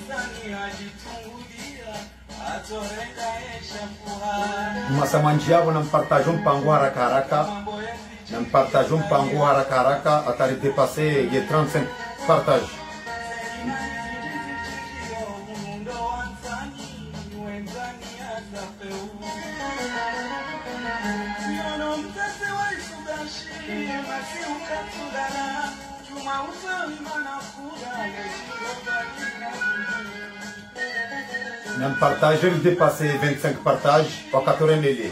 Masamanjiavo na mpartage mpango haraka haraka. Na mpartage mpango haraka haraka atari dépasser les 35 partage. Nam partage il dépassé 25 partages au 80 000.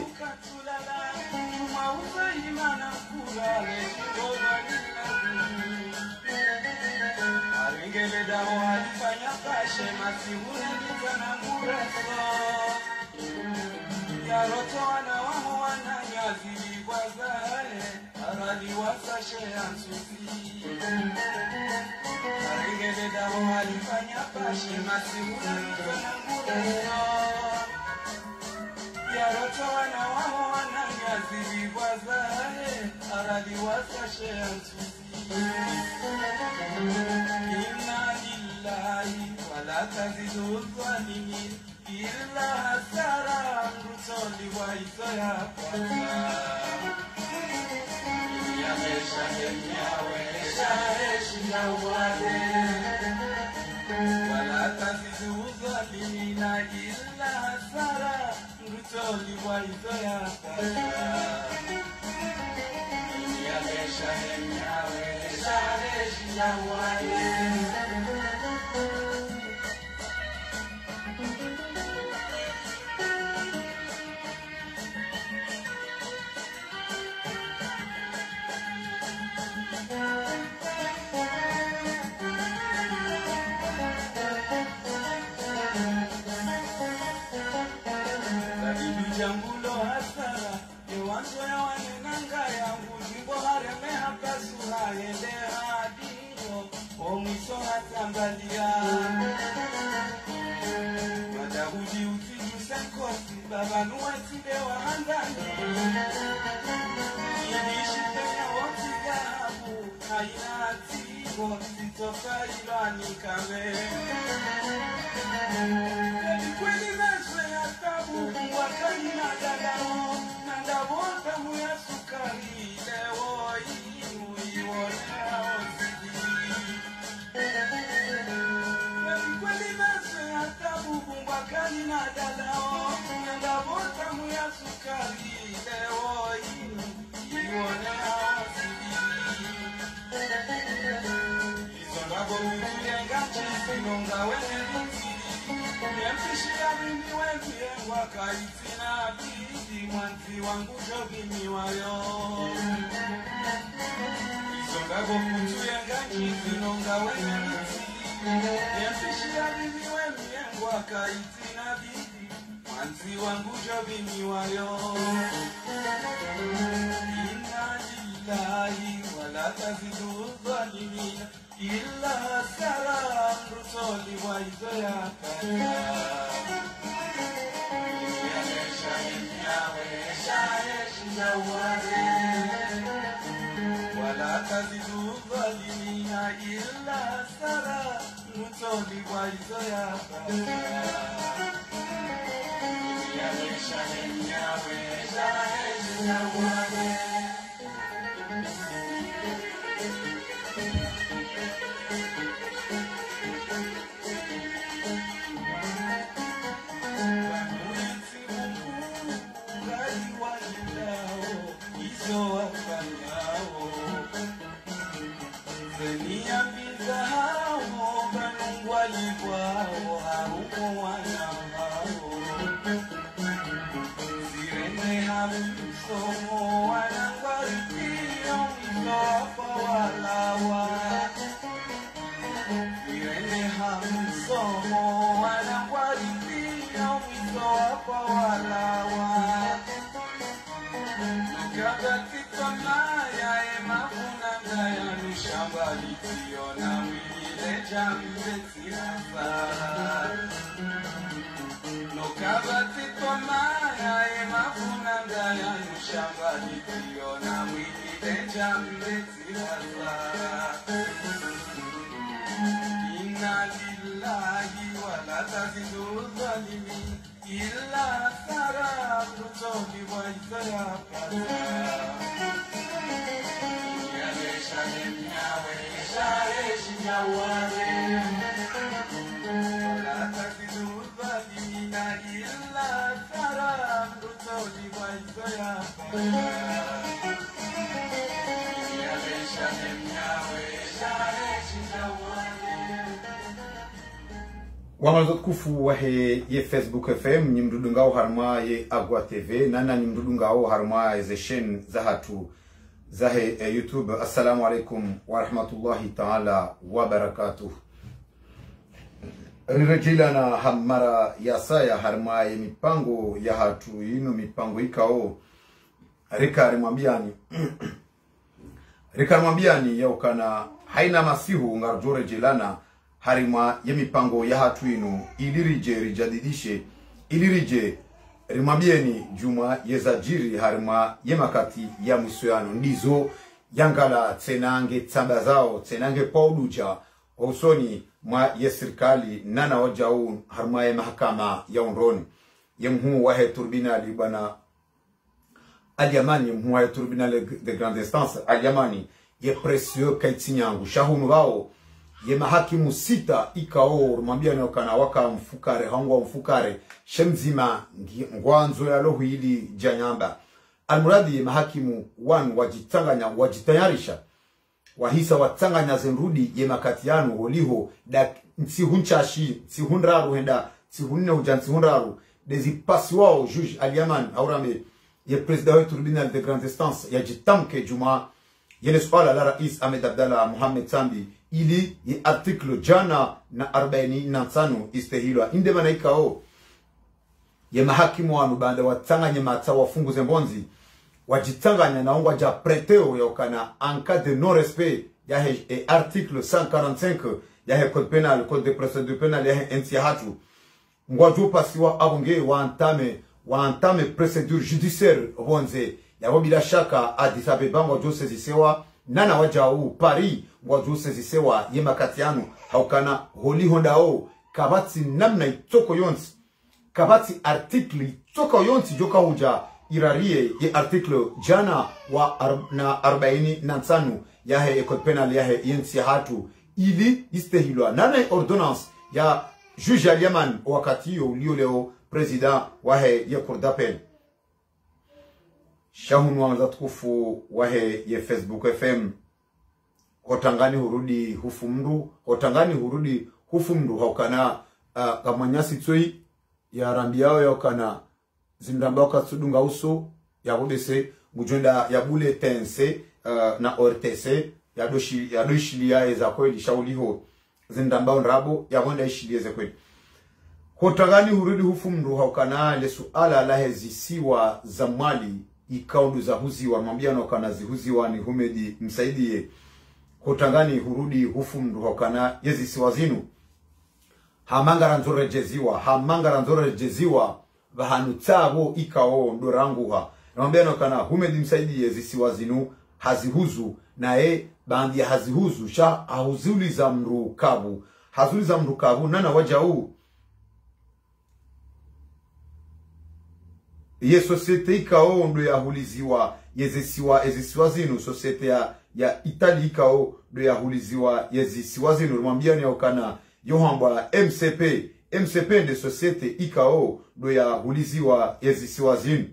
Inali Ilahi wala tazidu zalimin illa saram Ruzoni wa izaya kaza Yalesha nyawe Yalesha nyaware Wala tazidu zalimina illa saram Ruzoni wa izaya kaza Yalesha nyawe Yalesha nyaware Wamazo tukufu wahe ye Facebook FM ni mdudungao harma ye Agwa TV nana ni mdudungao harma ye zeshen zahatu zahe YouTube. Assalamu alaikum wa rahmatullahi ta'ala wa barakatuh. Rirejila na hamara ya saya harma ye mipango ya hatu ino mipango ikao Rika rimwambiani ya ukana haina masihu ngarjore jilana harima ye mipango ya hatu inu ilirije rijadidishe ilirije rimwambieni juma yezajiri harima ye makati ya musuano ndizo yangala tsenange tsamba zao tsenange pauduja usoni mwa ye serikali nana wajau harima ye mahakama ya unroni ye mhu wahe turbinali bana Al-Yamani mhu wahe turbinali de grande instance Al-Yamani ye presio kaitinyangu shahunu wao ye mahakimu sita ikao rumambia ni wakana waka mfukare hangwa mfukare shemzima ngwanzo ya lohu hili janyamba almuradi ye mahakimu wan wajitayarisha wahisa watanganya zenrudi ye makatiano holiho da nsihunchashi nsihunraru henda nsihunne huja nsihunraru dezi pasi wao juge Al-Yaman aurame ye president wa tribunal de grande instance ya jitamke juma yele swala la rais Ahmed Abdallah Mohamed Sambi ili ye artiklo jana na 45 istehilwa inde manaikao ye mahakimu wanu banda watanganya mata wafungu zembonzi wajitanganya na ongwa ja preteo ya ukana en cas de non respect ya he article 145 ya he code penal code de procédure pénale ya he NCA hatu ngwaju pasiwa abonge waantame procédure judiciaire bonze ya bila shaka Addis Abeba ngwaju sezisewa nana wajau Paris ngwaju sezisewa ye makatiano haukana holi hondao kabati namna itoko yonsi kabati article itoko yonsi joka huja irarie ye article jana na 45 ya he code penal ya he yensi hatu ili istehilwa nana ordonnance ya juge Al-Yaman wakati yo ulio leo president wahe ye cour d'appel shahunu wa tukufu wahe ye Facebook FM hotangani hurudi hufumndu haukana kamanyasi tsoi ya rambiao ya ukana zindambao katsudunga uso ya hudese mujunda ya bule tense na ORTC ya doishilia eza kweli shauliho zindambao nrabo ya honda ishilia eza kweli hotangani hurudi hufumndu haukana le suala la hezisiwa za mali ikaudu za huziwa mambiano kana zihuziwa ni humedi msaidie hotangani hurudi hufumndu haukana yezi siwazinu hamangara nzore jeziwa bahanu tabo ikao ndoranguha mambiano kana humedi msaidie zisiwazinu hazihuzu nae bandi hazihuzu sha ahuzuli za mrukabu hazuli za mrukabu nana wajau ye societe ikao ndo ya huliziwa yezisiwa zinu societe ya Italy ikao ndo ya huliziwa yezisiwa zinu rumambia ni okana yohamba MCP de societe ikao ndo ya huliziwa yezisiwa zinu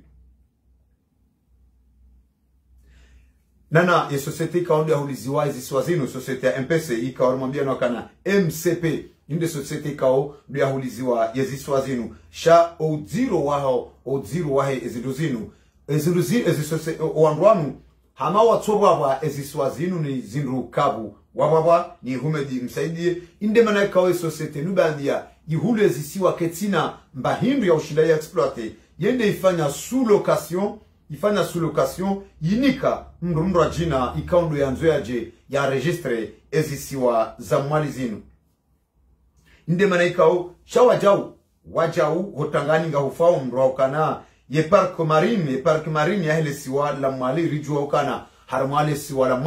nana ye societe ikao ndo ya huliziwa yezisiwa zinu societe ya MPC ikao rumambia ni okana MCP inde societe ikao ndo ya huliziwa yezisiwa zinu sha odziro wahe eziduzinu oandwanu hama watsobwa eziswazinu ni zinru kabu wababa ni humedi msaidie inde mana ikawe societe nubandia yihulu ezisiwa ketina mbahindu ya ushinda ya exploite yende ifanya sous location yinika mndu ajina ikaundo ya nzoyaje ya registre ezisiwa za mwali zinu inde mana ikao wajau hotangani nga hufao mraukana ye park marine ya hele siwa la mali rijua ukana harmale siwa la mali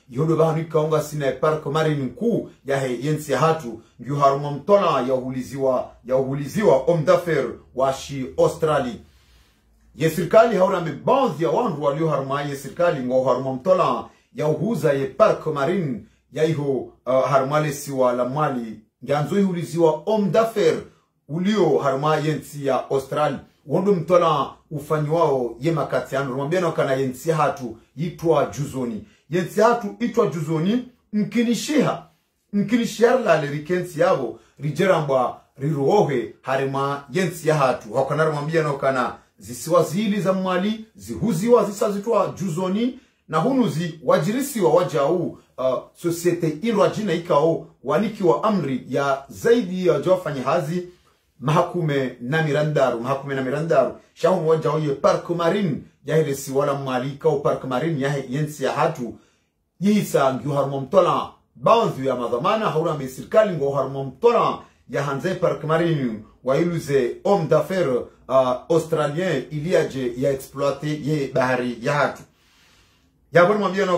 yodo bahani kaunga sina park marine mkuu ya he yensi hatu ngiu haruma mtola ya uhuliziwa omdafer washi Australia. Ye serikali haura baadhi ya wandu walio haruma ye serikali ngo haruma mtola ya uhuza ye park marine ya iho harumale siwa la mali nganzo ihuliziwa omdafer ulio haruma yensi ya Australia. Wondo mtola ufanyiwao ye makatiano rumambiano kana yensi hatu itwa juzoni. Yensi hatu itwa juzoni mkinishihar la lirikensi yabo rijeramba riruohe harima yensi hatu. Wakana rumambiano kana zisiwa zili za mwali zihuziwa zisa zitwa juzoni na hunuzi wajirisiwa wajau societe inwa jina ikao wanikiwa amri ya zaidi ya jofanyi hazi mahakume na mirandaru shahu wajao ye park marine ya hele si wala malika o park marine ya yensi ya hatu yisa ngiu harmomtola baadhi ya madhamana haura me serikali ngo harmomtola ya hanze park marine wa iluze homme d'affaires australien iliaje ya exploiter ye bahari ya hatu ya bon mwambia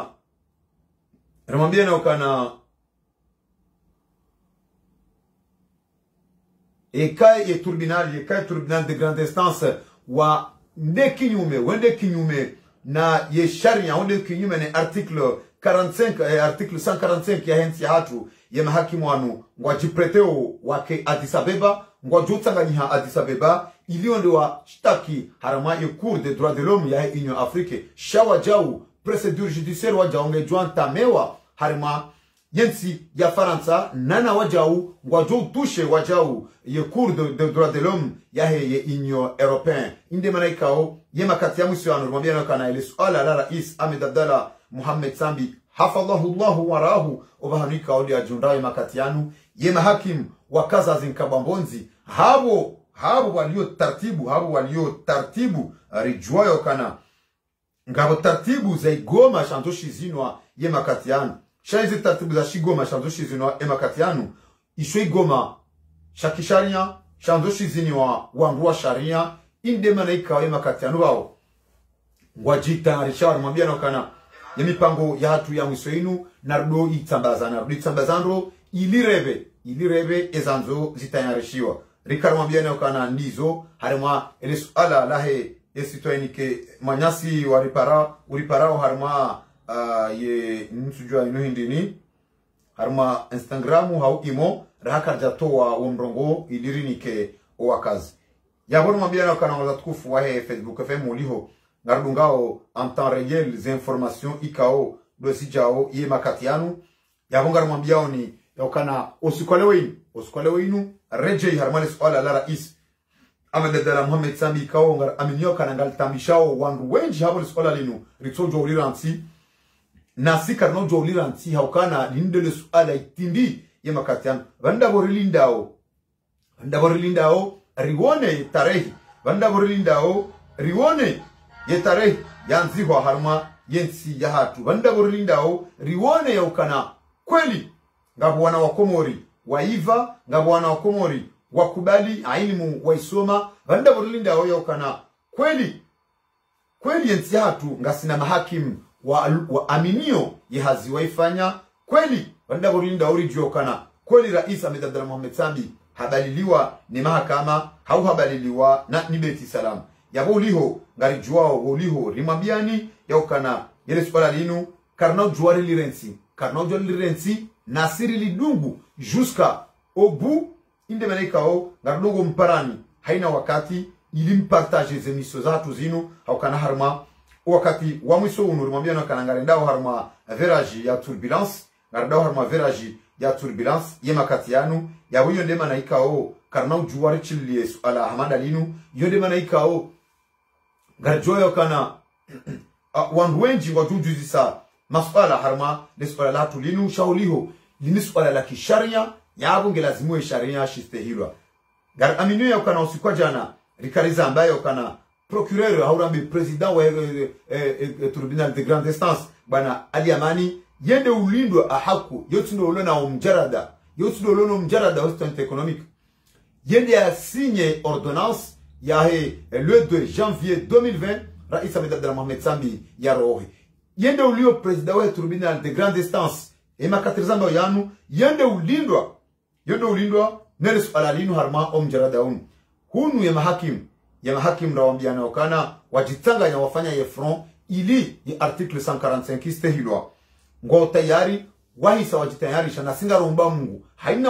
na kana Ekai turbinal de grande distance wa wende kinyume na ye sharia wende kinyume na article 45 article 145 ya hensi hatu ye mahakimu wanu ngwajipreteo wake Addis Abeba ngwajutanganyiha Addis Abeba iliondo wa shtaki harama ye cour des droits de l'homme ya Union Afrique shawa jau procédure judiciaire wa jaonge juanta mewa harima yensi ya Faransa nana wajau ngwajou touche wajau ye cour de droits de l'homme ya ye Union Européen inde manaikao ye makati ya mwisho anu rumambiano kana ile suala la rais Ahmed Abdallah Mohamed Sambi hafadhahu Allah warahu obahanika odi ajundawe makati yanu ye mahakim wakaza zinkabambonzi habo walio tartibu rijuayo kana ngabo tartibu za igoma shantoshi zinwa ye makati yanu shaizi tartibu za shigoma shantoshi zinwa ye makati yanu ishwe igoma shakisharia shantoshi zinwa wangua sharia inde manaika ye makati yanu wao wajita rishawar mwambiano kana ya mipango ya hatu ya mwishoinu narudo itambazanro ilirebe ezanzo zitayarishiwa Ricardo mwambiano kana ndizo harima ele suala lahe esitoenike manyasi uriparao harima ye nsujua ino hindini harima Instagramu hau imo rahaka jatoa womrongo ilirinike owakazi yabonu mwambiano kana wazatukufu wahe Facebook FM uliho ngarudungao en temps réel les informations ikao dosi jao ye makatianu yabonga mwambiao ni yakana osukwale wenu rejei harmale swala la rais Ahmed Abdallah Mohamed Sambi ikao ngar aminyo kana ngaltambishao wangu wenji habo swala linu ritojo uliranti nasi karno jo uliranti haukana lindele swala itindi ye makatianu banda borilindao riwone tarehi banda borilindao riwone ye tarehe yanzihwa harma yensi ya hatu banda borilindao riwone ya ukana kweli ngabo wana wakomori waiva ngabo wana wakomori wakubali ailimu waisoma banda borilindao ya ukana kweli yensi ya hatu ngasina mahakim wa aminio ye hazi waifanya kweli banda borilindao rijua ukana kweli rais Ahmed Abdallah Mohamed Sambi habaliliwa ni mahakama hau habaliliwa na nibeti salam yabo uliho ngari juao uliho rimambiani yaukana yele swala linu karnao juari lirensi nasiri lidungu jusqu'à au bout inde manekao ngardogo mparani haina wakati ilimpartage zemiso zatu zinu haukana harma wakati wa mwiso unu rimambiano kana ngarendao harma veraji ya turbulence ngardao harma veraji ya turbulence yema katianu yabo yonde manaikao karnao juari chili swala hamada linu yonde manaikao garjoyo kana wanwenji wajujuzi sa maswala harma niswala la tulinu shauliho liniswala la kisharia yabo ngelazimu sharia shistehilwa gar aminu ya kana usikwa jana rikariza ambaye kana procureur haurambi president wa tribunal de grande instance bana Ali Amani yende ulindwa ahaku yotundo ulona umjarada host economique yende a signé ordonnance yahe le 2 janvier 2020 rais Ahmed Abdallah Mohamed Sambi yarohi yende ulio president wa tribunal de grande instance ema katrizamba yanu yende ulindwa nele swala linu harma omjaradaun hunu ya mahakim rawambiana wakana wajitanganya wafanya ye front ili ya article 145 istehilwa ngo tayari wahisa wajitayarisha na singa romba Mungu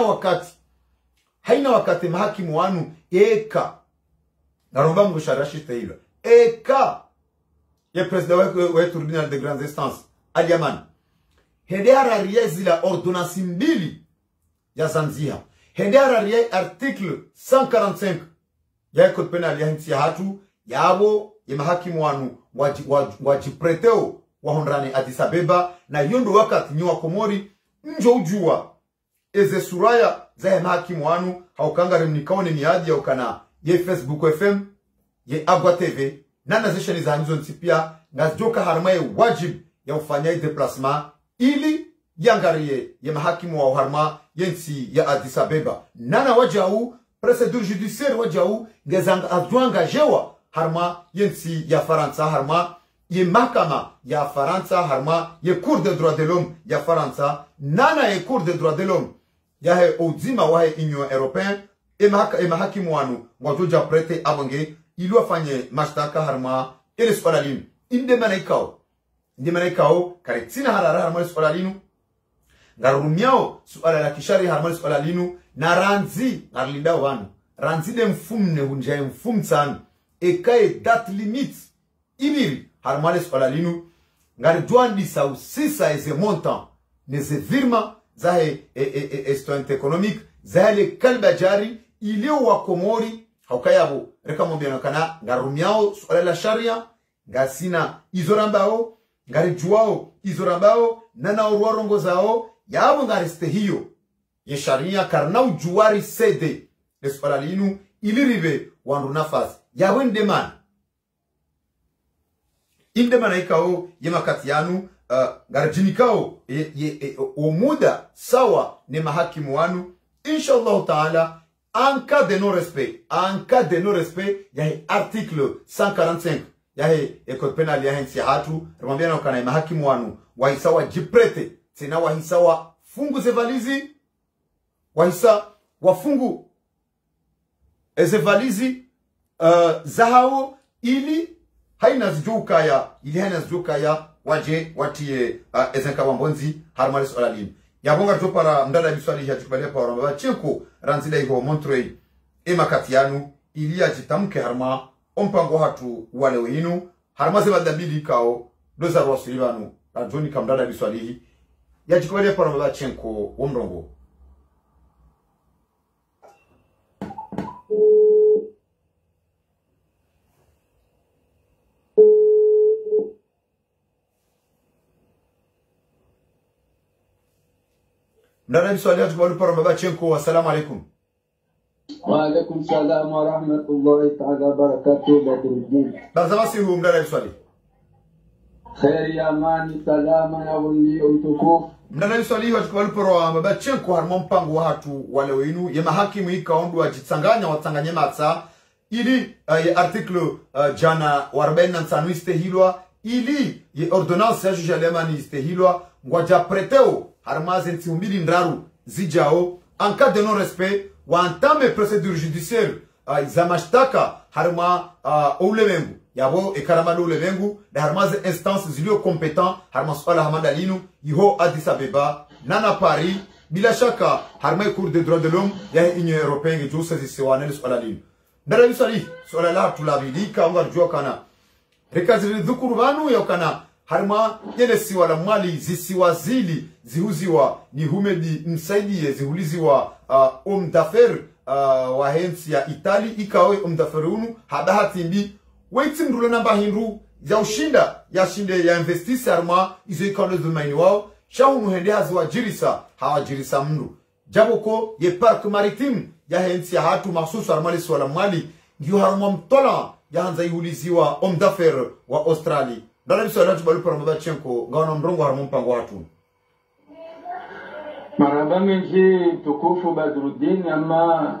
haina wakati mahakimu wanu eka na romba Mungu sharashi istehilwa eka ya president wa tribunal de grande instance aliyaman hedera riezi la ordonnance mbili ya Zanzibar hedera riezi article 145 ya code penal ya nchi hatu yabo ya mahakimu wanu wajipreteo wahondrani Addis Abeba na yondo wakati nyo wakomori njo ujua eze suraya za ya mahakimu wanu haukangari mnikaone miadi ya ukana ye Facebook FM ye Agwa TV nana zesheni za hizo ntipia ngazijoka harmaye wajib ya ufanya deplasma ili yangarie ya mahakimu wa harma yensi ya Addis Abeba nana wajau procedure judiciaire wajau ngezanga adwangajewa harma yensi ya Faransa harma ye mahakama ya Faransa harma ye cour de droit de l'homme ya Faransa nana ye cour de droit de l'homme ya he uzima wa he Union Européenne e mahakimu wanu wajoja prete abonge ili wafanye mashtaka harma ele swala linu inde manaikao karetina harara harma swala linu ngarumiao swala la kishari harma swala linu na ranzi ngarlinda wanu ranzi de mfumne hunjaye mfumtsanu ekaye date limite ibiri harma swala linu ngarjwandi sa usisa eze montant neze virma zahe estoante economique zahe kalba jari ilio wa Komori haukayabo reka mwambiano kana ngarumiao swala la sharia ngasina izorambao ngarijuao izorambao nana uruarongo zao yabo ngariste hiyo ye sharia karna ujuari sede swala linu iliribe wandu nafasi yawe indemana ikao ye makati yanu ngarjinikao umuda sawa ne mahakimu wanu inshallah taala en cas de non-respect, il y a l'article 145, il y a le code pénal, il y a un hatu, remambiana wakana mahakimu wanu, wahisa wajiprete, tena wahisa wafungu zevalizi, wahisa wafungu ezevalizi, zahao, ili haina zijukaya, waje, watie, ezenka wambonzi, harmalis olalini. Yabonga topara mdada biswali ya chukubalia pa waramba chenko ranzida hiho Montreuil ema katianu ili ajitamke harma ompango hatu wale wenu harma zeba dabili kao doza rwasulivanu rajoni kamdada biswali ya chukubalia pa waramba chenko womrongo Mdana biswali ya tukubalu para mbaba chenko. Assalamu alaikum. Wa alaikum salam wa rahmatullahi ta'ala barakatuh. Badruddin Barzamasi hu mdana biswali khairi amani salama ya wali mtukufu. Mdana biswali ya tukubalu para mbaba chenko harma mpango watu wale wenu ye mahakimu ikaondu wajitsanganya watanganye matsa ili ye article jana wa 45 istehilwa ili ye ordonnance ya juge alemani istehilwa ngwaja preteo harmaze ntiumbili ndaru zijao en cas de non-respect wantame procédure judiciaire za mashtaka harma ulemengu yabo ekaramalo ulemengu da harmaze instance zilio competent harma swala hamada linu iho Addis Abeba nana Paris bila shaka harma cour de droit de l'homme ya Union Européenne jusa zisiwanele swala linu ndara bisali swala la tulabilika unga jua kana rekaziri dhukuru banu ya kana harma yene siwa la mali zisiwazili zihuziwa ni humedi msaidie zihuliziwa d'affaires wa hensi ya Itali ikawe d'affaires hadahati mbi waiting rule namba hindu ya ushinda ya shinde ya investisi harma izo ikano dhumaini wao shahunu hende haziwa jirisa hawa jirisa mndu jaboko ye park maritime ya hensi ya hatu mahsusu harma siwa la mali ngiyo harma mtola ya hanza ihuliziwa d'affaires wa Australia. Ndana biswali ya tukubalu para mbaba chenko ngawana mrongo harma mpango watu marhaba minji tukufu Badruddin ama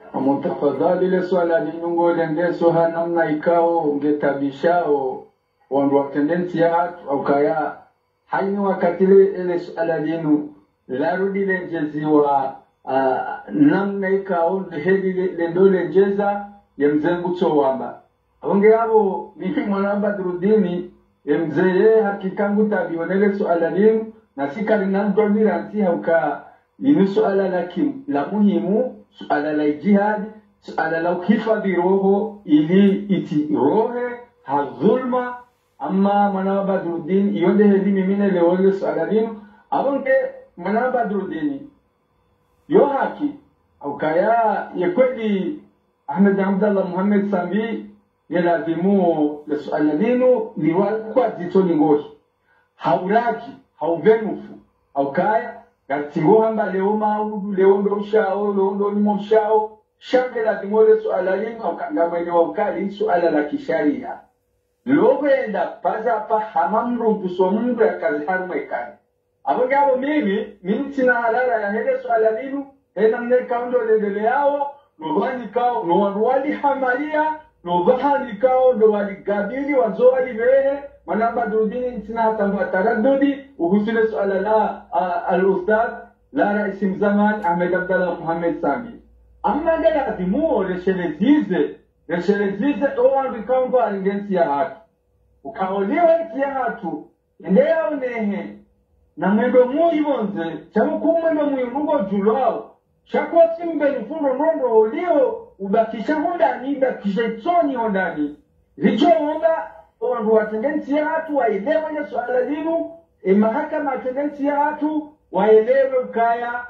mutafadhali le swala linungo lendeso hanamna ikao ngetabishao wandu tendensi ya hatu au kaya haini wakati ile suala linu larudi lenjezi wa namna ikao hedi lendole njeza ya mzengu chowamba onge abo mimi mwanamba durudini ya mzee hakikangu tabionele suala linu na sikali nandonira nti hauka inu suala la muhimu suala la jihad suala la kuhifadhi roho ili iti rohe hazulma amma mwanamba durudini iyonde hedi mimine leole suala linu abonge mwanamba durudini yo haki au kaya yekweli Ahmed Abdallah Muhammad Sambi yelazimu le suala linu liwalikuwa zitoni ngohi hauraki hauvenufu au kaya gatingo hamba leo maudu leo ndo ushao leo ndo nimo ushao shange lazimu le suala linu au kangamwene wa ukali suala la kisharia lobenda paza pa hamamru kusomumbu ya kazi harume kani abogabo mimi tina halala ya hele suala linu hena mnekaundo lelele yao Nobani kao, no wali hamalia, no bahani kao, no wali gabili, wanzo wali vehe, manamba durudini ntina hatamba taradudi, uhusile suala la al-Ustad, la Rais Mzaman, Ahmed Abdallah Muhammad Sambi. Amma ngala adimu, reshelezize, owa vikambo alingensi ya hatu. Ukaolewa nti ya hatu, endea unehe, na mwendo mui monze, chamu kumwendo mui mungo julao, Shakwa simbe nifundo nondo olio ubakisha hondani ubakisha itsoni hondani licho honda wandu wa tendensi ya hatu waelewe na suala linu mahakama tendensi ya hatu waelewe ukaya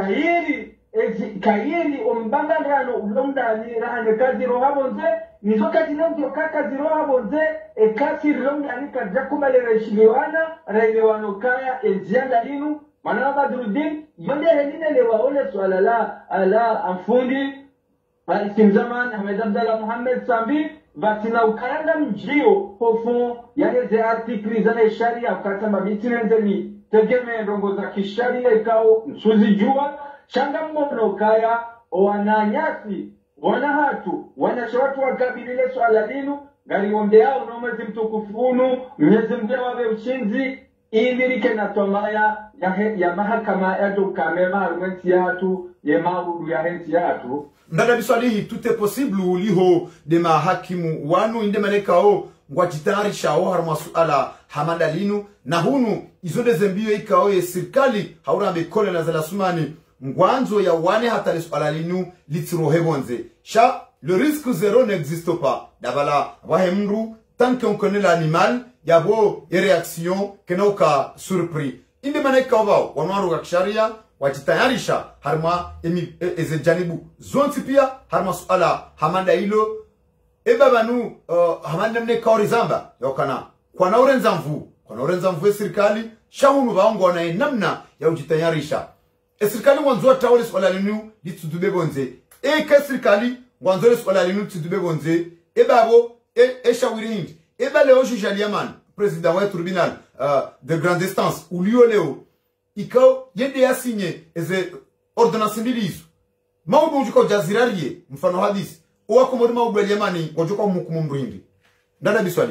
kairi ombangangano ulondani rahane kazi rohabonze nizoka zinonzo kaka zirohabonze kasi rilondani kajakubale railewano kaya ejianda linu Manaba durudin yonde henine lewa ole suala la amfundi Simzaman Ahmed Abdallah Muhammad Sambi batina ukaranga mjio hofu yale ze artikli za sharia ukatamba mitinenzeni tegeme ndongo za kisharia ikao msuzi jua shanga mmono kaya wananyasi wanahatu wanashawatu wakabilile suala linu gari onde yao no mwezi mtukufunu mwezi mdewa we uchinzi ilirike na tomaya ya mahakama ya dukamema arumenti ya hatu ya mabudu ya henti ya hatu ndada biswalihi tout est possible uliho de mahakimu wanu inde manekao ngwajitarisha o harma suala hamadalinu na hunu izonde zembio ikao ye sirkali haurambe kole na zala sumani ngwanzo ya wane hata le suala linu litirohe bonze sha le risque zéro n'existe pas dabala wahemru tant qu'on connaît l'animal yabo e réaction kenoka surpris inde maneka wao wanwaru wa kisharia wajitayarisha harma ezejanibu zonti pia harma suala hamanda hilo ebabanu hamanda mne kaurizamba yokana kwa naurenza mvu serikali shahunu baongo na namna ya ujitayarisha serikali mwanzo tawale suala linu litudube bonze ka serikali mwanzo suala linu litudube bonze ebabo shawiri hindi leo juge Yaman président wa tribunal de grande instance ulio leo ikao yende ya signé eze ordonnance ndilizo maudu njiko jazirarie mfano hadisi owa komodi maudu Yamani ngojoka mukumumbrindi ndana biswali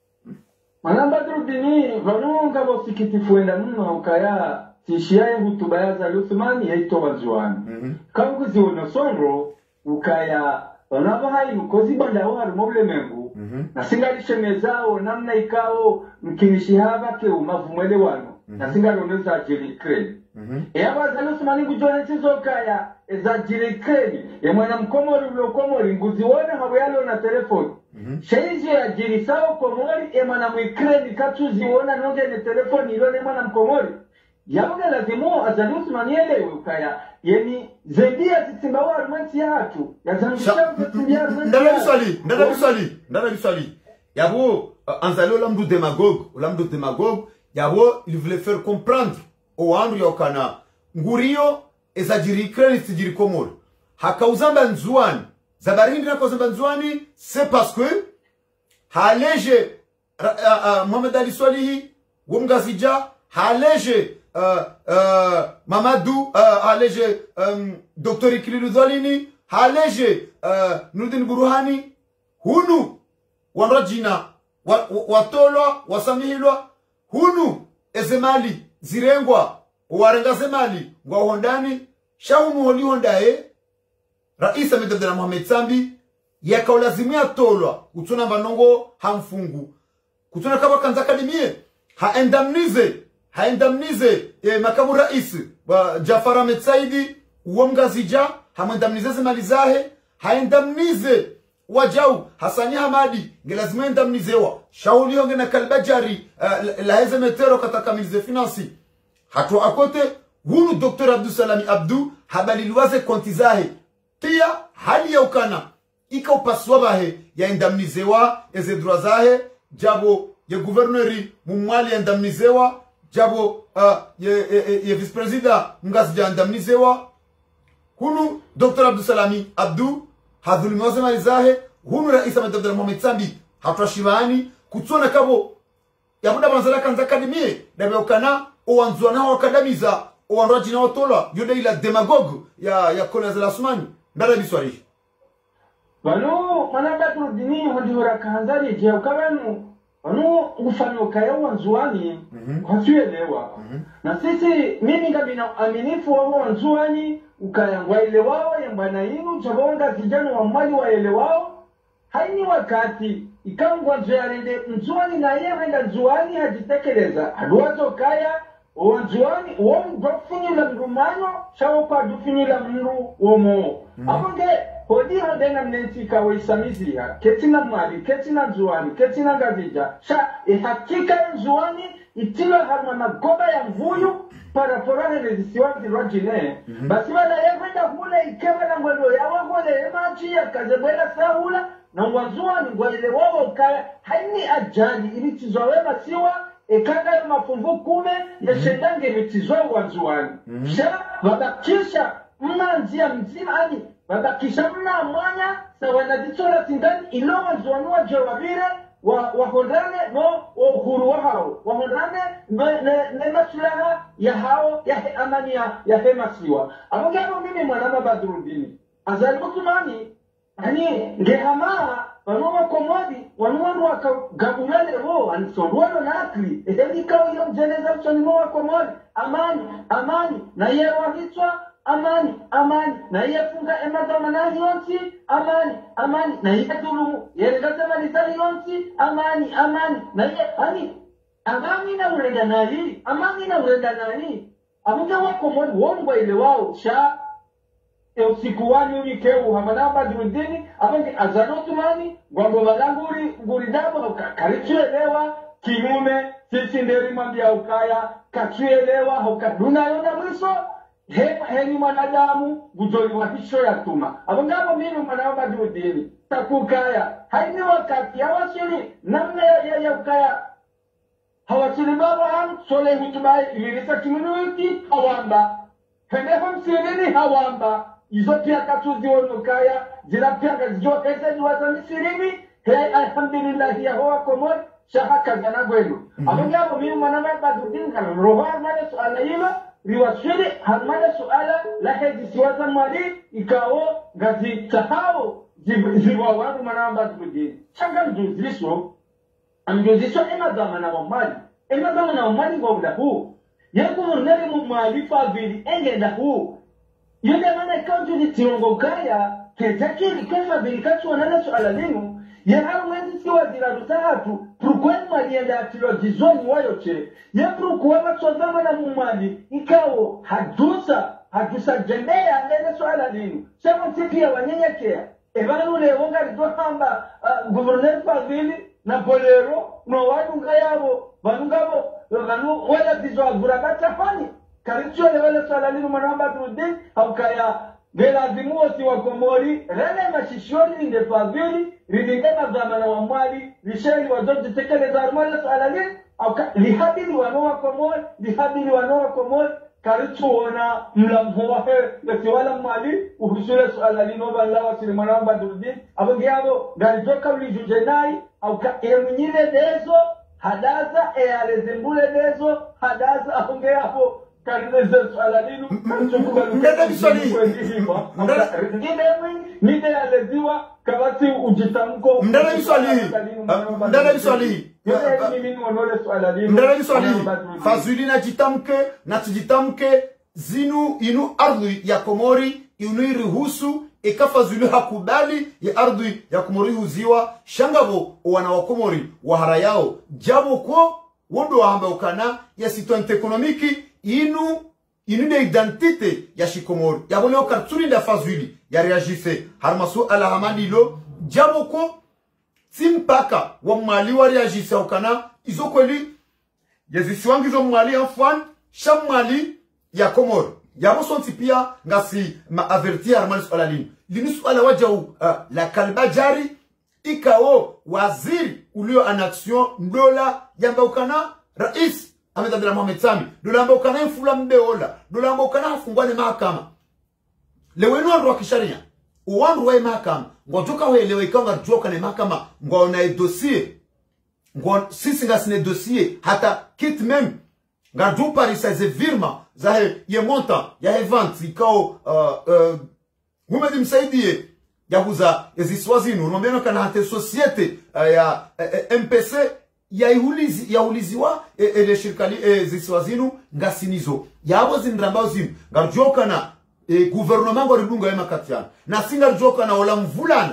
manamba durudini vanunga bosikitifu enda mno ukaya tishiaye hutuba ya za Luthmani yaito wajuani kangu ziona sonro ukaya wanaba hai ukozi banda wa harumobule mengu na singalishe mezao namna ikao mkinishihaba ke umavumwele wano na singaloneza ajili kreni eaba za Luthmani kujone chizo kaya eza ajili kreni mwana mkomori ulokomori nguzi wane habu yalo na telefoni shaizi ya ajili sao komori mwana mwikreni katuzi wana nonge ne telefoni ilone mwana mkomori yabuga lazimo za Luthmani elewe ukaya yeni zendia zitimbawa arumenti ya hatu ya zanjisha mzatimbia arumenti ya hatu ndana biswali yabo anzalo lamdu demagogue yabo il voulait faire comprendre au andu yokana ngurio ezajiri kreni sijiri komori hakauzamba nzuani zabarindi na kozamba nzuani c'est parce que haleje Mohamed Ali Swalihi wongazija haleje Mamadou haleje Dr. Ikililu Dhalini haleje Nurdin Buruhani hunu wanrajina watolwa wasamihilwa hunu ezemali zirengwa warenga zemali ngwa hondani shahunu holi hondae Rais Ahmed Abdallah Mohamed Sambi yakaulazimia tolwa kutuna manongo hamfungu kutuna kama kanza akademie haendamnize makamu rais Jafar Ahmed Saidi uomgazija hamendamnize zemali zahe haendamnize wajau Hasani Hamadi ngelazima endamnizewa shauli honge na kalbajari laheze metero katakamize finansi hatu akote hunu Dr. Abdou Salami Abdou habaliluwaze konti zahe pia hali ya ukana ika upaswa bahe ya endamnizewa eze droit zahe jabo ye gouverneri mumwali ya endamnizewa jabo ye vice-president mngazija endamnizewa hunu Dr. Abdou Salami Abdou hadhulumiwaze mali zahe hunu Rais Ahmed Abdallah Mohamed Sambi hatuashibani kutsona kabo yabuda banzala kanza akademie dabe ukana owanzwa na wakadamiza owandoji na otola yode ila demagogue ya Colonel Zelasmani ndala biswari bano manabatu dini hodura kanzari je ukabanu bano ufano kaya wanzuani kwatuelewa na sisi mimi ngabina aminifu wa wanzuani ukayangwa ile wao yambana yinu chabonga kijana wa mali wa ile wao haini wakati ikangwa nzarende nzuani na yeye wenda nzuani hajitekeleza aduazo kaya onzuani won dofinyula mrumanyo shawo pa dofinyula mru womo abonge hodi hodena mnenti kawe samizia ketina mali ketina nzuani ketina gazija sha hakika nzuani itila harma magoba ya mvuyu para porane nezisiwazi rajine basi wala yewenda hule ikewa na mwendo yawa hule emachi ya kazebwela sahula na mwanzuani ngwalile wawo kaya haini ajali ilitizwawe siwa ekanga ya mafumbu kume ya shendange ilitizwa wanzuani sha wabakisha mna njia mzima ani wabakisha mna mwanya sa wanaditora tindani ilo wanzuani wa jawabire wahondane no uhuru wao wahondane ne maslaha ya hao ya amani ya hemasiwa abongero mimi mwanama Badruddin azalibutumani ani ngehama wanoma komodi wanoma wakagabulale ro ansondwalo na akli edika iyo mjeneza msonimo wa komodi amani na yewa hitwa amani na yefunga emazama na yonsi amani na yedulumu yelegazama lisali yonsi amani na ye amani na urenda nani amuga wako mwani wongwa ile wao sha usiku wani unikeu hamana Badruddin abange azanotumani gwambo balanguri nguridabo karichuelewa kimume sisi nderi mambia ukaya kachuelewa hokaduna yona mwiso heni mwanadamu gujoli wa hisho ya tuma abangabo mimi mwana Badruddin takukaya haini wakati hawasili namna ya ukaya hawasili baba ham sole hutubai ilirisa kimunuiti hawamba henefam sirini hawamba izo pia katuzi wonukaya zila pia kazijoa kese juwaza misirimi alhamdulillah ya hoa komod shahaka gana gwenu abangabo mimi mwana Badruddin kana roho armane suala hilo riwasili harmane suala la hezi siwaza mwali ikao gazi tahao ziwa wadu mwana Badruddin changa mjuzisho emazamana wa mali ngomda huu yaku nere mwalifa vili engenda huu yule mana ikaunti ni tiongo kaya ketakiri kefa vili katu wanana suala linu ya haru mwezi siwa ziradu tahatu prukweni malienda atilo jizoni wayoche ya prukuwa matsozama na mumali ikao hadusa jembea nene suala linu sema tipia wanyenyekea evanu lewonga rito hamba guverneri Fadhili na polero no wadunga yabo banungabo banu wala bizwa gurabata fani karicho le wala salalinu mwana Badruddin au kaya bela dimuosi wa Komori rene mashishoni inde Fadhili ridingana zamana wa mwali lisheli wa zote tekeleza armala salalin au lihabili wanoa Komori karicho wana mlamhohe lesiwala mwali uhusule salalinu bala wasili mwana Badruddin abongiabo galijoka ulijujenai au ka emunyile dezo hadaza ealezimbule dezo hadaza ahonge hapo kanisa swala dinu Mdada biswali nide aleziwa kabati ujitamko Mdada biswali fazuli na jitamke zinu inu ardhi ya Komori inu iruhusu ikafazuli hakubali ya ardhi ya Komori huziwa shangabo wana wa Komori wahara yao jabo ko wondo wahamba ukana ya situante ekonomiki inu de identite ya shikomori ya bole okarturi nda fazuli ya reagise harmasu ala hamadilo jabo ko timpaka wa mali wa reagise ukana izokweli yezisiwangi zo mali afwan shamali ya Komori yabo sonti pia ngasi ma avertir harmanis ala lini linusu ala wajau la kalba jari ikao waziri ulio en action ndola yamba ukana rais Ahmed Abdullah Mohamed Sami dola yamba ukana mfula mbeola dola yamba ukana hafungwane mahakama lewenu wandu wa kisharia uwandu wa mahakama ngojoka welewe ikanga joka na mahakama ngona dossier sisi ngasine dossier hata kit même ngaju Paris ze virma za ye monta ya event ikao Muhammad msaidie yabuza eziswazinu nomeno kana hate societe ya MPC ya uliziwa ele shirikali eziswazinu ngasinizo yabo zindrambao zimu ngajoka na gouvernement ngo ridunga ya makatiana na singa joka na ola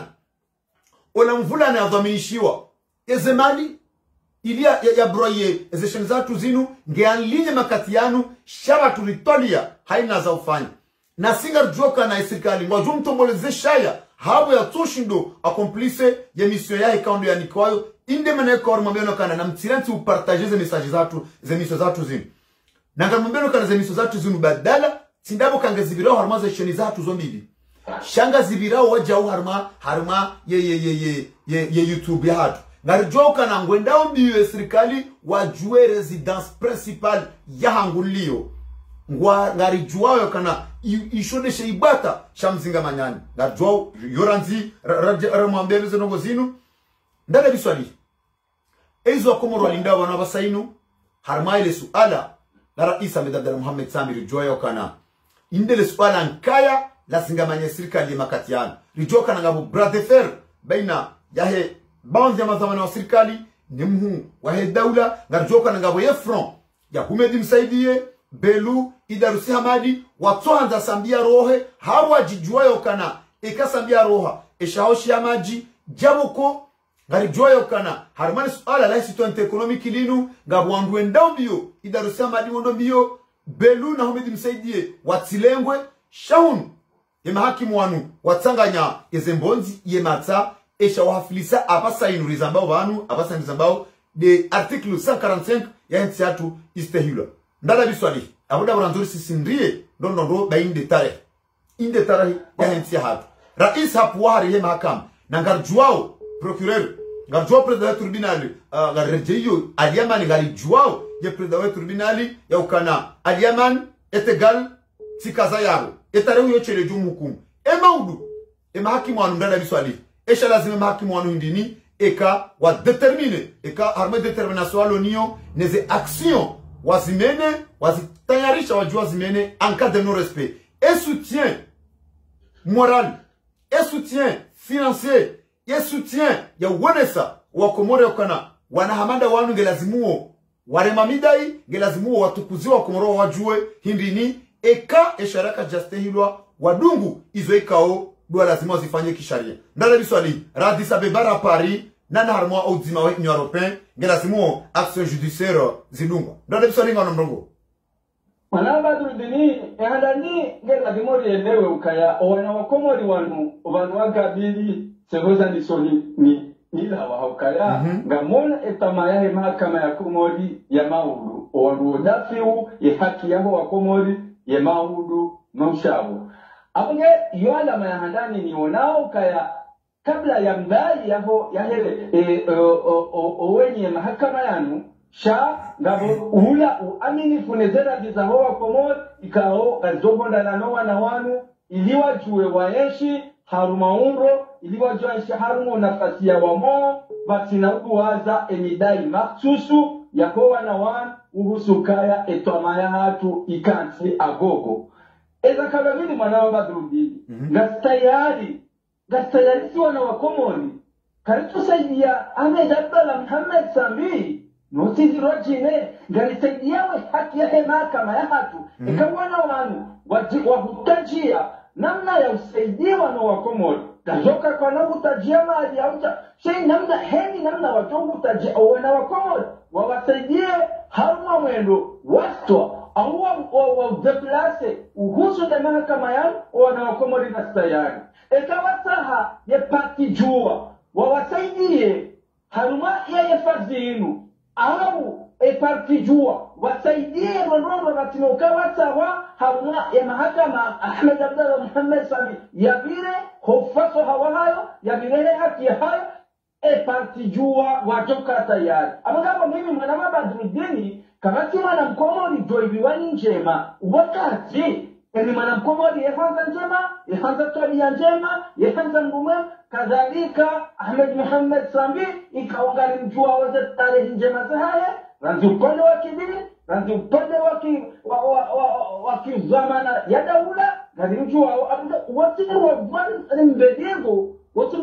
mvulana ya dhaminishiwa ezemali ilia ya broye ezesheni zatu zinu ngeanlinye makatianu shaba turitolia haina za ufanya na singa joka na serikali ngo mtomboleze shaya habo ya toshindo accomplice ya mission ya ikaondo ya nikwayo inde mane kor mambeno kana na mtiranti upartager ze messages zatu ze mission zatu zinu na ngamambeno kana ze mission zatu zinu badala tindabo kanga zibirao harma ze sheni zatu zombili shanga zibirao wajao harma ye YouTube ya hatu ngarijoka na ngwendao mbiyo serikali wajue residence principale ya hangulio ngarijuao kana ishode ibata shamzinga manyani ngarijuao yoranzi ramwambele zenongo zinu ndale biswali ezo Komoro walinda wana basainu harma ile suala la rais Ahmed Abdullah Mohamed Sami rijuao kana indele suala nkaya la singamanya serikali makatiana rijuao kana ngabo bras de fer baina yahe banzi ya mazamana wa serikali nimhu wahe daula ngarijoka na ngabo ye front ya Humedi msaidie Belu Idarusi Hamadi watoanza sambia rohe hawa jijuayo kana ikasambia roha eshaoshi ya maji jabuko ngarijuayo kana harmani suala la situante ekonomiki linu ngabo wanduwe ndao biyo Idarusi Hamadi wando biyo Belu na Humedi msaidie watilengwe shahun ye mahakimu wanu watanganya ezembonzi ye mata esha wahafilisa abasa inurizambao wanu abasa inurizambao de article 145 ya ntiatu istehila ndala biswali abuda buranzuri sisindrie ndondo bainde tare ya ntia hatu rais hapu wahari ye mahakama na ngarjuao procureur ngarjuao president tribunal ngarrejeyo aliamani ngarijuao ye president tribunal ya ukana aliaman etegal tikaza yaro etare uyo chele jumukumu emaudu mahakimu wanu ndala biswali esha lazima mahakimu wanu hindini eka wa determine eka harme determination alonio neze action wazimene wazitayarisha wajua zimene en cas de non respect et soutien moral et soutien financier et soutien ya wanesa wa Komoro yakana wanahamanda wanu ngelazimuo waremamidai ngelazimuo watukuziwa Komoro wajue hindini eka esharaka justehilwa wadungu izo ekao dua lazima zifanye kisharia ndala biswali Radis Abeba Paris nana harmo audima wa Union Européenne ngelazimuo action judiciaire zilungwa ndala biswali ngano mrongo Manaba durudini ehadani ngelazimuo rielewe ukaya wana wa Komori wanu wagabili sehoza nisoni nila wa ukaya ngamona etamaya mahakama ya Komori ya maudu wanu dafiu ya haki yao wa Komori ya maudu maushabu abunge yoala mayahandani ni onao kaya kabla ya mbali yaho yahele owenye mahakama yanu sha ngabo ula uamini funezera gizaho wa Komori ikao gazobonda na noa na wanu iliwa juwe waeshi harumaunro iliwa juwe harumo nafasi ya wamo batina uduwaza emidai maksusu yakowa na wanu uhusukaya etwamaya hatu ikansi agogo eza kababili mwana wa Badruddin gastayari si wana wa Komori kalitusaidia Ahmed Abdallah Muhammad Sambi nosizi rojine galisaidiawe haki ya mahakama ya hatu ikawana wanu wahutajia namna ya usaidia wana wa Komori kajoka kwa na hutajia maadi hauta shei namna heni namna wajongu hutajia wana wa Komori wawasaidie haruma mwendo wastwa au wa deplase uhusu de mahakama ya wana wa Komori na stayari ekawasaha ye pati jua wawasaidie haruma ya fazinu au parti jua wasaidie rondo batinoka wasawa haruma ya mahakama Ahmed Abdallah Muhammad Sami ya vile hofaso hawayo ya vile haki hayo parti jua wajoka tayari amagabo mimi mwana wa Badruddin kama si mwana Mkomori doibiwani njema wakati ni mwana Mkomori yehanza njema yehanza tabia njema yehanza ngume kadhalika Ahmed Muhammad Sambi ikaungali mjua waze tarehe njema zahaya ranzi upande wa kidini ranzi upande wa kizamana ya daula gari mjua watimu wa vali mbedigo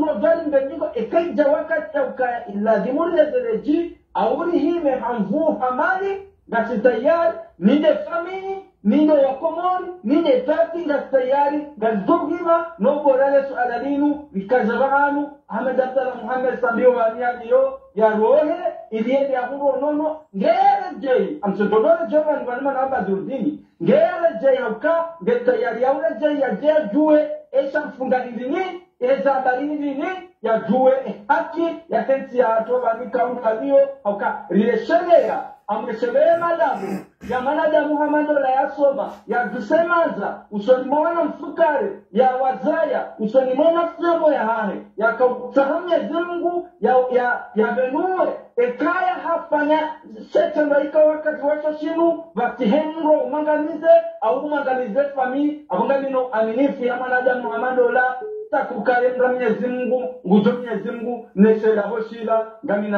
ekaija wakati ya ukaya ilazimuri ya zeleji auri hime hamvu hamali gasi tayari nide famini nide wa Komori nide tati gasi tayari gasi zogima no borale suala linu vikazabanu Ahmed Abdallah Muhammad Sambi wa niyo ya rohe iliye ya huru nono ngere jei amsododore joma nwanima na Badruddin ngere jei uka tayari ya ule jei ya jei juwe esha mfungalini eza balini ya juwe haki ya tensi ya atoba nikaungalio auka rileshelea amreshelea madamu ya manadamu Muhammadola ya soma ya dusemanza usoni mwana mfukare ya wazaya usoni mwana semo ya hane ya kautahamya zungu ya benue ekaya hafanya setendo ika wakati washo shinu vatihenro umanganize au umanganize fami abungamino aminifu ya manadamu Muhammadola takukale Mwenyezi Mungu nguzo Mwenyezi Mungu nesela hoshila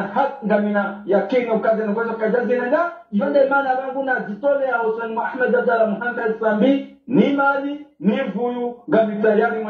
ngamina yakini ukaze ngozo kajaze nenda yonde maana wangu na zitole ya Hussein Ahmed Abdallah Muhammad Sambi ni mali ni vuyu tayari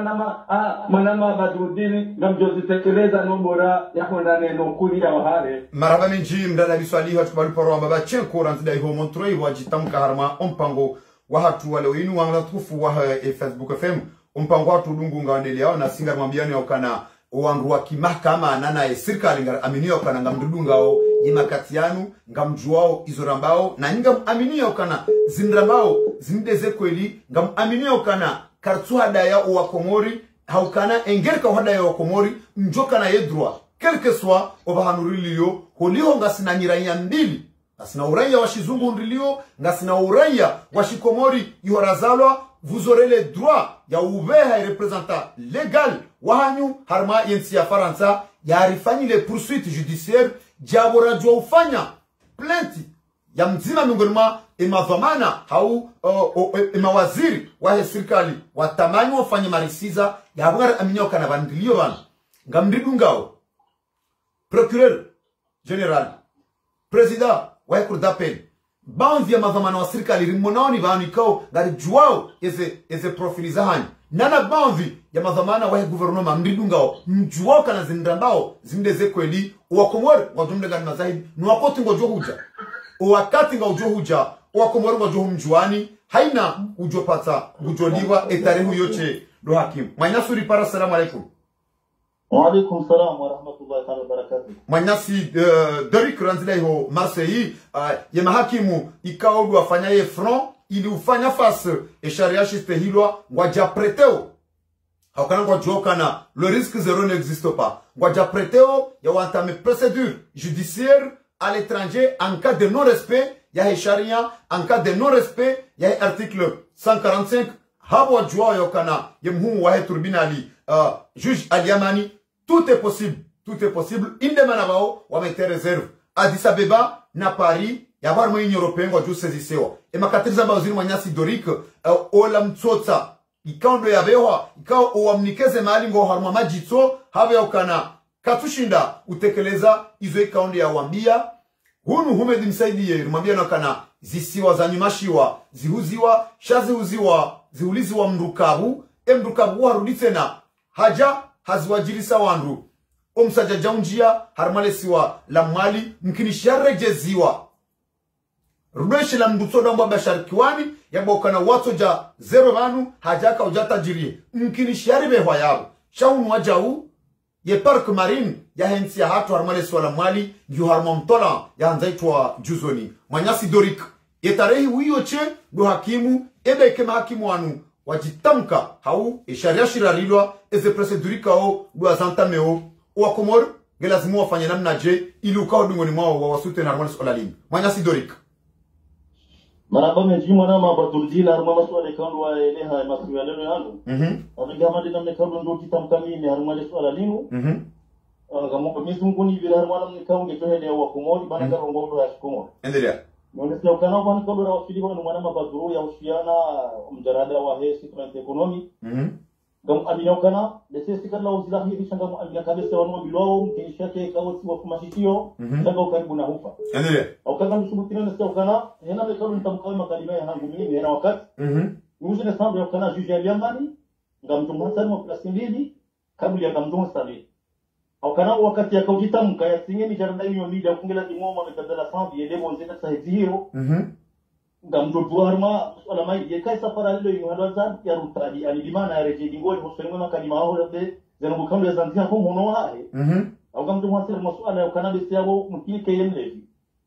mwanama Badruddin ngamjozi tekeleza nombora ya honda neno kuli ya wahare marhaba minji mdala biswali hatu baliporo ambaba chenko ranzida ho montroi wajitamka harma ompango wa hatu wale winu wangla tufu wa Facebook FM umpango watu dungu ngawandeli yao na singa mwambiani yao kana uwangu wa kimahkama nana serikali ngar aminio kana ngamdudungao yimakatianu ngamjuao izorambao na ngam aminio kana zindrambao zindeze kweli ngam aminio kana kartuhada ya wa Komori haukana engerka hada ya wa Komori njoka na yedrua quelque soit obahanuriliyo holiho ngasina nyiranya mbili ngasina uraya wa shizungu ndilio ngasina uraya wa shikomori yorazalwa vous aurez le droit ya ouvert et représentant légal wahanyu harma yensi ya Faransa ya harifani les poursuites judiciaires jabora jwa ufanya plainte ya mzima miongoni mwa imavamana au imawaziri wa serikali watamani wafanye marisiza ya habara aminyoka na bandilio bana ngamdidungao procureur général président wa cour d'appel banzi ya mavamana wa serikali rimononi bani kao ngari juao eze profiliza hani nana banzi ya mavamana wa gouvernement mdidungao mjuao kana zindambao zindeze kweli wa Komori ngajumde gani mazahidi nwakoti ngojo huja wakati ngojo huja wa Komori ngojo mjuani haina ujopata ujoliwa etarehu yote do hakimu manyasuri para. Salamu alaikum. Wa alaikum salam wa rahmatullahi wa barakatuh. Manyasi Dorik ranzile ho Marseille ye mahakimu ikaodu afanyaye front ili ufanya face e sharia shiste hilwa ngwaja preteo hakana ngwajoka na le risque zéro n'existe pas ngwaja preteo ya wantame procédure judiciaire à l'étranger en cas de non-respect ya sharia en cas de non-respect ya article 145 habo wajua yokana ye mhumu wa tribunali juge Aliamani. Tout est possible. Indemana bao wamete réserve. Addis Abeba na Paris ya bar mwenye européen kwa juu sezisewa. E makatiriza mbao Manyasi Dorik ola mtsotsa. Ikando ya bewa ikao uamnikeze mahali ngo harma majito habe ukana katushinda utekeleza izo ikaundi ya wambia hunu humedi msaidie rumabia na kana zisiwa za nyumashiwa zihuziwa shazihuziwa zihuliziwa mrukabu mrukabu harudi tena haja haziwajirisa wandu omsaja jaunjia harmalesiwa la mwali mkinisharejeziwa rudeshe la mdutoda mbwa basharikiwani yabokana watu ja zero vanu hajaka ujata jirie mkinisharibe hwayabu shaunu wajau ye park marine ya hensi ya hatu harmalesiwa la mwali yu harmomtola ya hanzaitwa juzoni manyasi dorik ye tarehi uyoche do hakimu ebe kema hakimu wanu wajitamka hau isharia shirarilwa eze prosedurika o do azantameo wa komor gelazimu wafanya namna je ili ukao dungoni mwao wa wasute na harmales olalim manyasi dorik maraba mejimo na mabadurjila harma maswala kandu wa eleha masuala yangu abiga madina mekalo ndo kitamkamini harmales olalim kama mizungu ni vile harmala mkaunge tohele wa komori bana karongo ndo ya komori endelea Nonesiya ukana kwa nikolo na wasili wa numana mabaduru ya usiana mjarada wa hesi trans economy. Gamu amina ukana desesi kadla uzila hii shanga amina kabisa wanu bilo mkisha ke kawasi wa kumashitio shanga ukaribu na hufa. endelea Ukana msubutino nesiya ukana hena mekalo nitamkawe makalima ya hangu mimi hena wakati. Nuzi nesambu ya ukana juji ya liamani ngamtumhansani wa plasindili kabuli ya ngamtumha stali. Aukana wakati ya kaujita mkaya singeni jarada hiyo media kungela timoma metadala sambi elemo nzena sahizi hiyo ngamtotua harma swala mai ye kai safara hilo yinwadza ya rutadi alidimana ya reje dingoni hosengo na kalima hao labde zeno kambe ya zanzia ho mono hae aukamtu mwasira maswala ya kanada siabo mkike yemlevi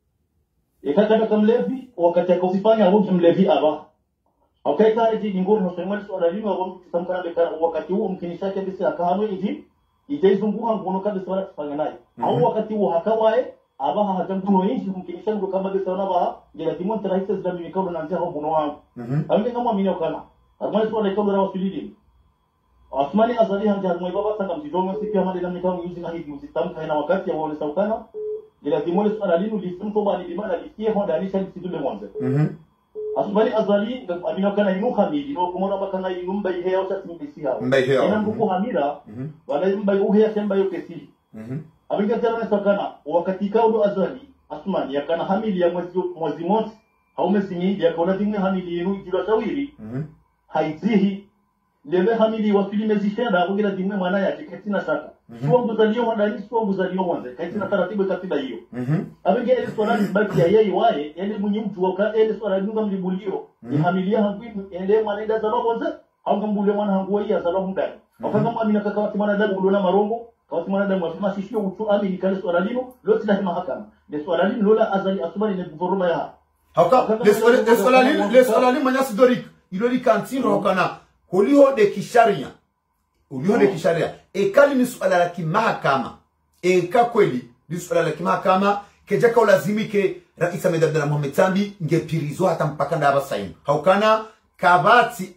ekakata kamlevi wakati ya kausifanya au mlevi aba aukaita reje dingoni hosengo na swala lima au kisamkana bekara wakati huo mkinishake bisi akahanwe hivi itezunguka ngono kabisa wala kufanya naye au wakati huo hakawae abaha hajamtuno yinshi mkinisha ngo kama besa wana ba jela timon taraisa zila mikao na nzia hono wangu ambe kama mimi ukana armani swala ikao ra wasilidi Osmani azali hanja harmoi baba sanga mjidongo sipi amade na mikao yuzi na hizi msitamka ina wakati ya wale saukana jela timon swala linu lisumto bali limana lisie honda alisha lisidule mwanzo Asmani azali amina kana inu khamidi no kumona bakana inu mbai heya utatimisi hapo ina nguko hamira wala mbai uheya semba yokesi abinga tena sakana wakati kaudo azali Asmani yakana hamili ya mwezi mosi haumesi nyingi yakona tingne hamili inu jilo tawiri haizihi lebe hamili wasili zishenda kugira tingne mwana yake katina saka sio mzalio wadani sio mzalio mwanzo katina taratibu katiba hiyo abinga ile swala ni baki ya yeye wae yani mwenye mtu waka ile swala nyumba mlibulio ni hamilia hangu ile mwana ida zalo kwanza au ngambule mwana hangu ya zalo mdani wakati amina kaka wati mwana damu kulona marongo kawati mwana damu wasema sishio utu amini kale swala lino lote la mahakama le swala lino lola azali asubani ne gouvernement ya haka le swala lino manyasi dorik iloli kantino hokana holiho de kisharia ekali ni swala la kimahakama eka kweli ni swala la kimahakama kejaka ulazimike Rais Ahmed Abdallah Mohamed Sambi ngepirizo hata mpaka ndaba saini haukana kabati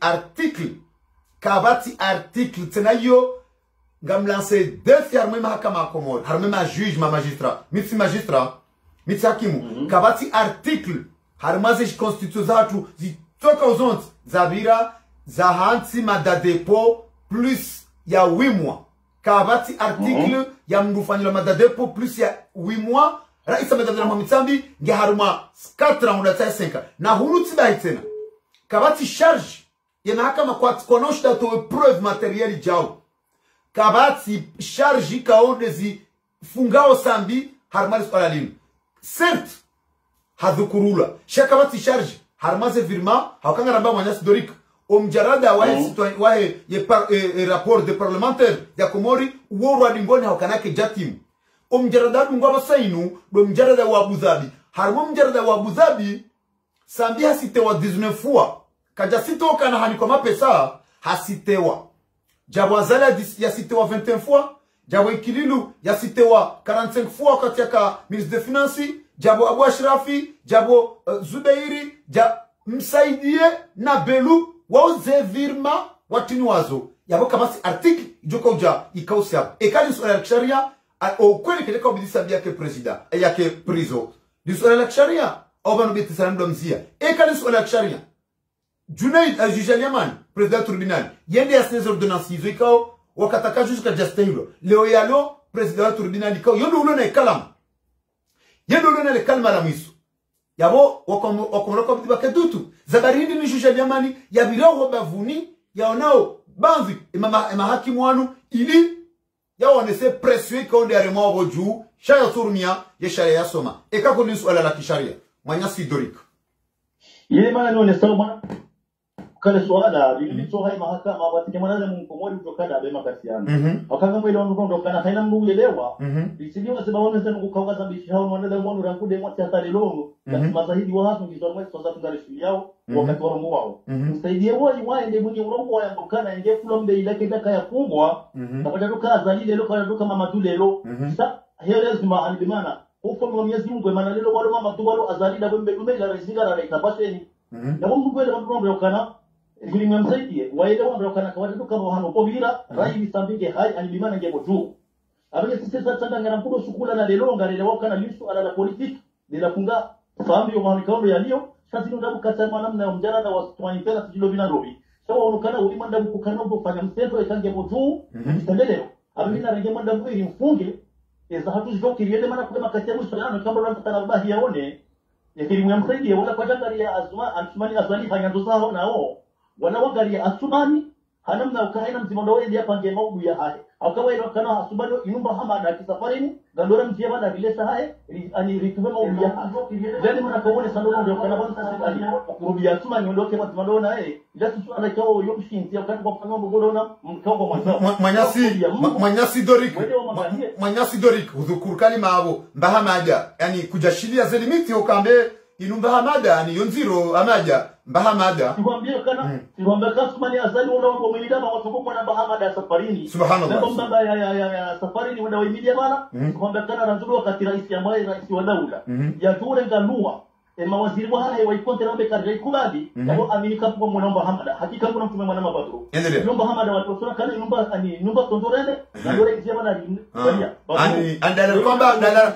article tenayo ngamlanse defi harmoi mahakama akomor harmoi ma juge ma magistrat mitsi hakimu kabati article harmaze constitution zatu zitoka uzont zabira za hansi madadepo plus ya 8 mois kabati article ya mdufanyilo madadepo plus ya 8 mois Rais Ahmed Abdallah Mohamed Sambi nge haruma 4 ans unataya 5 na hulu tiba tena kabati charge ya mahakama kwa konoshta to preuve materiel jao kabati charge kaone zi fungao Sambi harmalis olalin certes hadhukurula shakabati charge harmaze virma hakanga ramba mwanyasi dorik omjarada wae ye rapport de parlementaire ya Komori uoro adingoni hakanake jatim omjarada dungwa basainu do mjarada wa Abu Dhabi harmo mjarada wa Abu Dhabi Sambi hasitewa 19 fois kaja sitoka na hani kwa mapesa hasitewa jabo azala yasitewa 21 fois jabo ikililu yasitewa 45 fois wakati yaka ministre de finance jabo Abu Ashrafi jabo Zubeiri msaidie na belu wauze virma watini wazo yabo kabasi article ijoka uja ikausi hapo ekali swala ya kisharia ukweli keleka ubidisa yake president yake prizo di swala ya kisharia au banu biti sanamdo mzia ekali swala ya kisharia Junaid Ajuja Yaman president tribunal yende ya 16 ordonnance hizo ikao wakataka jusqu'à Justino leo yalo president tribunal ikao yondo ulo na ikalam yendo lona le kalma la mwiso yabo wakomroko bidibake dutu zabarindi ni shusha jamani ya birao bavuni yaonao banzi mahakimu wanu ili yaonese preswe konde aremo boju shaya turmia ya sharia soma ekako ni swala la kisharia Manyasi Dorik yeye maana ni onesoma kale swala lilicho hai mahakama watike mwanadamu mkomoni kutokana bema kasiana wakanga mwele wangu ndokana haina mbuelewa lisiliwa sababu sana kukawaza bishi hao mwanadamu wangu rangude mwati hatari longo mazahidi wa hapo ngizo mwezi sasa tungalishi yao wakati wa romo wao msaidie wao waende mwenye urongo wa ndokana nge kula mbe ile kenda ya kubwa na kwa duka azali lelo kwa duka mama tu lelo sasa hiyo lazima alibimana ufomo wa Mwenyezi Mungu maana lelo wale mama tu wale azali la bembe dumela rezinga la ikapasheni na Mungu wale wangu ndokana ili msaidie waelewa ndio kana kwa duka wa hano povira rai bisambike hai alibimana ngebo tu abanye sisi sasa ngana kudo sukula na lelo ngale leo kana lisu ala la politiki bila funga fahamu yo mahikao ya leo sasa ndio ndabukata namna ya mjana na wasitwaitela tujilo bina robi sawa onokana ulimanda mkukana kufanya mseto ikange motu mtendeleo abina renge manda mwili mfunge eza hatu zokiriele maana kwa makati ya mwisho yana kama ndo tarabahi yaone yakilimu ya msaidie wala kwa jangari ya asmani azali hanyanzo zao nao wala wangali ya asumani hanamna ukaina mzimondo wewe hapa ngema ubu ya hae akawaida kana asubani inumba hamada kisafarini ngandora mjema na vile sahae ani rituma ubu ya hae zali mwana kaone sandono ndio kana bwana serikali ubu ya asumani ndoke mzimondo na ndatu swala kao yomshinzi wakati kwa mfano mgodona mkongo mwanzo Manyasi Dorik udhukuru kalima abo mbahamaja yani kujashilia zelimiti ukambe inumba hamada ni yonziro amaja bahamada nikwambia kana nikwambia kasumani azali wala wangu mwilida ma watu kwa namba hamada safarini subhanallah namba mbamba ya safarini wanda waimidia bana nikwambia kana ranzuru wakati rais ambaye rais wa daula ya ture ngalua mawaziri wa hae waikonte nambe kadri ikubadi yabo aminika kwa mwanamba hamada hakika kuna mtume mwana mabadru namba hamada watu sura kana namba tondorende na dore kijema na ani andala kwamba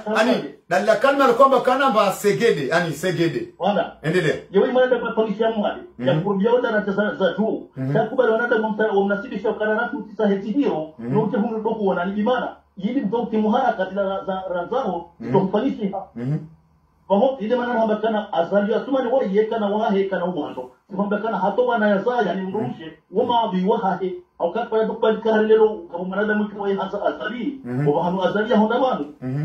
dala kalma kwamba kana ba segede ani segede wala endelea yewe mwana kwa polisi ya mwali ya kurubia wala na za juu takubali wanada mnasibisha kana ratu tisa heti hiyo ndio huko ndio kuona ni bimana yili mtoki muharaka za ranzao ndio kufanishi Kwa ile maana hambakana azali asuma ni wao yeka na wahe kana umando hambakana hato wana yazaya ni mrushe wama bi wahe au kwa dukbalika lelo kama mwanadamu kwa hasa azali kwa hanu azali honda wanu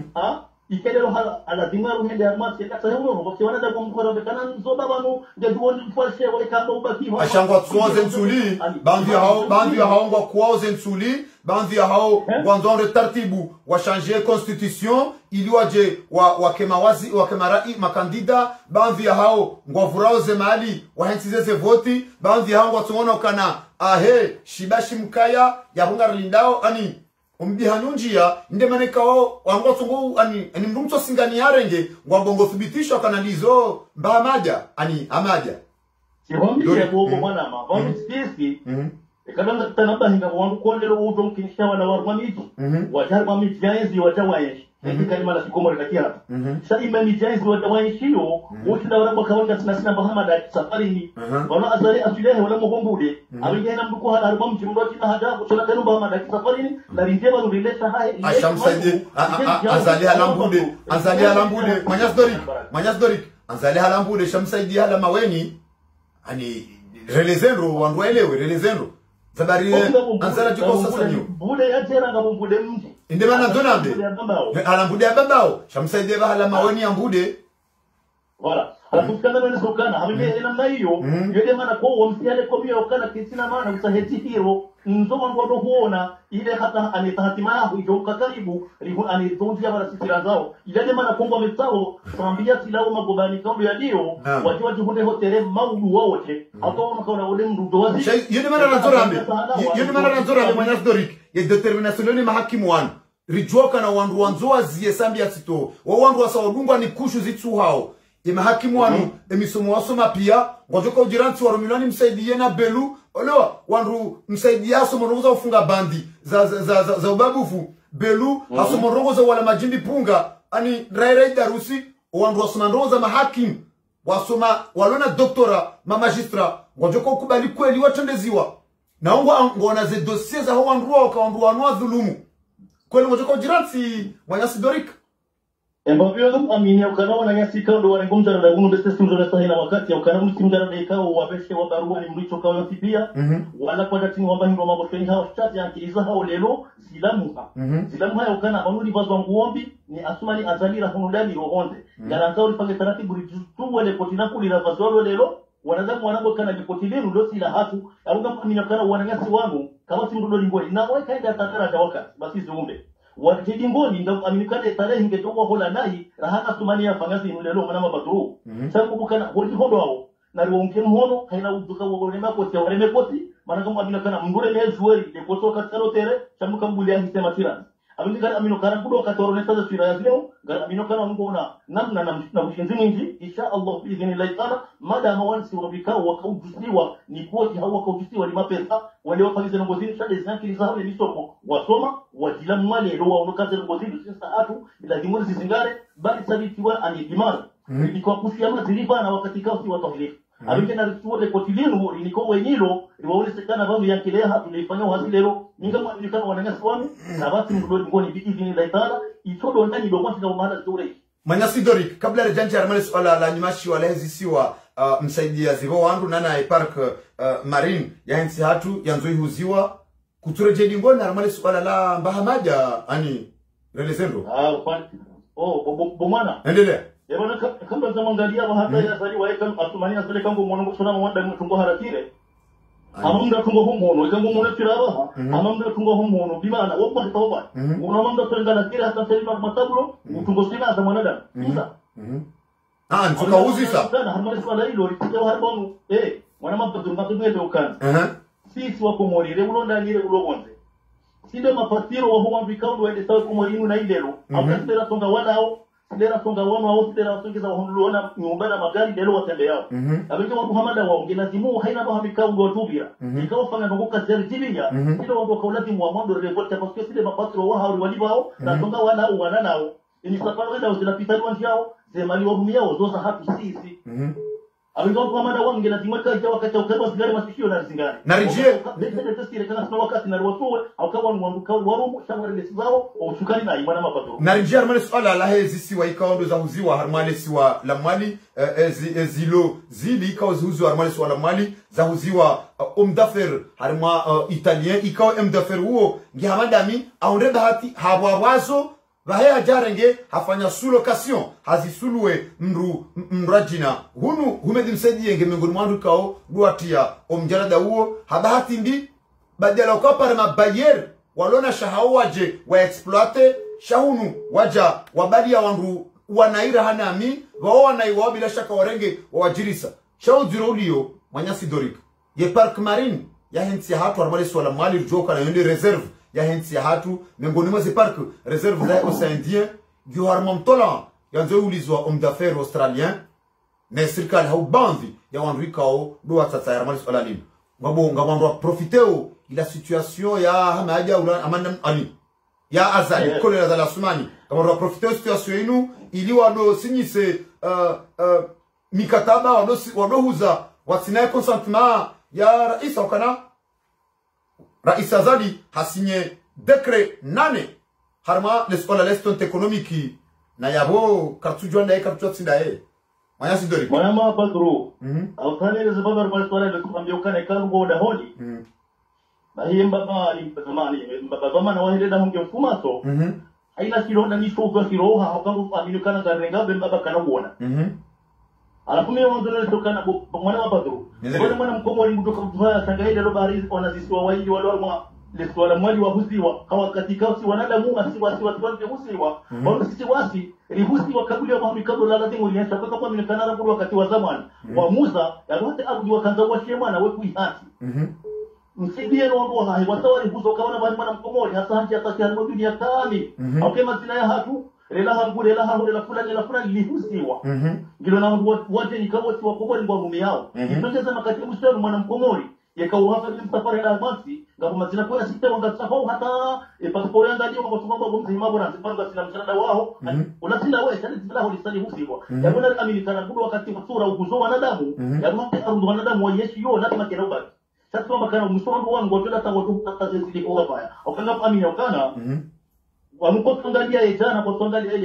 ikelelo ala dimaru hende amati kata huno kwa wana da kumkora bekana nzoba wanu ndio mfashe wale kama ubaki ashangwa tsoze nsuli bandi hao ngwa kuoze nsuli bandi hao ngwanzonde tartibu wa changer constitution ili waje wa kemawazi wa kemarai makandida bandi hao ngwa vuraoze mali wa hentizeze voti bandi hao ngwa tsona kana shibashi mkaya ya hunga lindao ani umbihanunjia inde maneka wao wango tungu ani mrumto singani yarenge ngwambongo thibitisho kanalizo mbahamaja ani amaja sihombi ya bobo mwana ma wao sisi kadanga tanaba hinga wangu kondelo uto mkinisha wana warmamiti wajarwa mitiaenzi wajawayeshi kalima la sikomore takia sasa imani jaizi watawaishio wote na wala kawanga sina Muhammad safari wana azali afilehe wala mugombude abigena mduko hala arba mjimbo tina hada kutola kanu Muhammad safari na rinjema nulileta hai ashamsaidi azali halambude Manyasi Dorik azali halambude shamsaidi hala maweni ani relezendo wanduelewe relezendo zabari anzala jiko sasa nyo bude ya tera ngabude mji inde mana donambe alambude ababao shamsaidie bahala maweni ambude wala alafuskana nene sokana habibe ina hiyo yule mana kwa wamsiale kwa mio kana kisina maana usaheti hiro nzoma ndo huona ile hata anitahatima yao ijoka karibu rihu anitonjia mara sifira zao ile mana komba metao tambia silao magobani kambo ya dio wajua juhunde hotere maudu wote akaona kaona ule mrudo wazi yule mana nanzorambe Manyasi Dorik ya determination ni mahakimu wana rijoka na wandu wanzoa ziesambi ya sito wa wandu wasawadungwa ni kushu zitu hao Yema hakimu wanu emisomo wasoma pia ngojoka ujiranti wa romilani msaidie na belu olewa wandu msaidie aso morongoza ufunga bandi za ubabufu belu aso morongoza wala majindi punga ani rairai darusi wandu wasoma ndongoza mahakimu wasoma walona doktora magistra ngojoka ukubali kweli watendeziwa na ngona ze dossier za wandu wao ka wandu wanua dhulumu kweli ngojoka ujiranti Manyasi Dorik Embavyo amini ukana wananyasika ndo wanengomza na gumu beste simzo na sahina wakati ukana msimdara na ikao wabeshe wa barua ni mlicho kwa tibia wala kwa dati wamba hindo mambo feni hao chat ya kiliza hao lelo silamu haya ukana banuli bazwa nguombi ni asmani azalira hunudani rohonde garanza ulifanye taratibu rijutu wale kotina kulira bazwa lelo wanadamu wanango kana bikoti lenu ndo sila hatu au kama amini ukana wananyasi wangu kama simdo lingoni na wao kaenda tatara ta wakati basi ziumbe wakati ngoni ndo aminikane tarehe ingetoka hola nahi rahana sumania fangasi nulelo mana mabadru sasa kubukana hodi hodo hao na ruonke mhono haina uduka wogolema ko te wareme koti mana kama aminikana mndure ne zuweri de koto katalo tere chamu kambulia hisema tira aminikana aminokana kudo katoro ne sasa sira yazleo gar aminokana ngona namna na bushinzi mwingi insha Allah bi idhnillahi ta'ala mada mawansi wabika wakaujusiwa ni koti hawa wakaujusiwa ni mapesa wale wafanyize ngozini shade zinakili zao ni soko wasoma wajila mwale ro waonokaze ngozini sasa hatu lazima zizingare bali sabitiwa anidimara ilikuwa kusia mazilipa na wakati kao si watohilifu abike na rituale kotilinu iliko wenyilo liwaone sekana bamu yankilea hatu leifanya wazilero ninga mwanikana wananyasi wanu na basi mdodi ngoni bi idhnillahi ta'ala itodo ndani do mwati na umana zure Manyasi Dorik, kabla ya janji armale suala la nyimashi wala hezi siwa msaidia zivo wandu nana park marine ya hensi hatu ya nzoi huziwa kutureje dingoni armale suala la mbahamaja ani relezendo. Bomana. Endelea. Yabana kamba zamangalia hata ya sali wa eka atumania sale kango mwanangu sona mwanda mtungo harakire. Amamda tungo homono ikango mwana kiraba amamda tungo homono bimana wopwa tawba unamamda tengana kira hata sali matabulo utungo sina za mwanada sasa ntukawuzisa sana hamali swala hilo litawa harbonu mwana mapaturu matubele ukana sisi wako morire ulonda nire ulobonze sinde mapatiro wa huwa vikaundo wende sawa kumorinu na indelo akasera songa wadao sidera songa wano au sidera songiza wahuluona nyumba na magari delo watembe yao abike wa Muhammad wa ngena zimu haina ba mikaundo watubira ikawa fanga ndoka serjilia ndio wando kaulati muamado revolte parce que sinde mapatiro wa hao walibao na songa wana wana nao ni safari wenda uzilapita yao zemali wahumia wazoza hatu sisi Abingo kwa mada wangu ngena timaka jawa kata ukaba sigari masikio na zingari. Na rijie Ndio testire kana sina wakati na ruwatuwe au kawa mwanduka warumu shangari lesizao au shukani na imana mapatoro. Na rijie armale suala la hezi siwa ikaondo za huziwa harmale siwa la mwali zilo zili ikao zihuziwa harmale siwa la mwali za huziwa umdafer harma italien ikao umdafer huo ngihamadami aondenda hati hawawazo Vahea jarenge hafanya sous location hazisuluwe mrajina hunu humedi msedi yenge mengoni mwandu kao duatia omjarada huo habahati mbi badala kwa para mabayer walona shahao waje wa exploite shahunu waja wabali ya wandu wanaira hanami wao wanaiwa bila shaka warenge wawajirisa shao dirolio Manyasi Dorik ye park marine ya hensi hatu armale swala mali joka na yende reserve ya hensi hatu miongoni mwa park reserve za Océan Guharmamtola ya nzoulizwa homme d'affaires australien na serikali haubandi ya wanrikao do atata ya ramali swala lim ngabo ngabo profiteo ila situation ya hamaja ula amana ani ya azali kole la Asmani kama profiteo situation inu ili wado signise mikataba wado huza wasinaye consentement ya rais wakana Rais Azali hasinye dekre 8 harma l'escola leston economique na yabo kartujwa na kartujwa tsindae Manyasi Dorik mwana mapatro au tani le sababu armale swala le kuambia ukana kango da hodi na hii mbaba ni zamani mbaba na wahile da honge mfumaso haina kilonda ni shoga kiroha hakango aminikana garenga mbaba kana kuona alafu mimi wanzole tokana mwana mapatro mwana mkomo ni kutoka kufanya sangaida lo bahari wanazisiwa waiji walorma leswala mwali wa husiwa hawa katika si wanadamu asiwa tuanze husiwa wao sisi wasi rihusiwa kabla ya mamikado la lazima ulianza kwa kama minekana na wakati wa zamani wa Musa yarote abudi wakanza wa shema na wewe kuihati msibie roho hai watawali huzo kama na mwana mkomo hasa hanja hata dunia kami au kama zina ya hatu lela fulani lihusiwa ngilo na wote nikawa si wakubwa ni ngombe yao nipendeza makati mshauri mwana mkomori yakauhafa ni safari ya basi ngapo mazina kwa sita wanga safau hata pasiporo yanga ndio kwa sababu ngombe mambo na sipanga sina msaada wao unatinda wewe sasa bila holisani husiwa yakuna aminikana kudo wakati wa sura uguzo wanadamu yakuna arudi wanadamu wayeshi yo lazima kiroba sasa kama kana msongo wangu ndio hata watu tatazidi kwa baya ukanga amini ukana wamukotangalia jana kwa songalia yelo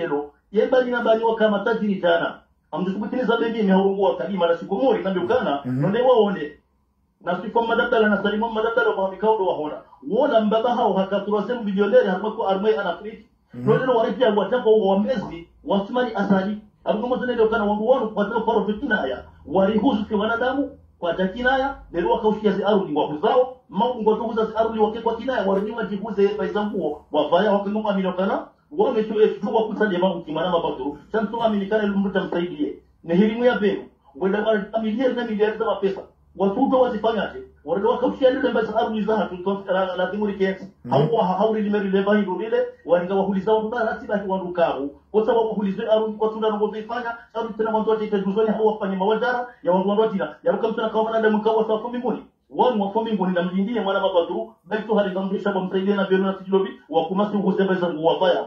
yebali na bali wakama tajiri jana amdisubutiliza bebi ni haurungua kalima na sikumuri na ndukana nonde waone na sifo madabdala na salimu madabdala kwa mikaudo wahona wona mbaba hao hakaturasemu videoleri hamako armei anafriki nonde warifia watako wa mezi wasimani asali abumo zene ndukana wangu wanu kwa tano paro fitinaya warihusu kwa wanadamu kwa takinaya lero wakaushia zi arudi wa kuzao maungo tukuza zi arudi wake kwa kinaya wariniwa jibuze faizanguo wavaya wakinunga milokana wame tuwa kusali mamu kimana mabaduru chanto aminikana lumbuta msaidie ne hilimu ya penu wenda wale milioni na milioni za pesa watuto wazifanyaje wale wakaushia ile mbasa arudi za hatu lazima riketi hauri limerile bahido lile walinga wahuliza wabara tiba wandukaru kwa sababu wahulize arudi kwa tunda ngo zifanya arudi tena mwanzo ati tujuzoni hawa fanya mawazara ya wandu watina ya ukamtana kama nada mkawa sawa mbinguni wanu wa mbinguni na mjindie mwana mabaduru basi halikamdisha bomsaidia na beno na tilobi wa kumasi ukuzembeza nguwa baya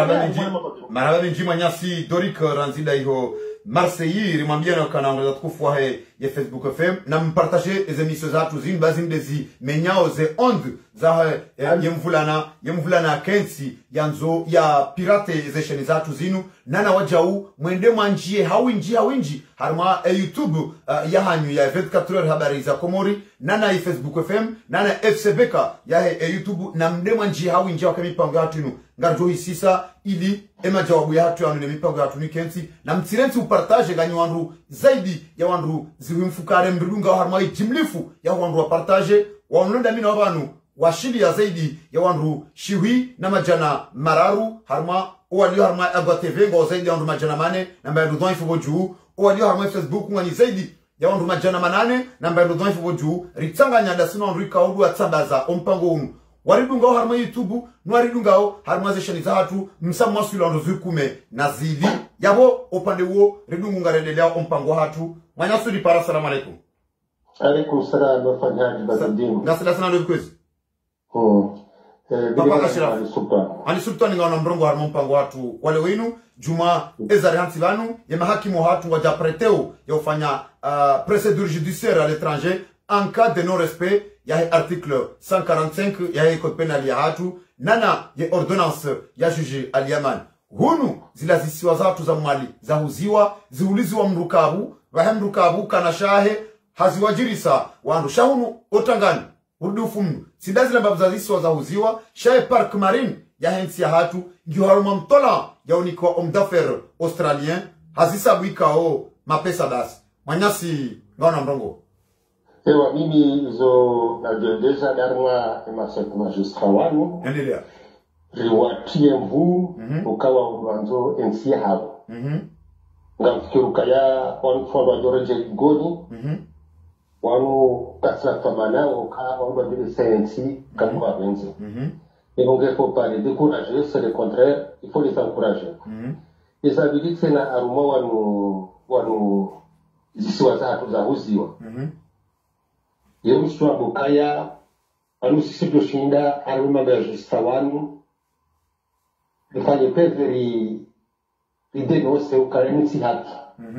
maraba njima nyasi Dorik Ranzida hiyo Marseille rimwambia na kanaongeza tukufua he ya Facebook FM na mpartager les émissions za tuzini bazi mdezi menyao ze onde za yemvulana kensi yanzo ya pirate ze sheni za tuzinu nana wajau mwende mwanjie hawinji harma YouTube ya hanyu ya 24 heures habari za Komori nana ya Facebook FM nana FCBK ya YouTube na mde mwanjie hawinji wakamipango ya tunu ngarjo hisisa ili ema jawabu ya hatu ya mipango ya tunu kensi na mtirensi upartage ganyi wandu zaidi ya wandu ziwimfukare mridunga harma jimlifu ya wandu wa partage wa mlonda mina wabanu washili ya zaidi ya wandu shiwi na majana mararu harma uwalio harma Agwa TV ngo zaidi ya wandu majana mane na mbayandu dhoni fubo juu uwalio harma Facebook ngani zaidi ya wandu majana manane na mbayandu dhoni fubo juu ritanga nyanda sino wandu rika udu wa tsabaza ompango unu waridungao harma YouTube nwaridungao harma zeshani za hatu msamu wasuli wandu zukume na zili yabo opande uo ridungu ngaredelea ompango hatu mwanyasuri para salamu alaikum alaikum salam wa fanyaji bazadingu ngasila sana ndo kwezi Papa Ashraf ani sultani ngana mrongo harma mpango watu wale wenu juma ezari hansi banu yema hakimu hatu waja preteo ya ufanya procédure judiciaire à l'étranger en cas de non respect ya article 145 ya code pénal ya hatu nana ya ordonnance ya juge Aliaman hunu zilazisiwa zatu za mali za huziwa ziuliziwa mrukabu mrukabu kana shahe haziwajirisa wandu shahunu otangani urudufu mnu sidazila mbabzazisiwa za huziwa shahe park marine ya hensi ya hatu giharuma mtola ya unikwa omdafer australien hazisabu ikao mapesa basi mwanyasi ngaona mrongo ewa mimi izo najiendesha darma emasek magistra wanu endelea riwatie mvu ukawa mwanzo ensi hao ngamfikiru kaya wanu kufandwa joreje goni wanu kasla famana ukawa wanu bile sensi kamwa wenzi et donc il faut pas les décourager, c'est le contraire, il faut les encourager. Les habilités c'est na aruma wanu zisiwa zatu za huziwa yemuswa bukaya anu sisito shinda aruma bajista wanu ifanye peveri idenose ukarenisi haki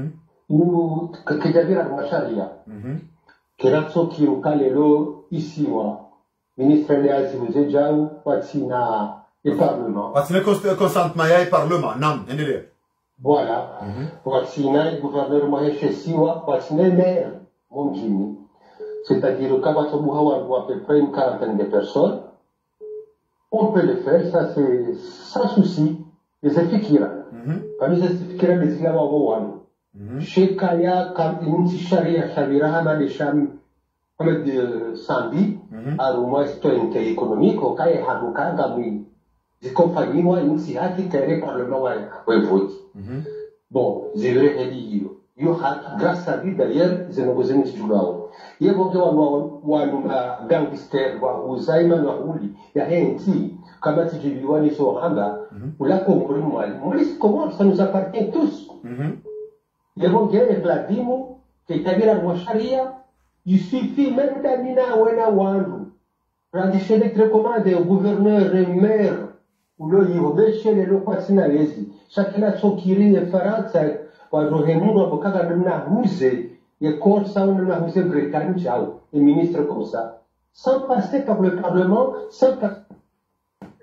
kakijabira masharia keratso kirukalelo isiwa ministre de Azimuze Jau watina le parlement watina consentement ya parlement nam endelea voilà watina le gouverneur Maheshe Siwa watina le maire Mongini c'est-à-dire quand on a à peu près une quarantaine de personnes on peut le faire ça c'est sans souci les effikira quand les effikira les islama wanu shekaya kam inti sharia hama de sham comme de sambi aruma historique économique au cas hadukanga mwi zikofanywa insi haki tare parlement wa vote bon zivre hedi yo haki grâce à lui d'ailleurs zenogozeni tijulao yebo kwa wanu gangster wa uzaima na huli ya henti kama tijiliwani so hanga ulako muri comment ça nous appartient tous yebo ngere gladimo kitabira wa sharia il suffit même d'amina wena wandu randishe les recommandes au gouverneur et maire ou le yobeshe le lokwasina lezi chakila sokiri e faransa wa rohemundo abokaga na huze et corps ça on a huze britannique et ministre comme ça sans passer par le parlement sans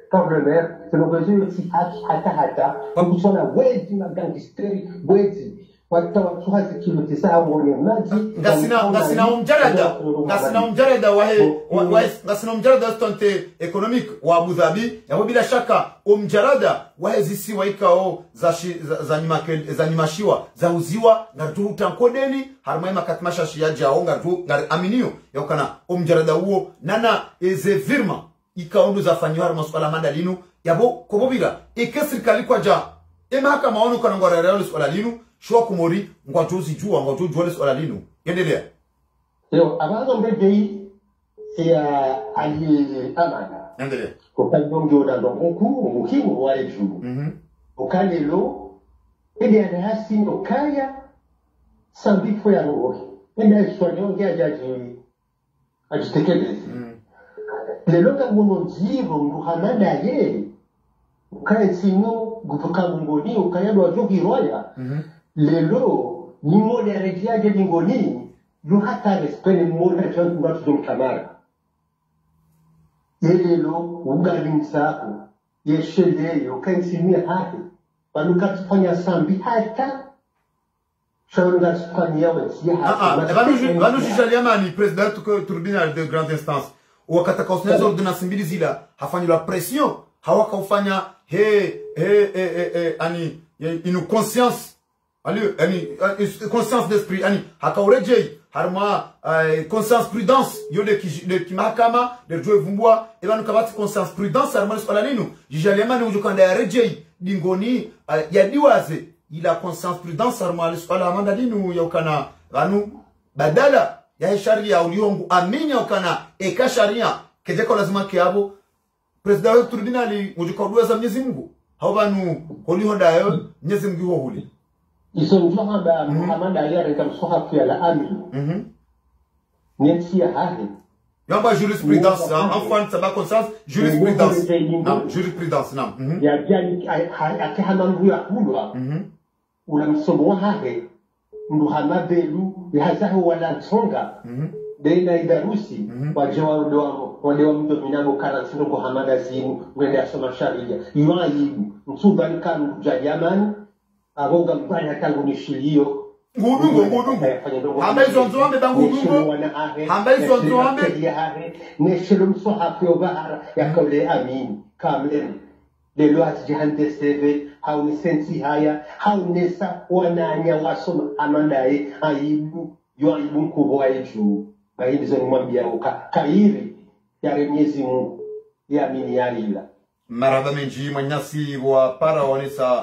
Quand le maire, c'est l'occasion si hata kusona wezi na gangsteri wezi watawa kilo tisa wone maji ngasina umjarada ngasina umjarada stonte economic wa Abu Dhabi ya bila shaka umjarada wa zisi waikao za nimashiwa za uziwa na tu tankodeni harmai makatmasha shiaja onga tu ngar aminio yakana umjarada huo nana eze firma ikaondu za fanyo har masuala mandalinu yabo kobobira serikali kwa ja haka maono kana ngora real swala linu shwa kumori ngwatuzi jua ngwatuzi wale swala linu endelea yo abazo mbei ya ali amana endelea kwa ngongo na ngongo muhimu wa eju ukalelo ende adasi okaya sambifo ya roho ende swali ngea jaji ajitekeleze lelo kamuno jivo Muhammad aye ukae sino gufuka ngoni ukayado ajogi roya lelo ni mode regiaje ngoni yo hata respect mode chantu ngatu domkamara lelo ugali msako yeshele ukae sino haki baluka tufanya sambi hata shanga tufanya wasi hata banu jaliamani president tribunal de grande instance wakati kausneza ordonnance mbili zila hafanywa pression hawakaufanya ani une conscience ani conscience d'esprit ani hakaureje harma conscience prudence yode ki mahakama de joe vumbwa ebanu kabati conscience prudence harma swala linu jijaliamani ujukanda ya reje dingoni ya diwaze ila conscience prudence harma swala amanda linu yaukana ganu badala ya sharia uliongu aminya ukana eka sharia kejeko lazima kiabo president wa tribunali ujikodwa za Mwenyezi Mungu hawanu holiho dayo Mwenyezi Mungu huli iso njoma ba Muhammad Ali akamsoha kwa la ami nyeti ya hahi yamba jurisprudence enfant ça va conscience jurisprudence nam ya jani akihana mbuya kulwa unamsomo hahi nduhama belu yazaho wala tsonga beina idarusi wajewa wale mtu minamo kana sino kwa hamada simu ngende asoma sharia yuayibu mtubani kanu jajamani agonga mpanya tangu nishilio ngudungo ambaye zonzoambe bangudungo ambaye zonzoambe neshelo msohafi obahara yakole amin kamlen lelo atijihande seve hauni sensi haya haunesa wananya wasoma amandaye aibu yoaibu mkubwa yetu bahindi zo mwambia kairi ya Mwenyezi Mungu ya mini yalila maraba menji manyasi wa para wanisa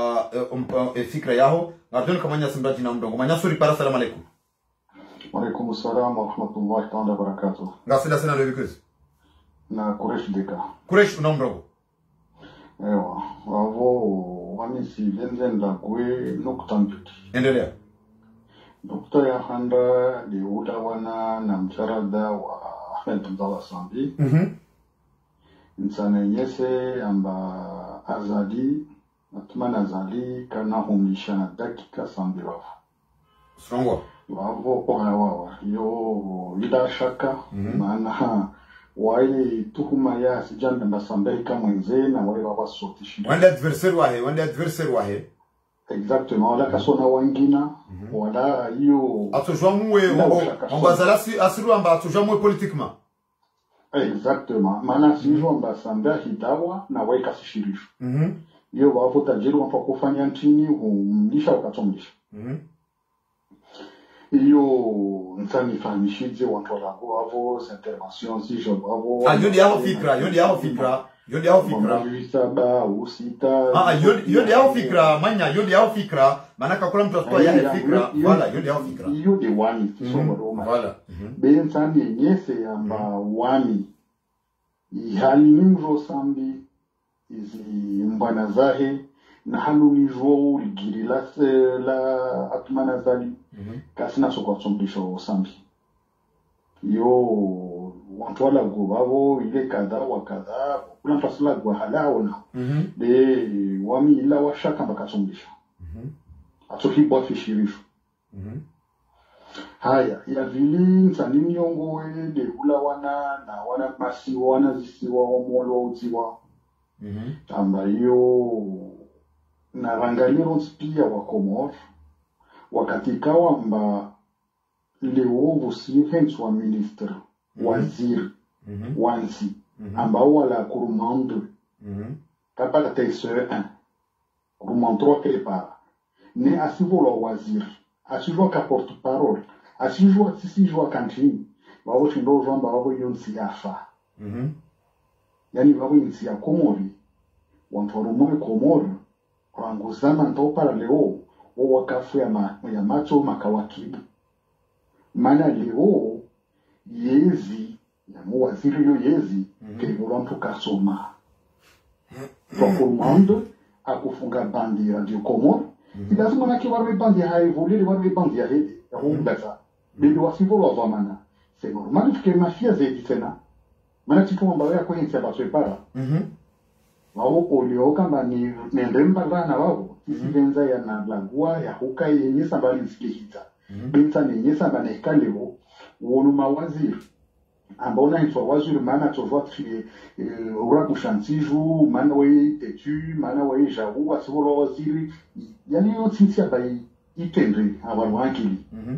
fikra yaho ngatoni kama nyasi mbaji na mdongo manyasuri para salamu alaykum wa alaykum assalam wa rahmatullahi ta'ala wa barakatuh ngasida sana lewikezi na Kuresh deka Kuresh una mdongo ewa wavo wanisi lenzenda kwe nukutambiti endelea nukta ya handa li utawana na mcharada wa Ahmed Abdallah Sambi insana yese amba azali atman azali kana humisha na dakika Sambi wafu songo wavo wawa yo ila shaka maana wale tuhuma ya sijanda Masambe kama mwenze na wale wabasotishi wanda adversaire wahe exactement wala kasona wangina wala hiyo atujamwe mbazalasi asiru amba atujamwe politiquement exactement maana sijo Masambe hitawa na weka sishirisho hiyo wavo tajiri wafa kufanya nchini humlisha ukatongisha iyo nsani famishije watu walago avo intervention si jo avo yodi yao fikra saba usita yodi yao fikra manya yodi yao fikra manaka kula mtu asitoa yale fikra wala yodi yao fikra iyo de wani somo roma wala ben sani nyese amba wani ihali nimro sambi izi mbana zahe na hanu nijo ligiri la atmana zali kasina sokwa tsombisho sambi yo watu wala gobavo ile kadha wa kadha kuna fasala gwa halaona de wami ila washaka bakatsombisha atokibwa fishirisho haya ya vili nsani miongo de ula wana na wana masiwa wana zisiwa wa molo uziwa ambayo na rangaliro pia wa Komoro wakati kawamba leo vusivensi wa minister waziri wansi ambao wala kurumando kapata taisere 1 kurumando 3 prepara ne asivolo waziri asijua ka porte parole asijua sisijua kantini wao shindo jamba wao yonsi yafa yani wao yonsi ya Komori wantorumo Komori kwanguzama ndo para leo wakafu ya macho makawakibu mana leo yezi ya muwaziri yo yezi kegolo mtu kasoma kwa komando akufunga bandi ya Radio Komoro lazima na kiwarwe bandi haivuli warwe bandi ya hedi ya humbeza bibi wasivolo wavamana c'est normal que mafia zedi tena mana titu mambo ya kwenye sabato para wao olio kama ni nendemba bana wao isivenza ya na lagua ya huka yenye sabali sikihita binta ni yenye sabali kaleo wonu mawaziri ambao na hitwa waziri maana tovotri urabu shantiju maana we tetu maana we jawu asivolo waziri yani yotinsia bai itendri abantu hankili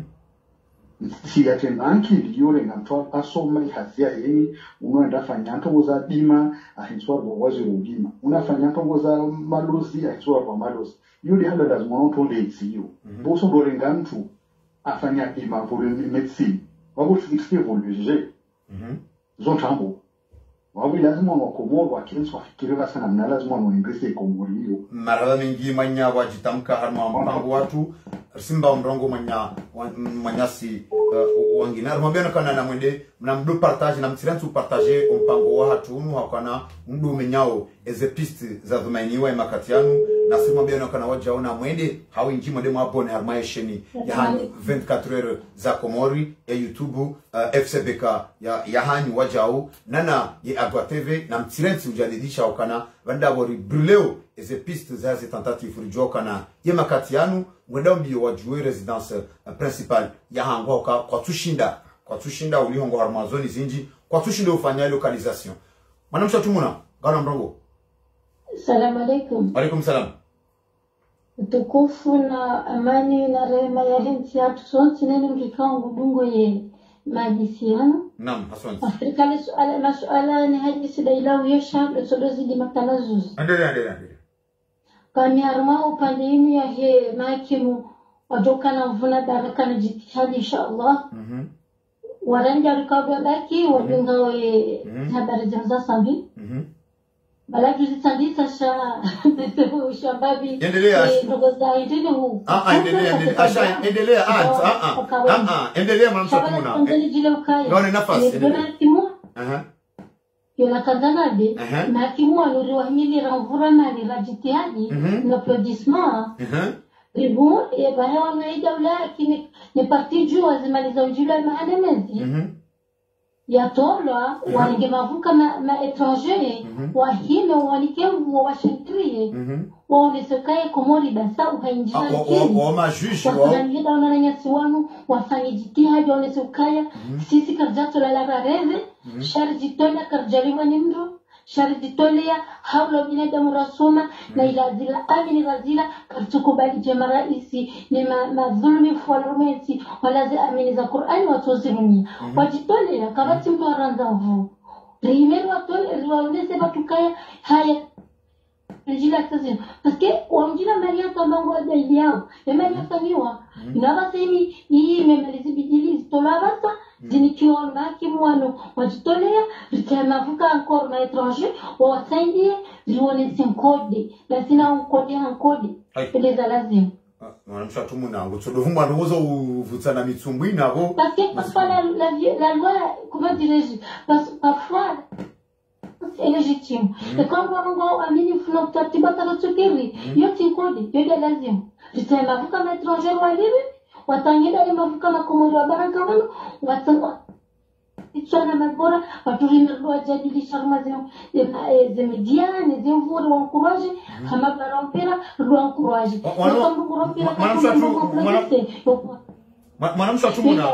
si ankili yore ngamtwa asoma ihazia yeni unoenda fanyanga woza bima ahitwa waziri ubima unafanyanga woza malozi ahitwa malozi yule hala lazima ontonde itsiyo boso dorenga mtu afanya bima pour medicine wabo fikise voluje zontambo wabo lazima wakomoro wakinswa fikiriwa sana na lazima waingrese Komoro marhala mingi manya wajitamka harma mpango watu simba mrongo manyasi wangina rumabena kana na mwende mnamdu partage na mtirantu partager mpango wa hatunu hakana mdu menyao eze piste za dhumainiwa makatianu na simabena kana wajaona mwende hawinji mwende mwabone harma yesheni ya hani 24 heures za Komori ya YouTube FCBK ya hani wajao nana ya Agwa TV na mtirantu ujadidisha wakana vanda wori bruleo eze piste za eze tentative rijokana ya makatianu mwenda mbio wajue residence principale ya hangwa kwa tushinda ulihongo harmazoni zinji kwa tushinda ufanya localisation mwanamsha tumuna gana mrongo. Salamu alaikum. Alaikum salam. Utukufu na amani na rehema ya hinti ya tusonti nene mkikao ngudungo ye majisiano. Naam, asante. Afrika masuala ni hajisi dailau yesha lesodozi di matanazuzi. Endelea. Kami arma upande yinu ya he makimu wajoka na mvuna baraka na jitihadi inshallah. Waranja rikabwa daki wajunga we habari jamza sambi. Balaki zitandisa sha betefu ushambabi. Endelea. Ndogoza itini huu. Endelea. Asha endelea endelea mwanamshatumuna. Ngone nafasi. Endelea. Yona kandangade na kimu aluriwa hili ramvura mali la jitihadi na applaudissement bon et bah on a idawla qui ne parti juu azimaliza ujula maana mezi ya tola waningemavuka ma étranger wa hilo walikemu wa shintrie wa ulisekaye Komori basa ukainjia wa majushi wa wanangida wananyasi wanu wafanye jitihadi wanesukaya sisi karjato la rareve sharji tola karjaliwa nimro sharji tolea hawla binadamu rasuma na ilazila amini razila kartukubali jema raisi ni madhulmi falumenti walazi amini za Qur'ani watozimia wajitolea kabati mtu aranzavu rimero watole riwaonese batukaya haya njila kazi paske wamjina Maria tambango adili yao Maria taniwa inabasemi hii memalizi bidili zitolabasa zinikiwa naki mwano wajitolea rikamavuka encore na étranger wasaidie zione sinkode lazima unkode hankode peleza lazima mwanamshatumuna ngotodovumba ndozo uvutsana mitsumbu inabo parce que parfois la loi comment dirais-je parfois c'est légitime et quand on a amini flota tibata na tsukiri yote kodi yote lazima zitamavuka na étranger walibi watangida mavuka na Komori wa baraka wano watanga itwana mabora waturindu wajadilisha rumazio zemediane zemvuri wa encourage kama barampera ru encourage mwanamshatumuna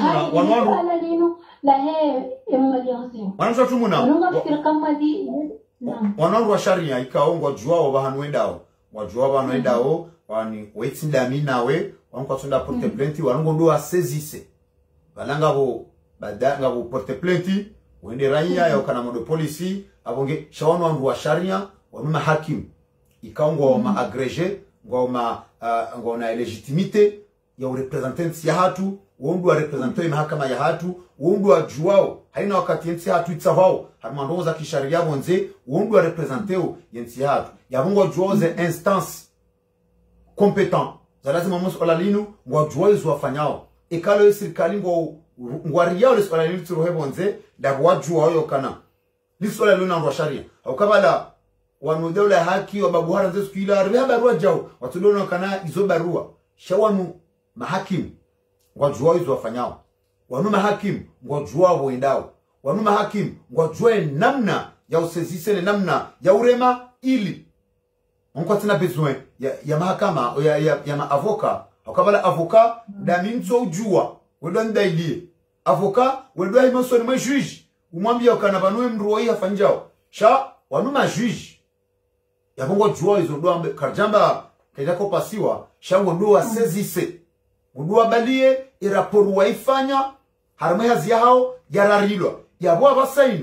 wanwandu la he emaliazio mwanamshatumuna wanunga fikira kama di wanangu wa sharia ikaongwa juao bahanwendao wajua bahanwendao wani wetindami nawe wankwatunda porte plainte wanungo ndo asezise balanga bo badanga bo porte plainte wende raia ya kana modo polisi abonge shawano wangu wa sharia wanuma hakim ikaongwa wa agrégé ngona legitimité ya representancy ya hatu wondu wa representer mahakama ya hatu wondu wa juao haina wakati yensi hatu itsavao harmando za kisharia bonze wondu wa representeo yensi hatu ya bongo juao ze instance competent za lazima mos olalinu ngwa juao zofanyao ekalo serikali ngwaria ole olalinu turohe bonze da juao yokana lisola luna ngwa sharia ukabala wanodola haki wa babuhara nzesu kila arbe barua jao watudono kana izo barua shawanu mahakimu ngwajua hizo wafanyao wanu mahakimu ngwajua waendao wanu mahakimu ngwajua namna ya usezise namna ya urema ili onkwatena besoin ya mahakama ya maavoka wakabala avoka daminzo ujua wedo ndailie avoka wedo himosoni mwe juge umwambia ukana banwe mruoi hafanjao sha wanu ma juge ya bongo jua hizo doa karjamba kaidako pasiwa shango ndo asezise udua balie iraporu waifanya harama hazi hao yararilwa yabwa basainu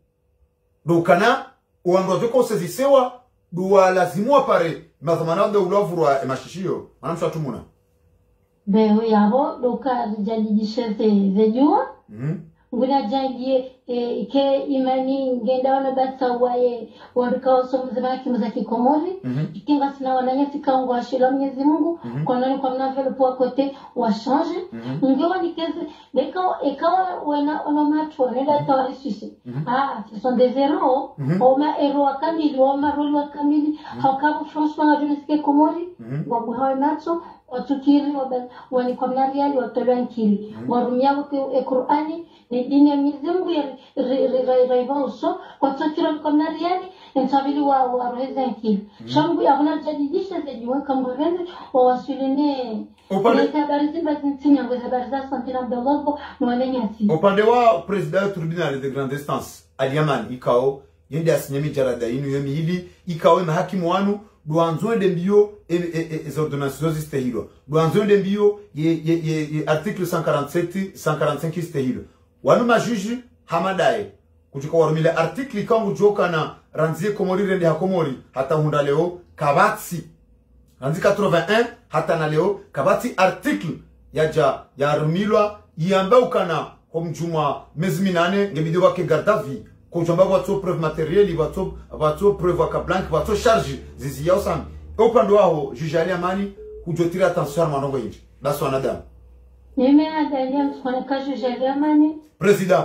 dokana uando zoko sezisewa duwa lazimwa pare mazamana ndo ulovurwa emashishio manamsha tumuna bewe yabo doka jajijisheze zejua nguna jajie ke imani ngenda wana basa wae warika mzima kimuza kikomori ikinga sina wananya sikangu wa shila Mwenyezi Mungu kwa nani kwa mnavyo kwa kote wa change ngewa nikeze ikawa wena onomatwa nenda tawari sisi ce sont des héros oma héros kamili oma roli wa kamili hakabu franchement ajulisike komori wabu hawa nacho watukiri wani kwa mnariali watolewa nkili warumia wake Qur'ani ni dini ya Mwenyezi Mungu ya raiva uso kwa tukiri kwa mnariali nsabili wa roheza nkili shangu ya wana jadidisha zejiwa kamurende wa wasuline habari zimba zintinya ngo habari za santina mdoloko mwananyasi upande wa president tribunal de grande instance aliamani ikao yende asinyemi jarada inu yemi hili ikao mahakimu wanu duanzonde mbio les ordonnances istehilo duanzonde mbio ye article 147 145 istehilo wanu majuji hamadae kuchika warumile article kangu joka na ranzie komori rende hakomori hata hunda leo kabati ranzi 81 hata na leo kabati article ya rumilwa yamba ukana kwa mjuma mezi minane ngebidio wake gardavi kujamba watu preuve materiel watu preuve ka blank watu charge zizi yao sana upande wao juge Aliamani kujotira attention manongo inji basi wanadamu nime adalia msukona ka juge Aliamani président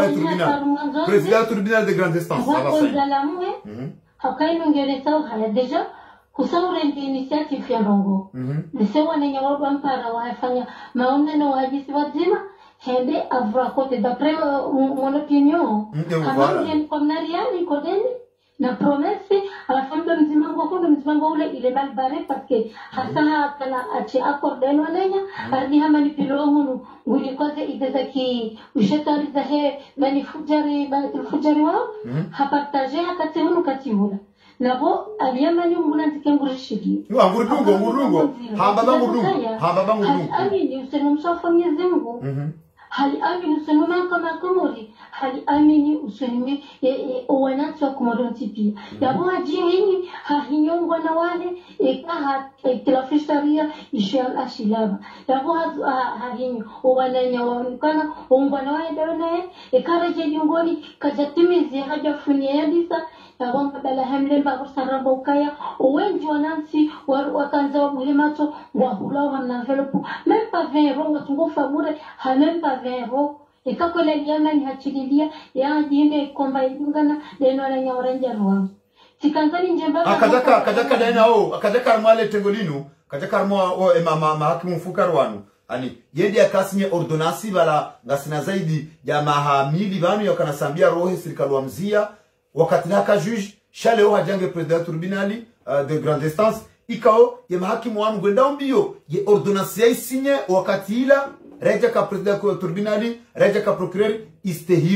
wa tribunal de grande instance abasalamwe hakaino ngeleta haya deja kusaura initiative ya Rongo nisewa nenya wadu ampara wafanya maonano wajisi wazima hende avra kote d'après mon opinion kama kwa mnariani kodeni na promesse à la fin de mzimango ule ile mal barré parce que hasa kana achi accordeno nenya ardi hama ni pilomunu nguli kote ideza ki ushetari zahe manifujari wao hapartager hakati hunu katibula nabo Aliamani mbulanzike ngurishiki ngurungo hamba bangu amini usenu msofa Mwenyezi Mungu hali amini usenuma kama komori hali amini usenumi owanatu wa komori pia yabo ajini hahinyongwa na wale ekaha kilafisharia ishal ashilaba yabo hahinyo owananya waonekana ongwana wale dawe ekaraje jongoni kajatimizi hajafunia yadisa yawanga bala hamlemba kusaramba ukaya wengi wanansi wakanza wabulemato wahula wana envelope même pas 20 euros ngatungofa bure ha même pas 20 euros ikakola Aliamani hachililia ya jinde komba ingana deno la nyaoranja rwa tikanzani njemba akajaka dena akajaka mwale tengolinu akajaka mwa mahakimu mfukarwanu ani yedi akasinye ordonansi bala ngasina zaidi ya mahamili banu yakanasambia rohe serikali wa mzia wakati naka juge shaleo hajange president tribunali de grande instance ikao ya mahakimu wanu gwenda mbio ye ordonansi ya isinye wakati ila reja ka president tribunali reja ka procureur istehilwa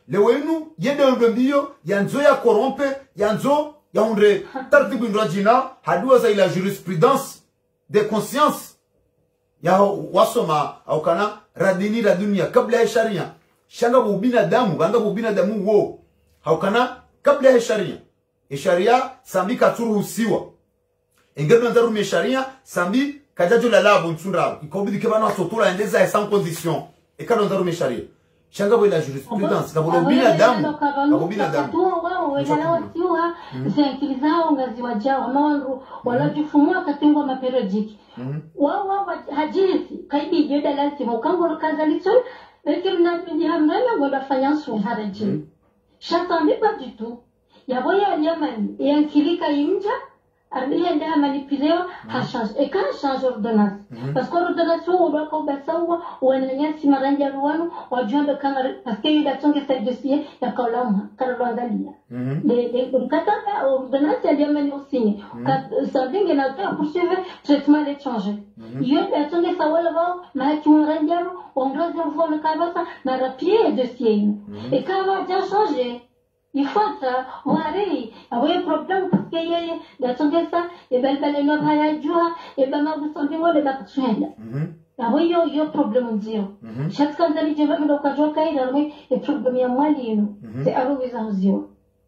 lewenu yende ndombiyo yanzo ya corrompe yanzo ya unre tartibu ndrajina hadua za ila jurisprudence de conscience ya wasoma au kana radini la dunia kabla ya sharia shanga binadamu kanga binadamu wo haukana kabla ya sharia sharia sambi katuruhusiwa engendo nzarume sharia sambi kajajo la labo nsura ikobidi kebana sotura endeza sans condition ekano nzarume sharia shanga bo la jurisprudence kabula binadamu kabula binadamu wao wanaotiwa zikilizao ngazi wajao nondo walojifumua katingwa maperojiki wao hajisi kaidi joda lazima ukango kazalicho lakini na hamdana ngoda fanyansu haraji shatambi pas du tout yaboya Yamani yankilika imja arbienda manipuleo ha change et quand change ordonnance parce que ordonnance ou doit ko basawa wananya simaranja ruwanu wajua kama parce que il a tonge cette dossier ya kolama karwandalia les kataka ordonnance ya Yamani aussi ça dingue na ta poursuivre traitement d'échange yo ya tonge sawala ba na kimaranja ondoze mfano kabasa na rapie dossier et quand va déjà changer il faut ça, wari, awe problème parce que yeye datonge ça et ben no haya jua et ben ma busonge wale da kushenda. Awe yo problème ndio. Chaque quand ali je ndo kwa joka ila et problème ya mwali no. C'est awe za uzio.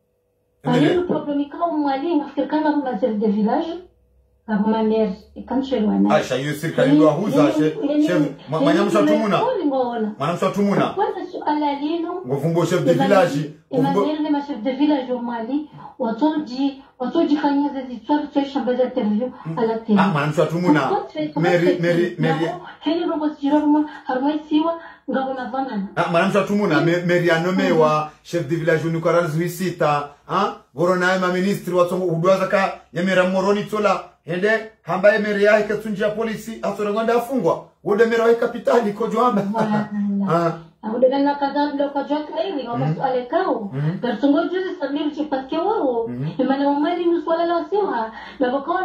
Ayo problème ka mwali afrika na ma chef de village. Kama mère et quand je loin. Aisha yo sirikali ndo ahuza chef manyamsha tumuna. Manyamsha tumuna. Ala lino. Ngofumbo chef de village. Emmanuel ma chef de village au Mali, watoji fanya hizo histoires tu shamba za interview à la télé. Manyamsha tumuna. Meri. Hili robo siroma harmaisiwa ngabona vanana. Manyamsha tumuna meri anomewa chef de village unukaral zuisita, gorona ma ministre watongo udwaza ka yamera moroni tola. Hende hamba emeri yake tunjia polisi asorongonda afungwa. Wode mera wa kapitali ko joamba. Udah nak kagak lo kajak lagi, ngomong soal kau. Bersungguh juzi sambil cepat kau. Mana umari muswala la siwa. Lalu kau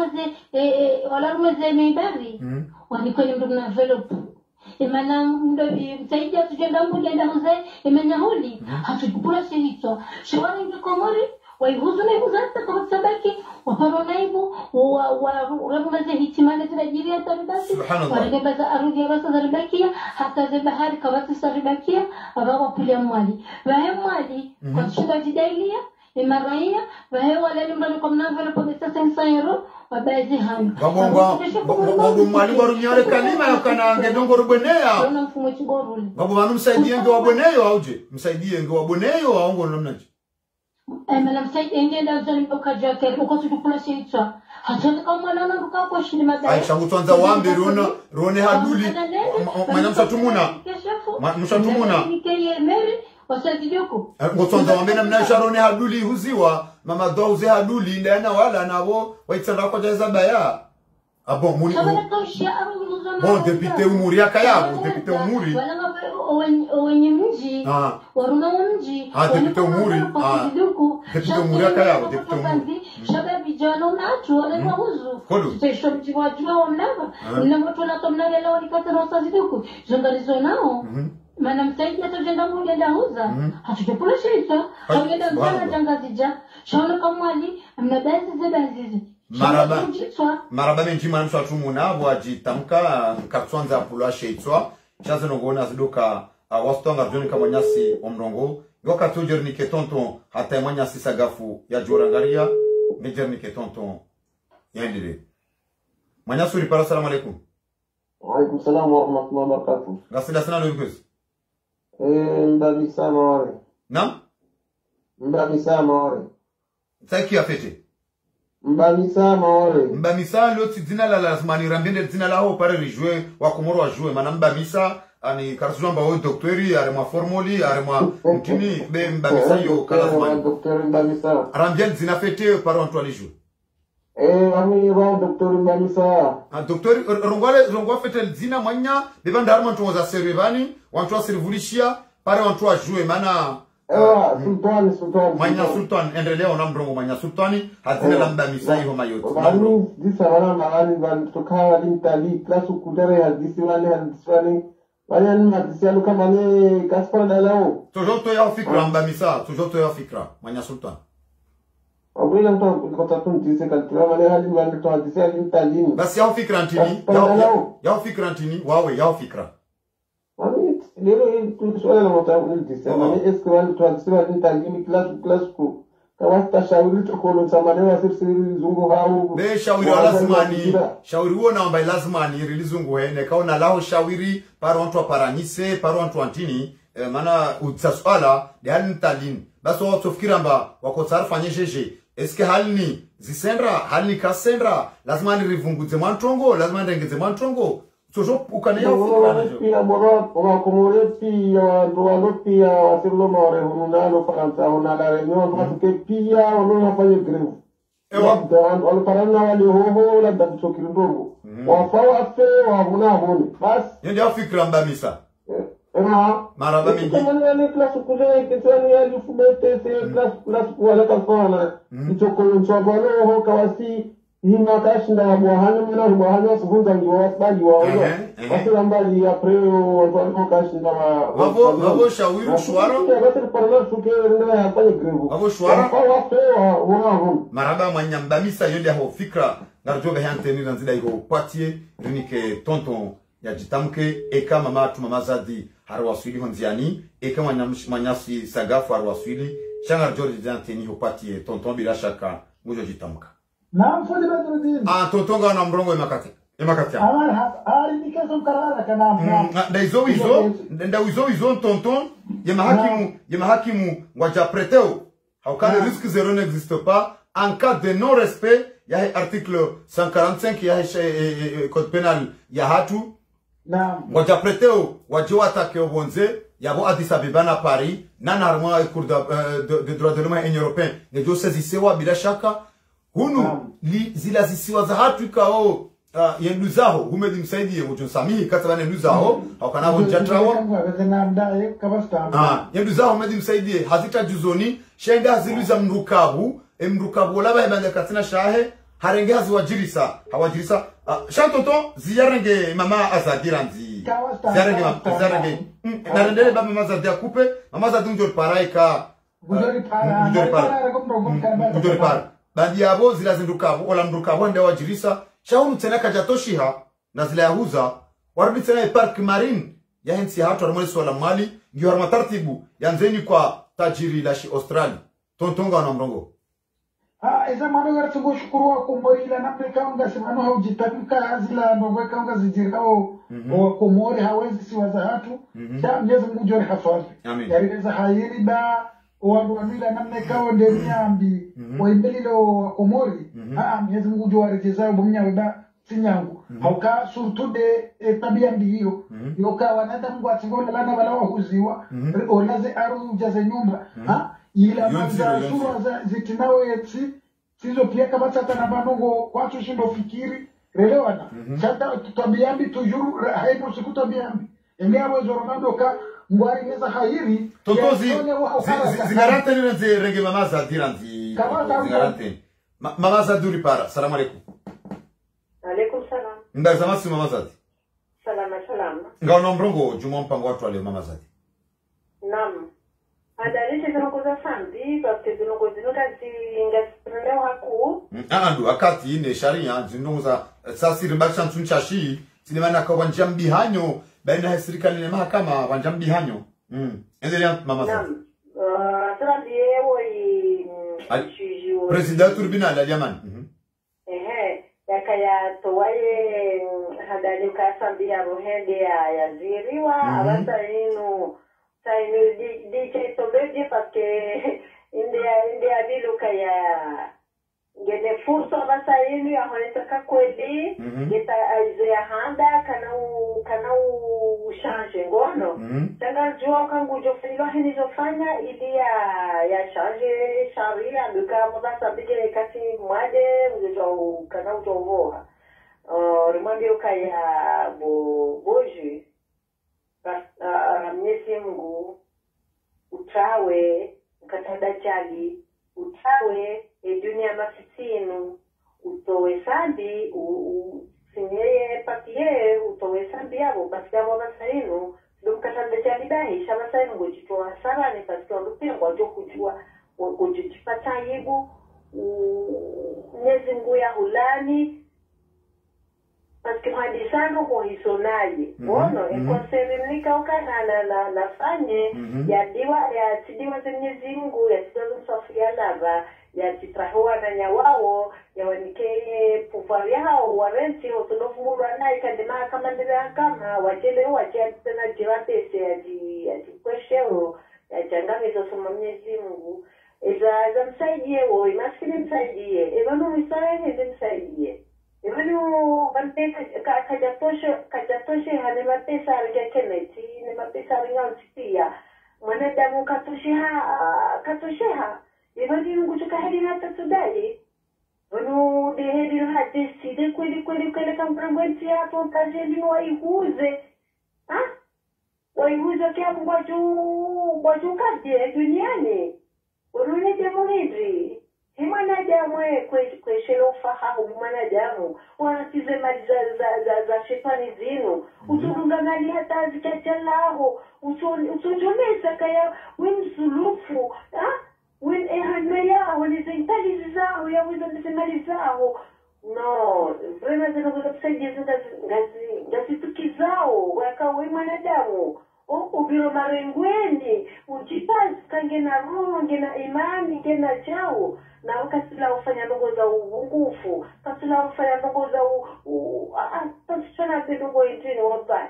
lalu maze memberi. Wani kau yang belum develop. Mana muda saya tu jangan muda dah usai. Mana holi. Hasil pula sehito. Siapa yang komori? Waihuzuni huzata kama sabaki. Waparonaibu. Waramuze hitimane tunajiria tabasi. Waragebaza arudi basa zaribakia hata zebahari kabati zaribakia abawa pili mwali. Wahe mwali kwa shida jidailia imaraia wahe wale limbani kwa mnavyo kwa pesa 500 euro wabazi hayo. Babu mwali warunyale kalima yakana ngedongo rubenea. Wana mfumo chigoruli. Babu wanu msaidie nge waboneyo auje. Msaidie nge waboneyo aongo namnaji. Madame Saïd engenda zoni bokaja ke ukotu kula sitwa hataka kama nana ruka shini madai Aisha mutwanza wambe rone haduli manyamsha tumuna mshatumuna nikeye meri wasazidioko mutwanza wambe na mnasha rone haduli huziwa mama douze haduli ndana wala nabo waitsanda kwa jaza baya bon muni bon député umuri akayabo député umuri wenye mji waruna mji député umuri député umuri akayabo député umuri shababi jano natu wale mahuzu station jiwajua wamnava mnamoto na tomna leo walikata rosa ziduku zongalizo nao mana msaidia tojenda mwende ndahuza hatujapula shirika hawenda mzana jangazija shaona kamwali mnadazi zebazizi maraba menji manamsha tumuna wajitamka nkatswanza apulwa sheitswa chaze nongona zidoka wastonga joni kama nyasi omrongo yoka tujerni ke tonton hata manyasi sagafu ya jorangaria mejerni ke tonton yandire manyasuri para salam alaikum wa alaikum salam wa rahmatullahi wa barakatuh gasida sana lurkus mbamisa mawari nam mbamisa mawari taki afete Mbamisa lo tidina la lazmani rambende tidina la ho pare rejouer wa komoro wa jouer mana mbamisa ani karsujamba o doctori are ma formoli are ma mtini be mbamisa yo kala lazmani docteur mbamisa rambende zina fete par Antoine jouer ami wa docteur mbamisa docteur rongwa fete zina manya be banda arma to za servani wantu asirivulishia pare wantu wa jouer mana Sultan Manya Sultan endelea onamrongo Manya Sultani hazina lamba misai homa yote Manu disa wana mahali van tokawa lintali klasu kudere hadisi wale hadisi wale Banya ni hadisia kama ni Gaspar Dalao. Toujours to ya fikra mbamisa, toujours to ya fikra. Manya Sultan. Wabila mtu kwa tunti kaltura wale hali ngani to hadisia litalini. Basi ya fikra ntini. Ya fikra ntini, wawe ya fikra. Wani leo swala la mtandao ni eske wale to hadisia litalini class ku kawasta shauri tukolo samanewa siri zungu hao. Be shauri lazimani, shauri huo naomba lazimani rilizungu hene kaona lao shauri paro watu aparanise, paro watu antini maana utaswala de hali talini. Basi watu fikira mba wako taarifa nyejeje. Eske halini zisendra, halini kasendra, lazima ni rivunguze mwantongo, lazima ndengeze mwantongo. Toujours ukane ya fikra pia bora kwa komore pia ndo pia wasilo mare hunalo faransa hunala renyo watu pia wanafanya greve. Ewa wale parana wale hoho la dabsokiri ndongo. Wafawa fe wa huna honi. Bas ndio fikra mbamisa. Maraba mingi. Kama ni class kule kitani ya lifubete class wala kafana. Ichokolo nchobalo ho kawasi hina kashinda wa bwahana mwana bwahana subunza ndio wasbaji wao. Watu ambali ya preo watu kashinda wa wabo shawiru shwara. Watu parana suke ndio hapa grevu. Wabo shwara. Watu wao maraba mwanya mbamisa yonde ho fikra ngarjoga hanteni nanzida iko patie rinike tonton ya jitamke eka mama tu mama zadi harwaswili honziani eka manyasi sagafu harwaswili shanga George janteni ho patie tonton bila shaka mujo jitamka naam fodi badrudin tonton ga na mrongo emakati ali nikazo mkarara kana ndaizo izo tonton ye mahakimu waja preteo haukane risque zéro n'existe pas en cas de non respect il y a article 145 il y a code pénal ya hatu naam waja preteo wajo attaque obonze yabo Addis Abeba na Paris nana harmonia cour de droit de l'homme européen ndio saisisewa bila shaka hunu zilazisiwa za hatu kao yenduzaho humedi msaidie mtu samihi katabane nduzaho au kanabo jatrawa yenduzaho humedi msaidie hazita juzoni shenda ziluza mrukabu laba ibanda katina shahe harenge haziwajirisa hawajirisa shantoto ziyarenge mama azadiranzi ziyarenge narendele baba mama zadia kupe mama zadunjor paraika gujori para bandi yabo zilazindukabu ola mrukabu ndio wajirisa shaunu tena kajatoshiha na zile yahuza warudi tena park marine ya hensi hatu armoni wala mali ndio harma taratibu yanzeni kwa tajiri la shi Australia tontonga na mrongo eza mano gara tungo shukuru wa komori la nambe kaunga simano haujitamka hazila ndogo kaunga zijirao wa komori hawezi siwaza hatu cha mjezi Mungu jori hafadhi yareza hayiri ba wandu wanila namne kawo ndeni ambi waibelilo wa komori mjezi Mungu jori jezao bumnya weba sinyangu hauka surtude tabia ndiyo yoka wanada Mungu atingola lana wala wahuziwa olaze aru jaze nyumba ila manza sura zitinawe yetsi sizo pia kama tata na banongo watu shindo fikiri relewana chata tutabiambi tujuru haipo sikutambiambi enea wezo Ronaldo ka ngwari ngeza hairi totozi zigarante ni nze mama za diranzi zigarante mama za duri para salamu alaykum salam ndazama si mama za salam ngaona mrongo juma mpango watu wale mama za nam adalisi zinokoza sambi parce zinokoza zinga haku ndo akati ne sharia zinokoza sasa ribasha tunchashi sinemana kwa njambi hanyo baina ya serikali na mahakama wanjambi hanyo endelea mama za sasa ndiye woi president tribunal ya jamani yakaya towaye hadali ka sambi ya rohende ya ziriwa abasa inu sainu di tobeje parce que india diluka ya ngene fursa basa inu ya honetaka kweli geta aize handa kana change ngono tanga jua kangu jofilo hinizofanya ili ya change sharia duka mbasa bige kati mwade ujo kana utovoa remandi ukaya boji Mwenyezi Mungu utawe ukatada chali utawe dunia mafitinu utowe sandi sinyeye papiye utowesa mbiabo pasika baba sainu dumkatande cha bidahi shaba sainu ngojitoa sarani pasika ndupia ngojo kujua kujipata yibu nyezi nguya hulani parce que hadisano ko hisonaye bono ekonserimnika ukana na fanye ya tidiwa zenye zingu ya tidozo sofia lava ya titrahuwa na nyawao ya wanike pufaria hao warenti otulofumulwa na ikandima kama ndira kama wachele tena jiratese ya jikwesheo ya changamizo soma Mwenyezi Mungu za msaidie wo imaskini msaidie ebano msaidie msaidie Evanu vante kajatoshe hane mapesa arja keneti ne mapesa arja pia mwanadamu katosheha evanu nguchuka hadi na tatudali vanu de hedi hadi side kweli kampramwenti hapo kazeni waihuze waihuze kia mwaju kaje duniani uruneje muhidri mwanadamu kweshela ufahamu mwanadamu wanatize mali za shetani zinu utulunga mali hata zikachalaho utojoleza kaya wimsulufu win ehane yao nizintalizi zao ya wizo mali zao no vrema zinagoza kusaidia ngazituki zao wakawe mwanadamu ubiro marengweni ujipazi kange na roho ngena imani ngena jao na wakati la ufanya ndogo za uungufu wakati la ufanya ndogo za tasichana ndogo itini wabaya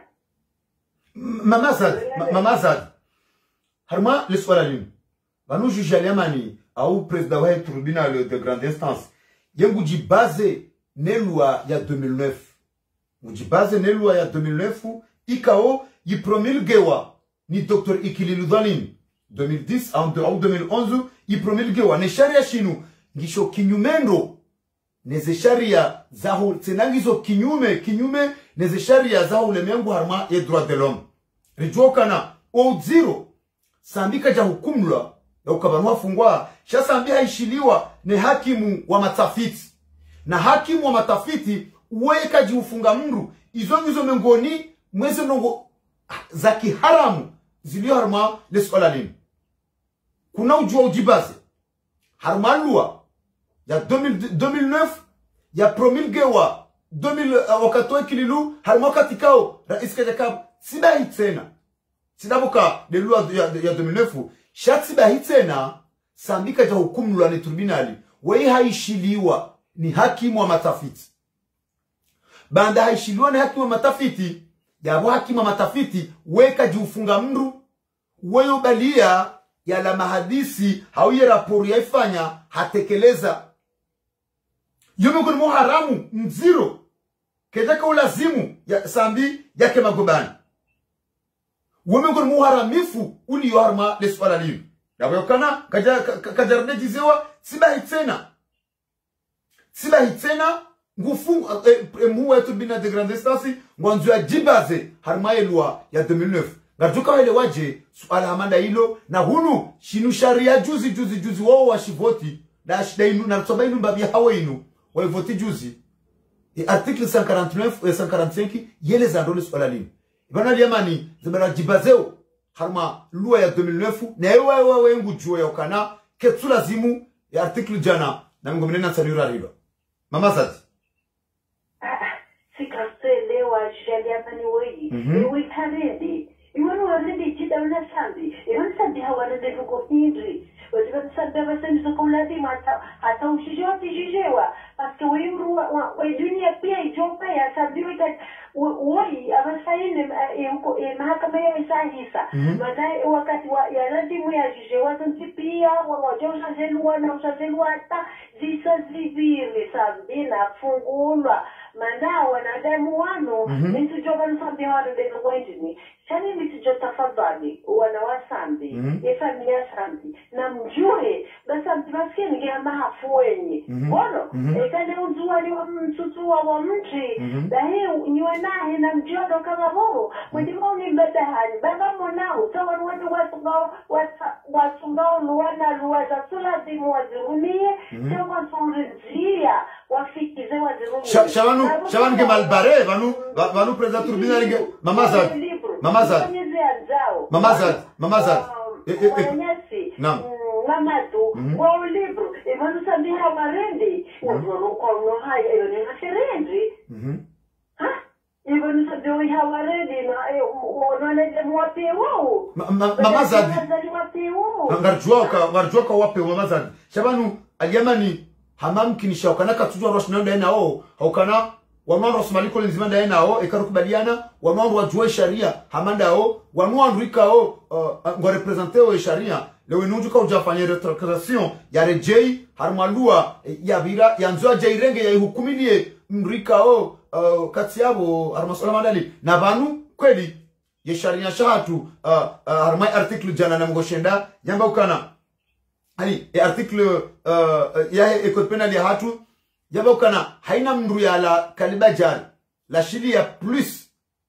Mama Zad harma l'histoire lune banu juge alemani au président wa tribunal de grande instance yenguji basé ne loi ya 2009 nguji basé ne loi ya 2009 ikao yi promulguewa ni Dr. Ikililu Dhalim 2010 au 2011 yi promulguewa ne sharia shinu ngisho kinyumendo neze sharia zaho tsenangizo kinyume neze sharia zaho lemengu harma ya droit de l'homme rijokana o zero sambika ja hukumlwa ya ukabanwa fungwa shasambi haishiliwa ne hakimu wa matafiti na hakimu wa matafiti uweka jiufunga mru izo mengoni mweze nongo za kiharamu zilio harma lesolalim kuna ujua ujibaze harma lua ya 2009 ya promulgewa 2000 wakatoa Ikililu harma katikao rais kajakab sibahi tena sidabuka de lua ya 2009 shatsibahi tena sambika ja hukumu la tribunali wei haishiliwa ni hakimu wa matafiti banda haishiliwa ni hakimu wa matafiti ya hakimu wa matafiti weka jiufunga mru weyo balia ya la mahadisi hauye raporo ya ifanya hatekeleza yume kuni muharamu mziro kejaka ulazimu ya sambi yake magobani weme kuni muharamifu uli yoharma leswala liyu yabo yokana kajarne jizewa sibahi tena ngufu muwa yetu bina de grande instance ngwanzu ya jibaze harma elua ya 2009 ngajuka wale waje suala hamanda hilo na hunu shinu sharia juzi wao washivoti na ashdainu na tsobainu mbabi hawainu walivoti juzi article 149 et 145 yele zandole suala lini ibana liamani zimera jibazeo harma lua ya 2009 na wewe ngujuo ya ukana ketula zimu ya article jana na ngomnena salura hilo mama Zadi sikaselewa jaliamani wewe taredi iwanu waridi jida wala sambi iwanu sambi hawarede fukofidri wazibati sambi wasendu sokolati hata ushijoti jijewa paske wewe dunia pia ijopa ya sambi woi abasaini mahakama ya isahisa madai wakati ya lazimu ya jijewa pia wajosa zelua na usazelua hata zisa ziviri sambi na fungulwa manda wanadamu wano nitujoba nsambi hawarede fukofidri Chani misijo tafadhali wanawasambi familia sambi na mjue basambi maskini ngia mahafuenye bono ekane uzuwali wa mtutua wa mti dahi niwe nahe na mjodo kama boro mwedimo ni mbedahani baba monao tawa wadu wasungao luwana luwaza tulazimu wazirumie tawa turizia wafikize Shabanu ke malbare vanu preza tribunal ke mamazad naam Mamadu, kwa libro, evanu sabiha warendi, uzoruko no haya yo ni referendi. Evanu sabiha warendi na wanale mwape wao. Mamazad. Ngarjuaka wape mamazad. Shabanu aliyamani hamamkinisha wakana katujwa roshnanda nao, haukana wamano rosmaliko nzimanda nao ekarukubaliana wamano wajue sharia hamandao wamano rikao ngo representer sharia lewe nujuka ujafanya retrocration ya rejei harmalua ya vira ya nzoa jairenge ya hukumilie mrikao kati yabo harmasala mandali na banu kweli ya sharia shahatu harmai article jana na mgoshenda yamba ukana ali article ya code penal ya hatu yamba ukana haina mndu ya la kalibajari la shiria plus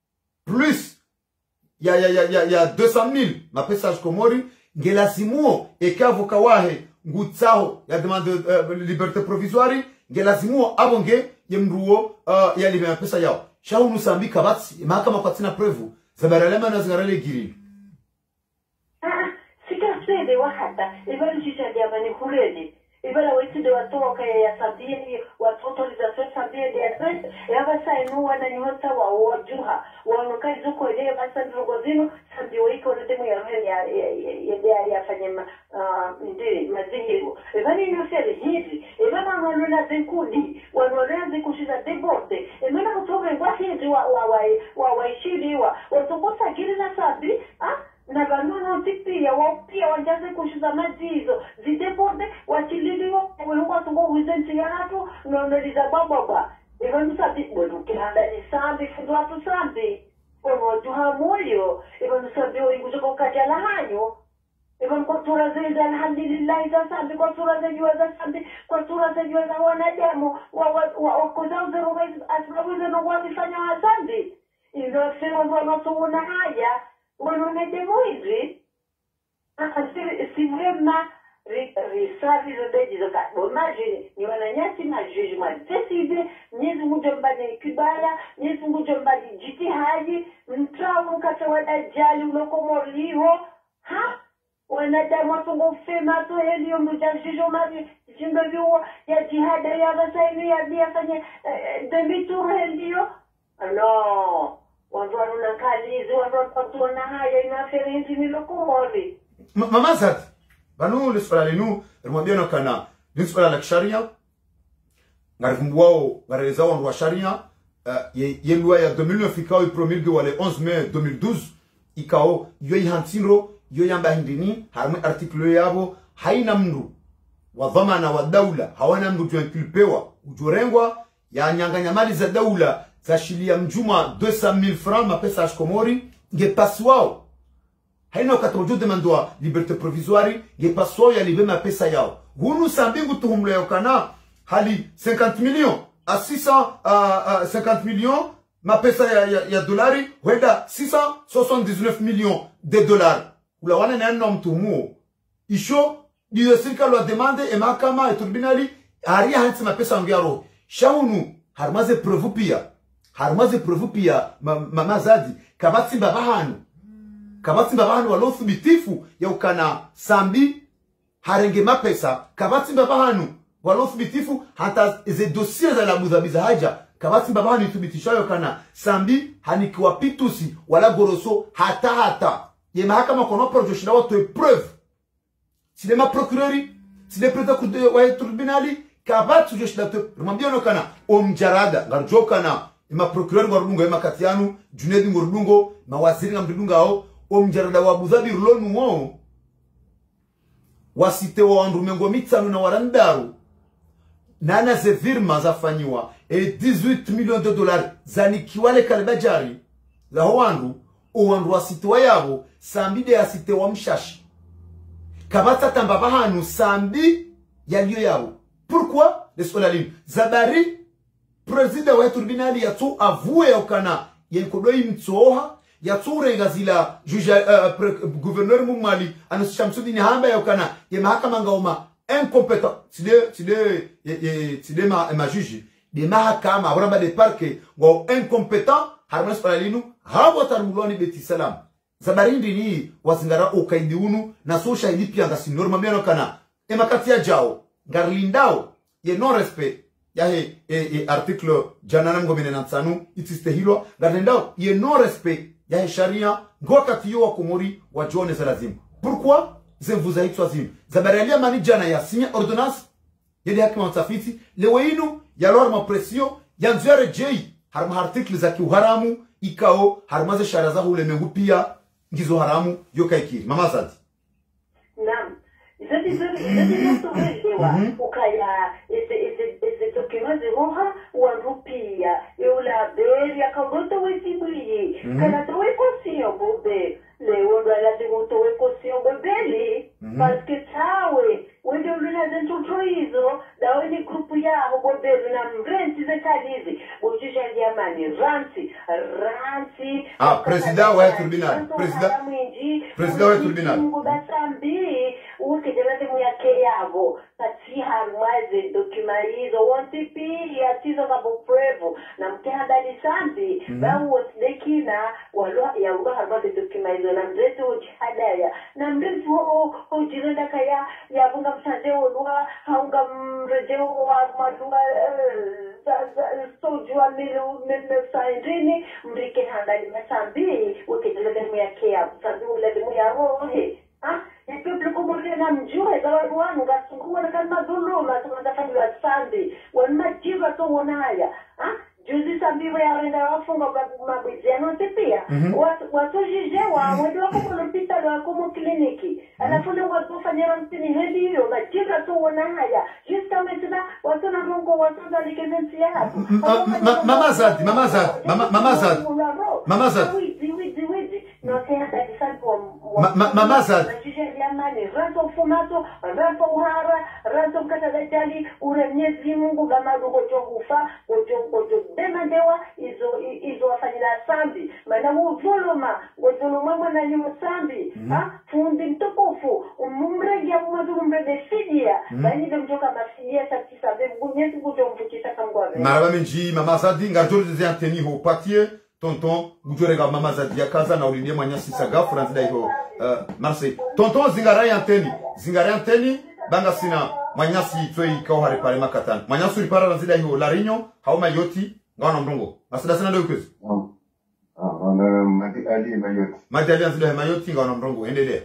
ya 200,000 mapesage komori ngelasimuo ekavoka wahe ngutsaho ya demande liberté provisoire ngelasimuo abonge yemruo ya libya pesa yao shaunu sambika batsi mahakama kwa tina preuve zabaralema na zingarale giri sikasede wakata ibali jishadia bani kuredi ibala wetide watoka ya sabini autorisation sabini ya adresse yaba sainu wana nyota wa wajuha wanokai zuko ile basa ndogozino sabi wiko ndemo ya fanyema ndi mazingira ibali no sele hizi ibala wanola zikundi wanola zikushiza deborde ibala kutoka kwa hizi wa ishiriwa watokosa gili na sabi na banono tipia wapia wanjaze kushiza majizo zideborde wachililiwa wehuwa tungo wizenti ya hatu noneliza bababa Ivan sabi bonu kihanda ni sambi fudu watu sambi wajuha moyo Ivan sabi oinguzo kajala hanyo Ivan kwa tura zeza alhamdulillah za sambi kwa tura zejua za sambi kwa tura zejua za wanadamu wakoza uzeru asmabuze no wafifanya wa sambi Ivan sema wanotuuna haya wanonedemo hizi si vrema risari zote zoka imagine ni wananyasi na judgment decide nyezi mujombani kibaya nyezi mujombani jitihadi mtrao mkata wadajali ulokomoliho wanadamu watungo fema to helio mjajijo mari jimbeviwa ya jihada ya wasaini ya diafanye demitu helio no wandu wanakalizi wandu watuona haya inaferenzi nilokomoli mama zat banu lisfala linu rumwambia kana lisfala la sharia ngarifumbuao ngareza wandu wa sharia ye loi ya 2009 fikao promulgue wale 11 mai 2012 ikao yoy hantinro yoy yamba hindini harme article yabo haina mndu wa dhamana wa daula hawana mndu tuinculpewa ujorengwa ya nyanganya mali za daula za shilia mjuma 200,000 francs mapesa ashkomori nge paswao haina ukatojo demandwa liberté provisoire nge paswao ya libe mapesa yao hunu sambingu tuhumlo yokana hali 50 millions à 650 millions mapesa ya dolari huenda 679 millions de dollars ula wana na neno mtumu isho diyo serikali wa demande e mahakama e tribunali haria hansi mapesa ngaro shaunu harmaze preuve pia mama zadi kabati babahanu walothibitifu ya ukana sambi harenge mapesa kabati babahanu walothibitifu hata ze dossier za la mudhabiza haja kabati babahanu ithibitishayo kana sambi hanikiwa pitusi wala goroso hata ye mahakama kono projet na watu preuve sinema procureur sile preta kude wa tribunali kabati joshna to rumambia no kana omjarada ngarjoka na ma procureur ngorudungo ema katianu junedi ngorudungo mawaziri ngamdunga ao omjarada wa Abu Dhabi rulonu wao wasite wa ndumengo mitano na warandaru nana ze firma zafanyiwa 18 millions de dollars zanikiwale kalibajari za wandu wasite wa yabo sambi de asite wa mshashi kabata tamba bahanu sambi yaliyo yabo pourquoi les scolalim zabari président wa tribunali yatu avoué okana yenkodoi mtsoha yatu rengazila juge gouverneur mumali anashamsudini hamba yokana ye mahakama ngaoma incompétent side ma juge de mahakama abramba de parquet ngo incompétent harmas paralinu hawo tarmuloni beti salam zabarindi ni wazingara ukaidi unu na so shahidi pia ngasi norma meno kana emakati ya jao ngarlindao ye non respect ya he article janana ngomene nansanu itiste hilo ngarlindao ye non respect ya he sharia ngokati yo wakomori wa jone zalazim. Pourquoi vous avez choisi zabarelia mani jana ya signé ordonnance yedi hakima mtafiti leweinu ya lorma pression ya nzere jei harma article za kiuharamu ikao harmaze shara za ulemengu pia ngizo haramu yokaikiri mama Zadi. Naam. Zadi zotolewa ukaya ese document roha warupia eula beria kagoto wesibuyi kana to weposio bobe le wonda la tingoto weposio bobeli parce que tawe wende ulina dentro troizo da wende grupu ya bobeli na mrenti zekalizi ujisha jamani ranti president wa tribunal president wa tribunal basambi ukijana timu yake yabo tati harmaze dokumaizo wantipi ya tizo kabo prevu na mkehanda lisambi bawo dekina walwa ya uga harmaze dokumaizo na mretu ujihadaya na mretu ujirenda kaya ya bunga msande olua haunga mrejeo wa madua sojua saindrini mrike handa limasambi ukijana timu yake yabo sabi uladimu ya rohe il peuple congolais n'a mjue gawaru wanu gasungua na kama dhuluma tunatafanya wa sambi wanajiva to wonaya juzi sambi wa renda wafunga mabizano pia watu jijewa mwendo wako kwa hospitali wako mu kliniki anafuna watu fanyera mtini hedi hiyo majiva to wonaya jusqu'à maintenant watu na rongo watu za likenzi hapo mama Zadi mama Zadi ranto fumato ranto uhara ranto mkatadajali uremnyezi Mungu gamadu gojogufa gojo demandewa izo wafanyila sambi mana uvuluma mwana nyumu sambi fundi mtukufu umumregia umrege fidia bani demjoka mafidia satisa bebunyezi kujo mfukisha kamgwabe maraba menji mama Zadi ngarjoli zezi anteni ho patie tonton gujorega mama Zadi ya kaza na ulinie mwanyasi saga franzida iho Marseille tonton zingarai anteni banga sina mwanyasi twei kao harepare makatan mwanyasi ulipara ranzida iho larinyo hauma yoti ngawana mdungo masida sina ndio kwezi madi ali ranzida mayoti ngawana mdungo endelea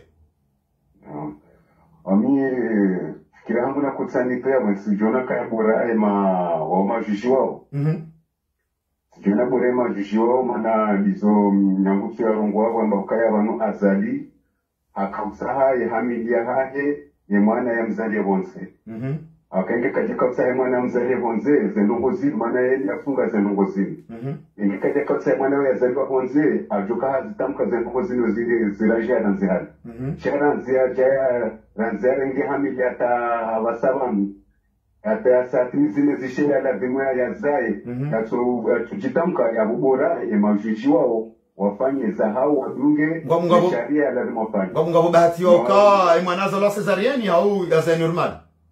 ami fikira hangu na kutsanipea mwesijona kaya bora wa majuji wao jona bore majuji wao mana lizo nyangutu ya rongo wao amba ukaya wanu azali akamsaha ya hamidia hahe ya mwana ya mzali ya bonse akainge katika usaha ya mwana ya mzali ya bonse zenongo zili mana ya afunga zenongo zili inge katika usaha ya mwana ya zali wa bonse ajuka hazitamka zenongo zili zirajia na nzihali shara nzia rengi hamidia ata wasabami ata satini zime zishia la vimwea ya zae tujitamka ya bubora ya majuji wao wafanye zahau wadunge sharia lazima wafanye ngabo bahati yoka imwanaza la cesarienne au ya za normal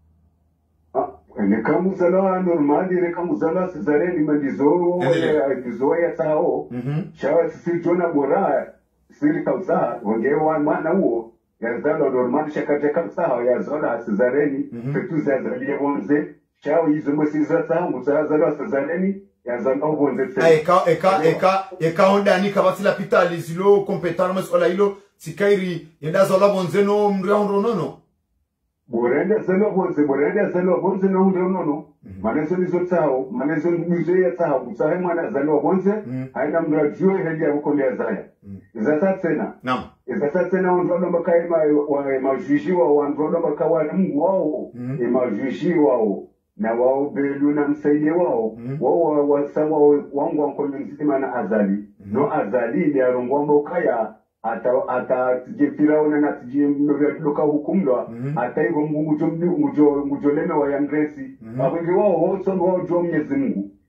ne kama zala normal ne kama zala cesarienne madizo ya sao shawa sisi jona bora siri kauza wangewa mwana huo ya zala normal shakate kabisa ya zala cesarienne fetu za zalia bonze shawa hizo msiza tangu za zala cesarienne ya zala bonze eka onda ni kabatila pitali zilo kompetano mesola hilo sikairi yenda zala bonze no mriahondo nono borenda zala bonze no nono manezo nizo tao manezo nizo ya tao msahe mwana zala bonze haina mrajue hadi ya ukolea zaya zata tena naam zata tena ondono makai wa majuji wao ondono makawa Mungu wao majuji wao na wao belu na msaidie wao wao wasawa wangu wankonyo mzima na azali no azali ni arongomba ukaya ata tijefiraona na tijemloka hukumlwa ata hivyo Mungu mujoleme wa yangresi abwengi wao wote wao jo Mwenyezi Mungu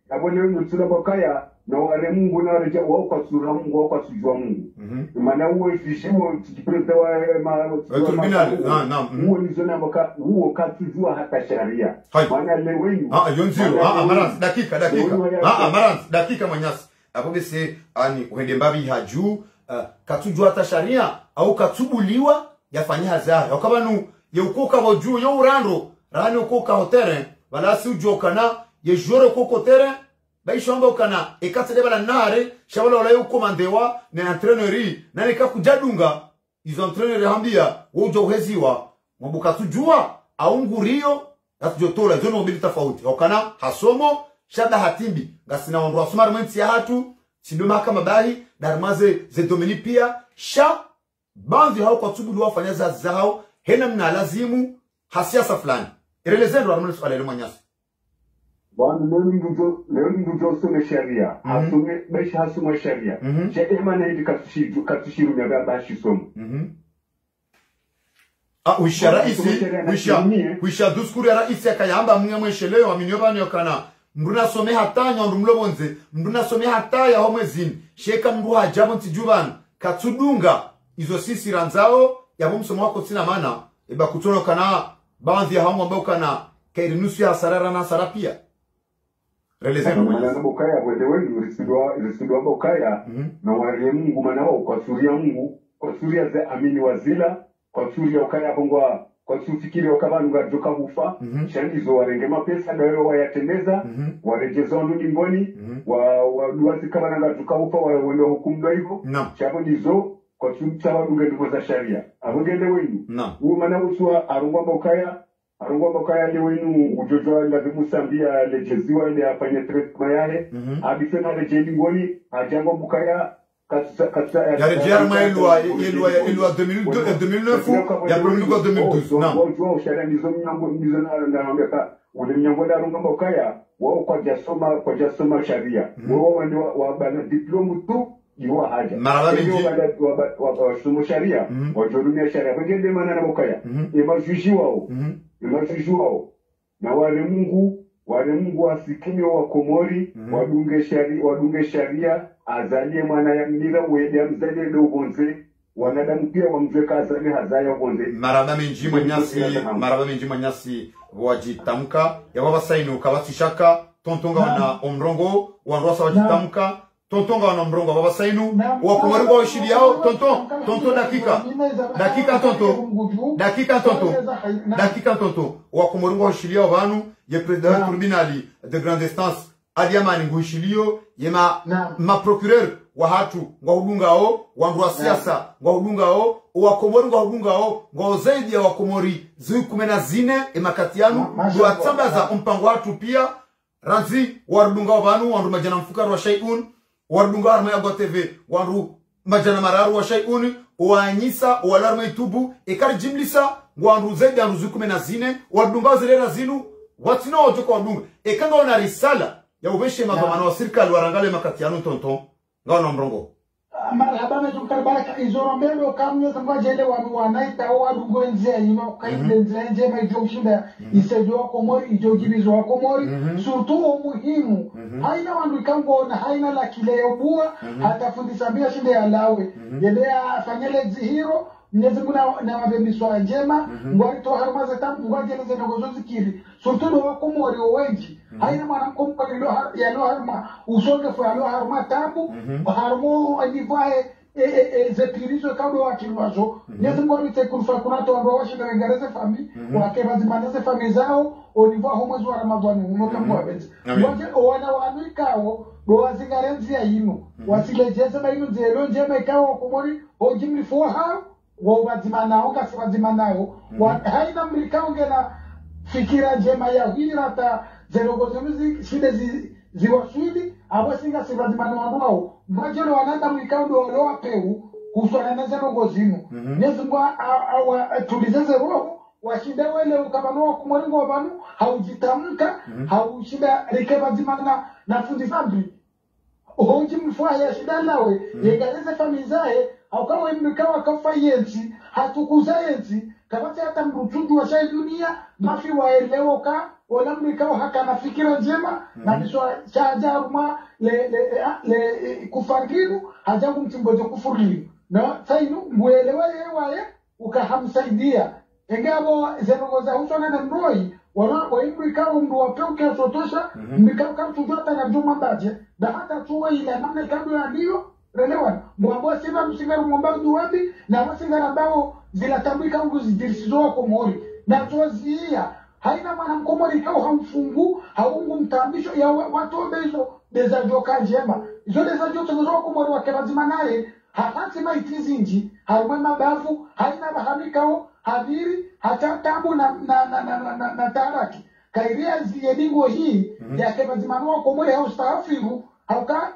abone mutula bakaya na wale Mungu na wale wao kwa sura Mungu wao kwa sujua Mungu maana uwe fishimo tukipreza wa tribunal uwe ni zona baka huo katujua hata sharia maana leo yonziro Marans dakika manyasi akobese ani uende mbabi haju katujua hata sharia au katubuliwa yafanya hazara ukabanu yeukoka boju yo urando rani ukoka hotere wala si ujokana ye joro koko tere baishomba ukana ekatse bala nare shabala wala yuko mandewa na entraîneur na nika kujadunga izo entraîneur hambia wojo uheziwa mbuka tujua au ngurio atujotola zono mbili tofauti ukana hasomo shada hatimbi ngasina wandu wasumar menti ya hatu sindo mahakama bahi darmaze ze domini pia sha banzi hao kwa tubulu wafanya zao hena mna lazimu hasiasa fulani irelezendo armoni swala manyasi Bwana leo ndio some sharia asume besha hasuma sharia je emana hivi katushiru myaga bashi somo wisha raisi wisha duskuri ya raisi akayamba mweshelewa aminyobani yokana mruna some hatanya ndumlobonze mruna some hataya homwezini sheka mndu hajabu ntijubana katudunga izo sisi ranzao ya mumsomo wako tina mana eba kutono kana baadhi ya hamu ambao kana kairinusu ya sarara na sarapia relezeno mwana bokaya bwende wengi risidwa bokaya na wale Mungu manao kwa suria Mungu kwa suria za amini wazila kwa suria ukaya bongwa kwa sufikiri wakabanu gajoka hufa shangizo warenge mapesa dawe wayatendeza warejezo ndo limboni wa duazi kabana gajoka hufa wawende hukumu hivyo chabo ndizo kwa chumcha wadunga ndiko za sharia abongende wengi huo maana uswa arungwa bokaya le wenu ujojo la bimusambia lejeziwa ile afanye treatment yale abisema lejendi ngoni ajango bokaya katsa ya rejea maelwa 2009 ya promulgo 2012 na wao sharia ndizo na ngambeka ule mnyango da arungwa bokaya wao kwa jasoma sharia wao ndio wa bana diploma tu iwa haja wa sumo sharia wa jorumia sharia wengine maana na bokaya imajuji wao na wale Mungu wasikime wa Komori wadunge sharia azalie mwana ya mira wede amzalie do bonze wanadamu pia wamjeka azalie hazaya bonze maraba menji manyasi wajitamka ya baba saino kabatishaka tontonga wana omrongo wanrosa wajitamka tontonga wana omrongo baba sainu wa Komori wa shidi yao tonton dakika tonto wa Komori wa shidi yao banu ye president tribunali de grande instance aliamani ngushilio ye ma procureur wa hatu ngahudungao wandu siasa ngahudungao wa Komori ngahudungao zaidi ya wa Komori zikumena emakatianu ndo atambaza mpango watu pia ranzi warudungao banu wandu majana mfukaro wa shay'un warudunga arma ya TV wandu majana mararu wa shay'un wanyisa walarma itubu ekari jimlisa wandu zaidi ya ruzukumena warudunga zile razinu watino ojoko wadunga ekanga wana risala ya ubeshe magamano wa serikali warangale makatianu tonton ngao mrongo marhaba na tukarbaraka izoro mbele kamnyo tamba jele wanaita wadungo nje yino kaide nje ma jomshinda isejo Komori ijogibizo Komori surtout muhimu haina wandu kango na haina la kile yobua hatafundisha bia shinde ya lawe yele afanyele zihiro Mwenyezi Mungu na mabemiswa njema ngwari to haruma zeta ngwajele zeta ngozo zikiri surtout do Komori wengi haina mwana mkompa yalo haruma usonge fo yalo haruma tabu harmo alivae zepirizo kado wakilwazo Mwenyezi Mungu alitekulfa kuna to ndo washinda wengereze fami wakebazimaneze fami zao oliva homo zwa Ramadhani unoka mwabenzi ngoje wana wanikao do wazingarenzi ya yinu wasilejeze na yinu zelo njema ikawa Komori ojimli fo ha wabazimana kasi wazimana haina mlikao ngena fikira njema ya hirata zerogozo shide ziwashidi abasinga sibazimana wanao mwajelo wanata mlikao ndo waloa peu kuswana na zerogozinu nezungwa tulizeze roho washinde wele ukabano Komori wabanu haujitamka haushida rekebazimana na fundi fabri hoji mfua ya shida lawe yegareze famizae au kama mkawa kafa yenzi hatukuza yenzi kabati hata mrutuju wa shai dunia mafi waelewa ka wala mlikao haka na fikira njema na biswa chajaruma le kufangiru hajangu mtimbojo kufurili na sainu muelewa yewaye ukahamsaidia engabo zenogoza husona na mroi wa imrikao mdu wapeuke sotosha mrikao kama tujota na juma baje na hata tuwe ile namna kando ya ndio relewan mwambao sima msingaru mwambao duwabi na msingaru ambao zilatambika huko zidirisizo kwa mori na tuwazia haina maana mkomori kao hamfungu haungu mtambisho ya watu bezo deza joka njema izo deza joka zozo kwa mori wakelazima naye hafati maitizi nji harume mabavu haina bahamikao hadiri hata tabu na taraki kairia ziyedingo hii ya kebazimanua kwa mori haustahafiru hauka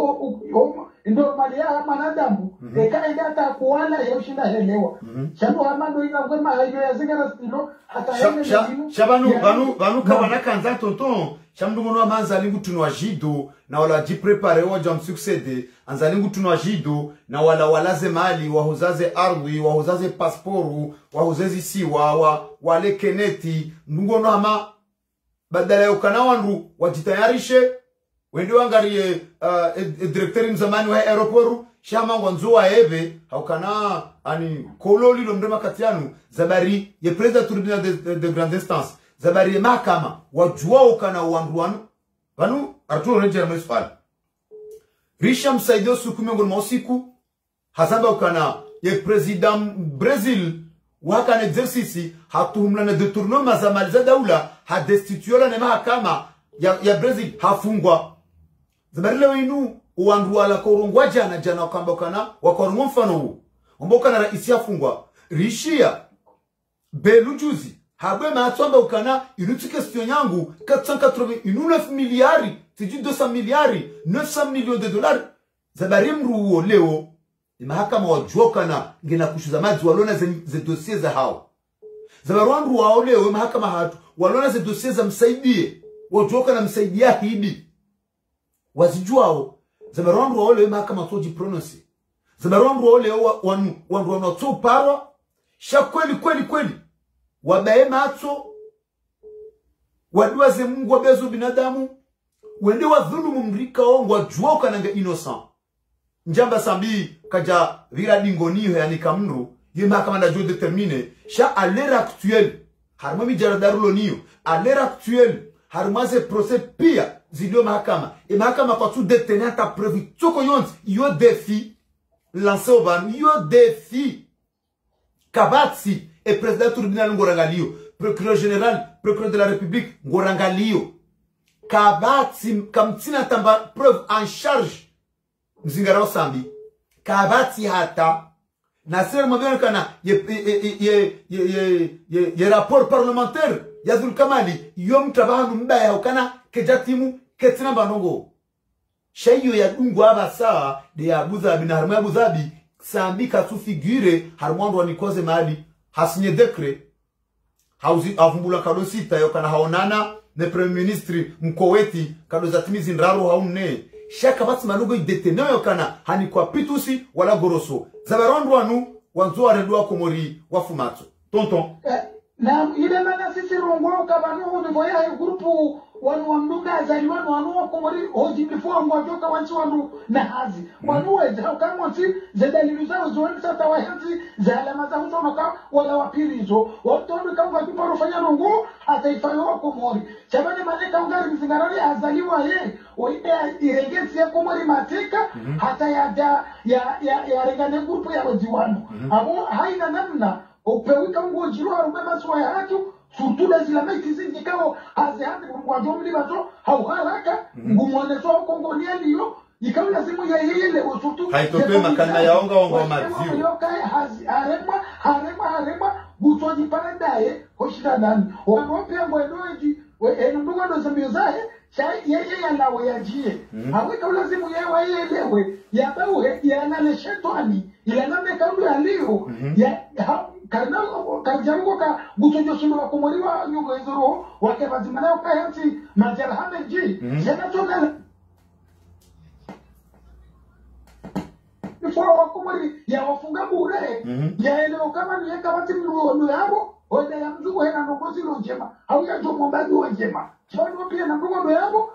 ndo mali ya manadamu eka idata kuwala ya ushinda helewa shabu hamando ina kwema hayo ya zingara stilo hata Shabanu kabana kanza tonton shamdu mono manza lingu tunwa jido na wala jiprepare waja msuksede anza lingu tunwa jido na wala zemali wahuzaze ardhi wahuzaze pasporu wahuzaze siwa wale keneti ndungono ama badala ya ukanawandu wajitayarishe wende wangarie directeur mzamani wa aeroportu shama wanzoa eve haukana ani kololi lo mrema katianu zabari ye president tribunal de grande instance zabari ye mahakama wajua ukana wanduanu vanu Arturo Ranger Municipal Risha msaidio sukume ngol mosiku hasaba ukana ye president Brazil wakana exercice hatuhumla na detournement za mali za daula ha destituera na mahakama ya Brazil hafungwa zabari leo inu uandu wala korongwa jana wakambokana wakorongwa mfano huu mbokana raisi afungwa rishia belujuzi habe maatwamba ukana inuti question yangu 480 9 miliari tiji 200 miliari 900 millions de dollars zabari mruo leo mahakama wajokana ngena kushuza maji walona ze dossier za hao zabari wandu wao leo mahakama hatu walona ze dossier za msaidie wajokana msaidia hidi wazijuao zabarondu wale mahakama toji prononce zabarondu wale wandu wanoto parwa sha kweli wabae mato waduaze Mungu wabezo binadamu wende wadhulumu mrika ongo wajua kananga innocent njamba sambi kaja vira dingoniyo yani kamnru ye mahakama na jo determine sha à l'heure actuelle harma mi jaradarulo niyo à l'heure actuelle harmaze procès pia zilio mahakama e mahakama kwa tu détenir ta preuve toko yonzi yo défi lancé au ban yo défi Kabatsi et président tribunal ngorangalio procureur général procureur de la république ngorangalio Kabatsi kamtina tamba preuve en charge mzingara sambi Kabatsi hata na sera mabeno kana ye rapport parlementaire yazul kamali yom trabaha mbaya ukana kejatimu ketina banongo shayo ya dungu aba saa de Abu Dhabi na harma Abu Dhabi sambi katu figure harmondo wanikoze mali hasinye dekre hauzi avumbula kado sita yokana haonana ne premier ministre mkoweti kado zatimizi nraro haunne shaka basi manugo idetene yokana hani kwa pitusi wala goroso zabarondo wanu wanzo aredwa komori wafumato tonton na ile mana sisi rongo kabano ni voya grupu wanu wamdunga azali wanu wakomori hoji before ngojoka wanchi wanu na hazi wanu weze kama si zedalilu zao zoeni sasa wahenzi za alama za uso noka wala wapirizo watondo kama kwa kiparo fanya rongo ataifayo wakomori chabane maneka ungari mzingarari azaliwa ye oide irengezi ya komori mateka hata ya regane grupu ya wajiwanu abo haina namna upewika ngojiro arubeba swa ya hatu surtout les islamites ici kao azihandi ngwajomli bato hauharaka ngumwonezo kongonia liyo ikawa simu ya yele surtout haitope makana yaonga wa mazio yokai harema butoji parandaye hoshida nani wapia ngwedoji enunduga ndo zambio zahe yeye yalawe yajie aweka ulazimu yewe yelewe yabawe yanale shetani ilaname kaulu yaliyo karena karjarugo ka gutojo sulu wakomoriwa nyugo izoro wake bazimana ukayanti majarhame ji sena toka mifua wa komori ya wafunga bure ya eneo kama ni kama timu yao oda ya mzungu hena ndogozi lo njema au ya jomo mbadi wa njema chano pia na ndogo yao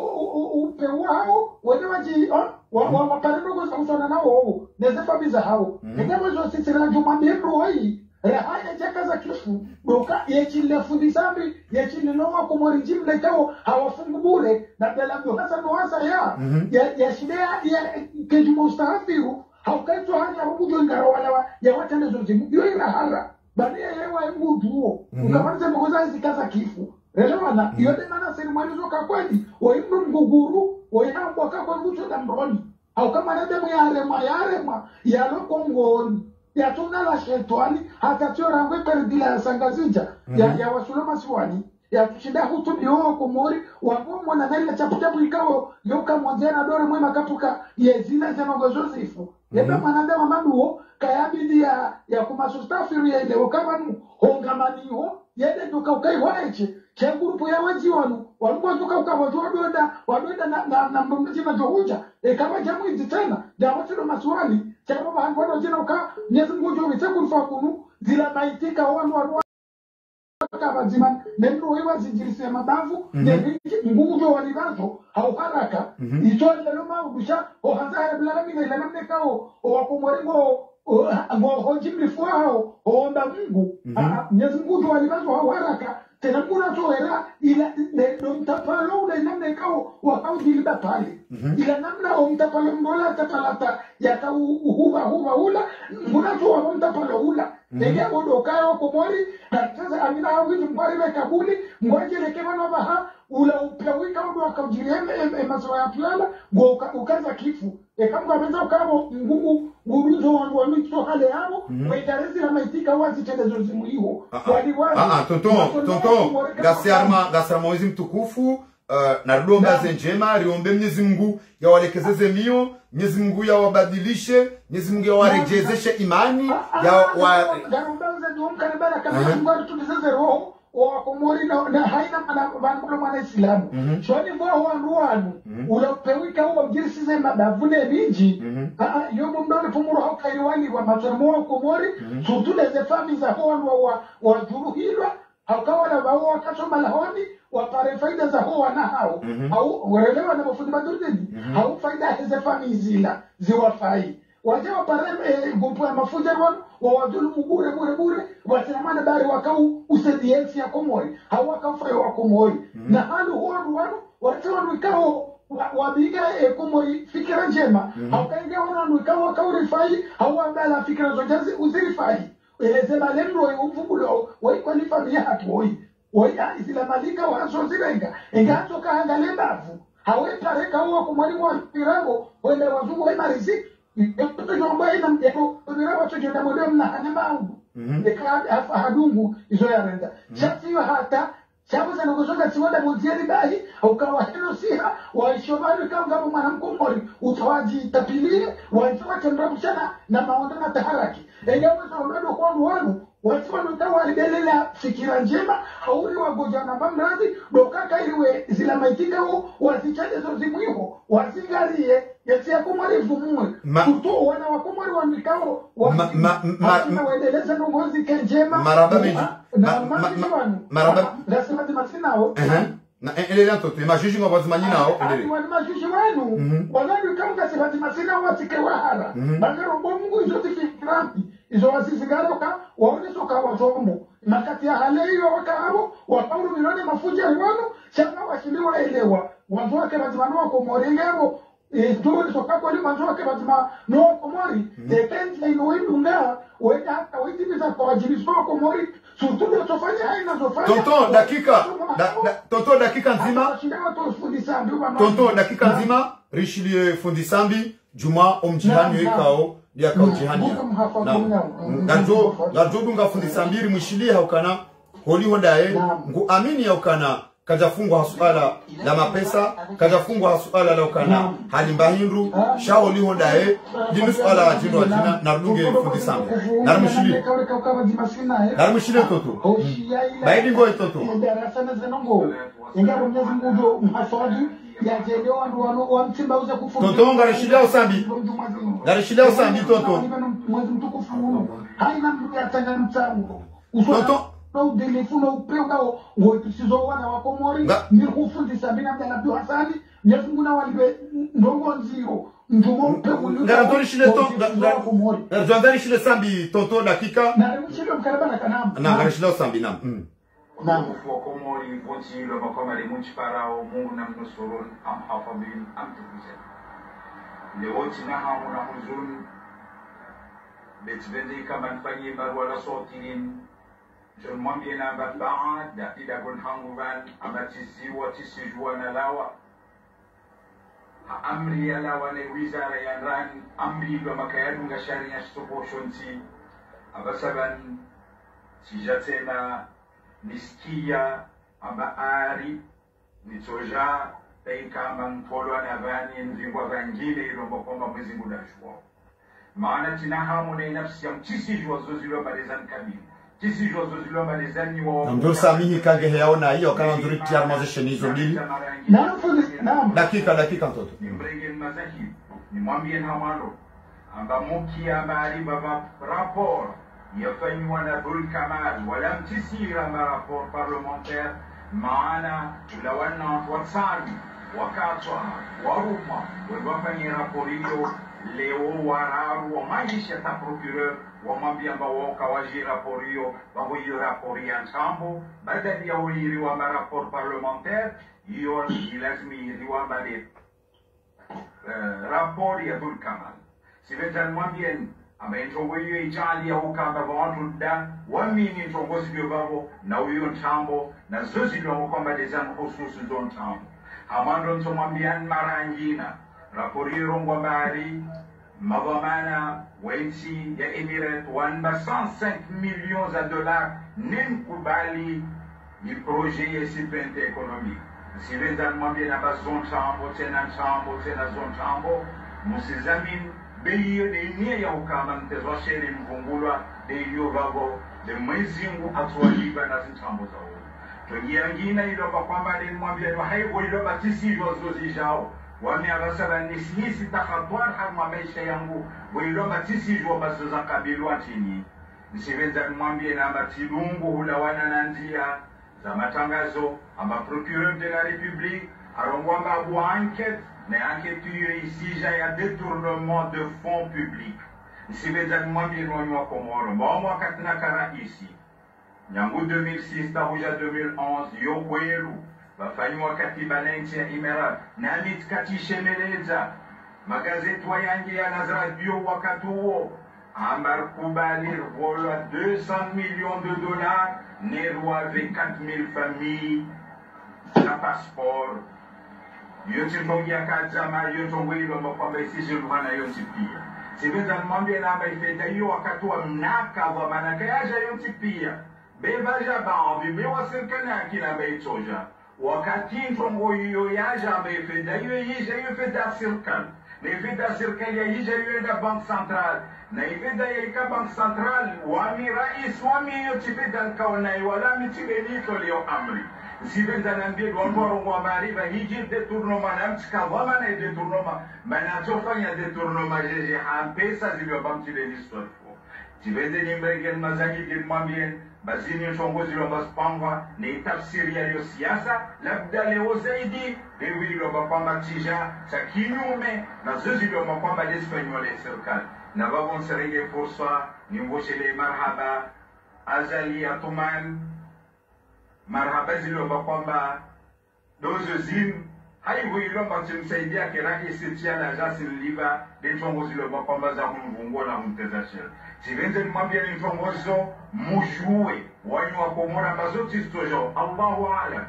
upe wao wale waji wa parendo za usana nao nezefa biza hao ndio zo sisi na juma mbendo hii haya chaka za kifu doka yechile fundisambi yechile noma komori jimle kao hawafungu bure na bila hasa ndo hasa ya shidea ya kejumo ustaafiru haukaitwa hanya rubujo ngara wala ya watende zo zimu hiyo ina hala baada ya lewa ngudu huo ukamaliza mgoza zikaza kifu elewana yote maana seremoni zoka kweli waimru nguguru wainambwa kwa mtu na mroni au kama nende yarema ya lokongoni ya tuna la shetani hata chora ngwe perdila ya sangazija ya wasuloma siwani ya kushinda hutu ndio komori wagomo na nani chapu ikao yoka mwanzana dore mwema kapuka yezina za magozozifu yeba mananda mamanduo kayabidi ya kumasustafiru ya ile kama hongamaniho yede duka ukaiwaeche chenguru ya wazi wanu walikuwa duka wadoda na mbonzi na johuja kama jamwizi tena jamotino maswali chama bahangwana jina uka nyezi mgojo witekuru fakunu zila maitika wanu kama zima nendo wewa zinjirisi mabavu ngujo walivazo au haraka ichole loma ubusha o hazara bila mimi na namne kao o wakomoringo ngo hoji mlifuao o onda Mungu nyezi ngujo walivazo au haraka tena kuna toera ila ndo mtapalo ule namne kao wakao diliba pale ila namna o mtapalo mbola tapalata yaka huva ula mbona tu wa mtapalo ula nege bodo kayo komori na sasa amina hawi mbari na kabuli ngoje lekema na baha ula upawika ndo akajireme masoya ya plana ngo ukaza kifu kama ameza ukabo nguruzo wa mito hale yao wetarezi na maitika wazi telezo zimuliho tonto gasiarma mwezi mtukufu na rudomba zenjema riombe Mwenyezi Mungu ya walekezeze mio Mwenyezi Mungu ya wabadilishe Mwenyezi Mungu ya warejezeshe imani ya wa garumbaza duomka nibara kama ngwari tulizeze roho wa komori na haina banbulo mwana Islamu shoni mwa wanu ulapewika huwa mjirisize madavune minji yomo mdole pumuru haukaiwani wa matermo komori tutuleze fami za huwa wa juru hilwa haukawa na wao wakasoma lahoni wapare faida za huwa na hao au werelewa na mafundi madurdeni au faida hizo fami zila ziwafai waje wapare gumpu ya mafuja wa wadhulumu bure wasinamana bari wakau usediensi ya komori hau wakafai wa komori na halu huwa watu wikao wabiga komori fikira njema hau kaingia wanu wikao wakaurifai hau wabala fikira zojazi uzirifai elezema lendo ufubulo waikwa familia hatu waya izila malika wanasozirenga engato kaangale bavu hawe pareka huwa komori wa pirango wende wazungu wa marizi Eto jomba ina mjeko Nira wacho jenda mwedeo mna hane maungu Eka hadungu izo ya renda Chatiwa hata Chabu za nukusoka siwada mutieri bahi Ukawa hilo siha Waishobari kama gabu manamkumori Utawaji tapilie Waishowa chandrabushana na maondana taharaki Ega weza umredo kwa wanu Watiwa nukawa alibelela fikira njema Hauri wagoja na mamrazi Dokaka iliwe zila maitika hu Wasichade zozimuiho Wasigarie yesi ya kumari fumue kutu wana wakumari wa mikao wakina waendeleza nungozi kenjema maraba meji nasema timasinao na elele antote majuji ngwazi manyinao elele wani majuji wanu wazani kama sema timasinao wasike wahara bagaro bomungu izo tifikrampi izo wasisigaroka waonesoka wazomu makati ya hale hiyo wakahabo wakauru milone mafuja wanu shaka washiliwa elewa wanzuake wazimanua kumorengero Tuli sokako li manjua ke bazima no komori depends na ino indunga wenda hata witimiza kwa wajibiso komori surtout de sofanya haina sofanya Tonton dakika nzima Tonton dakika nzima Richelieu Fundisambi Juma omjihani yekao yakao jihani na dunga Fundisambiri mwishili haukana holi hondae ngu amini haukana kajafungwa suala la mapesa kajafungwa suala la ukana halimbahindu shao liho dae dinu suala jino jina na dunge Fundisambi narmushili toto baidi ngo toto darasa na zenongo ingaro Mwenyezi Mungu mhafadhi ya jende wandu wa mtimba uze kufunga Toto ngarishida usambi. Ngarishida usambi toto. Mwezi mtukufu huu haina mtu ya tanga mtangu Toto na udelifu na upenda sizo wana wa Komori ni kufundisha mina mjana Hasani nyefunguna walibe ndongo nziro ndumo mpego ni ngaratoni shile to ngaratoni shile sambi toto dakika na mshilo mkarabana kanam na ngarishida usambi nam Naam, kwa Komori vochi lo makoma le munchi parao Mungu na mnusurun am hafadhin am tukuze. Le wochi na hamu na huzun betibende kama nfanye barua la sotirin je mwambie na baad da ida gon hanguvan amatiziwa tisijua na lawa amri ya lawa ne wizara ya ndani amri lo makayadunga sharia stoposhonti abasaban sijatena nisikia abaari nitoja kama mpolwa na vani mvingwa vangine ilomba kwamba mwezi ngudashwa maana tina hamu na nafsi ya mtisi jua zozilo badezani kabili tisi jua zozilo badezani wa mduru samihi kage heyaona hiyo kama mduru tiar mazesheni hizo mbili dakika mtoto nimbrege mazahi nimwambie hamalo amba muki abari baba rapport yafanywa na Dhul Kamal wala mtisira ma rapport parlementaire maana tulawana watsani wakatwa waruma wafanye rapport hiyo leo wararu wa maisha ta procureur wamwambia ambao kawaji rapport hiyo babo hiyo rapport ya ntambo baada ya uiri wa rapport parlementaire hiyo lazima iriwa mbali rapport ya Dhul Kamal sivetan mwambie amentongoyo ijali ya ukamba wantu da wamini ntongozi byo babo na uyo ntambo na zozi lo kwamba dezan khususu zon ntambo hamando ntomwambian marangina raporiro ngwambari madhamana wensi ya Emirat wanda 105 millions de dollars nim kubali ni projet ya sipente économique sivetan mwambie na bazon ntambo tena zon ntambo musizamin beyo de nia ya ukama mtezo sheri mvungulwa de yo babo de mwezingu atwaliba na zintambo zao tugia ngina ilo kwamba de mwambia no haibo ilo batisi zozi jao wame abasaba nisihisi takhatwar harma maisha yangu boilo batisi jo baso za kabilwa chini nisiweza mwambie na matilungu hulawana na njia za matangazo ama procureur de la république arongwamba abu enquête mais enquête ici j'ai un détournement de fonds publics ici les moi bien loin Komoro bon moi katina kara ici nyangu 2006 tahuja 2011 yo kwelu bafanywa katiba nchi ya Emirat na mitkatishemeleja magazeti yangi ya Nazara bio wakati huo ambar kubali volwa 200 millions de dollars ne roi 24000 familles na passeport yote ngongia kazama yote ngwilo mkwamba isije ruhana yote pia siveza mwambie namba ifeta hiyo wakati wa mnaka wa manaka yaja yote pia bebaja baadhi bewasirikana kila beitoja wakati ntongo hiyo yaja ifeta hiyo ifeta serikali na ifeta serikali yaja bank central na ifeta ya bank central wami rais wami yote ifeta kaona wala mitibenito leo amri sivenza nambie dwamboro ngwa mariba hiji detournement na mtika wama na detournement manatofanya detournement jeje hampesa zilio bamtile l'histoire fo sivenze nimbregen mazangi dilmambien bazini ntongozi lo baspangwa ni tafsiri ya yo siasa labda leo zaidi dewi lo bapamba tija cha kinyume na zozi lo bapamba d'espagnol serikali na babon serenge fursa ni mboshele marhaba azali atuman marhaba zilomba kwamba dozo zim haivu ilomba tumsaidia kirahisi tia na jasi liba dentongo zilomba kwamba za kumvungo na mtezashia sivenze mwambia ni ntongozo mujue wanyu wa Komora ambazo tistojo Allahu alam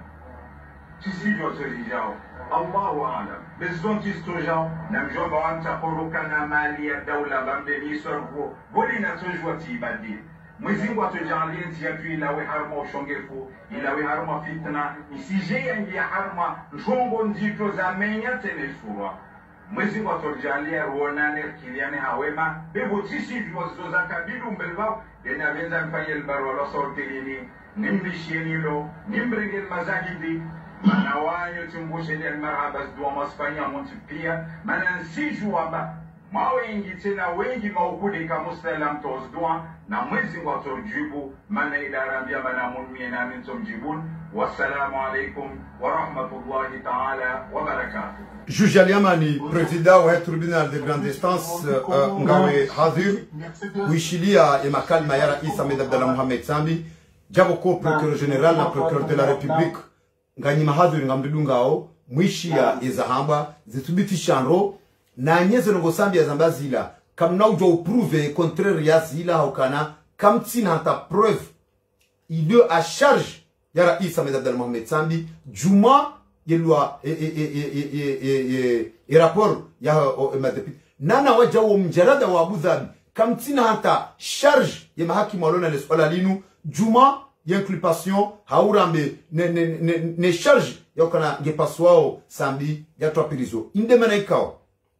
tisijo sojao Allahu alam bezon tistojo na mjomba wanta koroka na mali ya daula bambeni sorgo boli na tojwa tibadi Mwezingu atujalie nchi yetu ilawe harma ushongefu, ilawe harma fitna, isije yangia harma njongo nzito za menya tenesurwa. Mwezingu atujalie ruonane kiliane hawema, bebo tisi juwazo za kabilu mbelbao, dena venza mfanye lbarwa la sortelini, nimlishieni lo, nimbrengel mazagidi, mana wanyu timbushe marhaba zdua maspanya monti pia mana nsiju wamba mawengi tena wengi maukudika mustalam tozdua na mwezi watojibu mana idarambia mana munmie na mintomjibun. Wassalamu alaikum wa rahmatullahi ta'ala wa barakatuh. Juge Aliamani, président wa tribunal de grande instance ngawe hadhir kuishilia ya makalima ya Rais Ahmed Abdallah Mohamed Sambi jabo ko procureur general na procureur de la république nganyima hadhir ngamdudungao mwishia izahamba zitubitishanro na nyeze ngo Sambi ya zambazila kamna ujo prouver contraire ya zila hokana kamtina hata preuve il est à charge ya Rais Ahmed Abdallah Mohamed Sambi juma yelwa rapport ya madepute nana waja wa mjarada wa Abu Dhabi kamtina hata charge ya mahakimu walona le swala linu juma ya inculpation haurambe ne charge ya kana ngepaswao Sambi ya twapirizo indemana ikao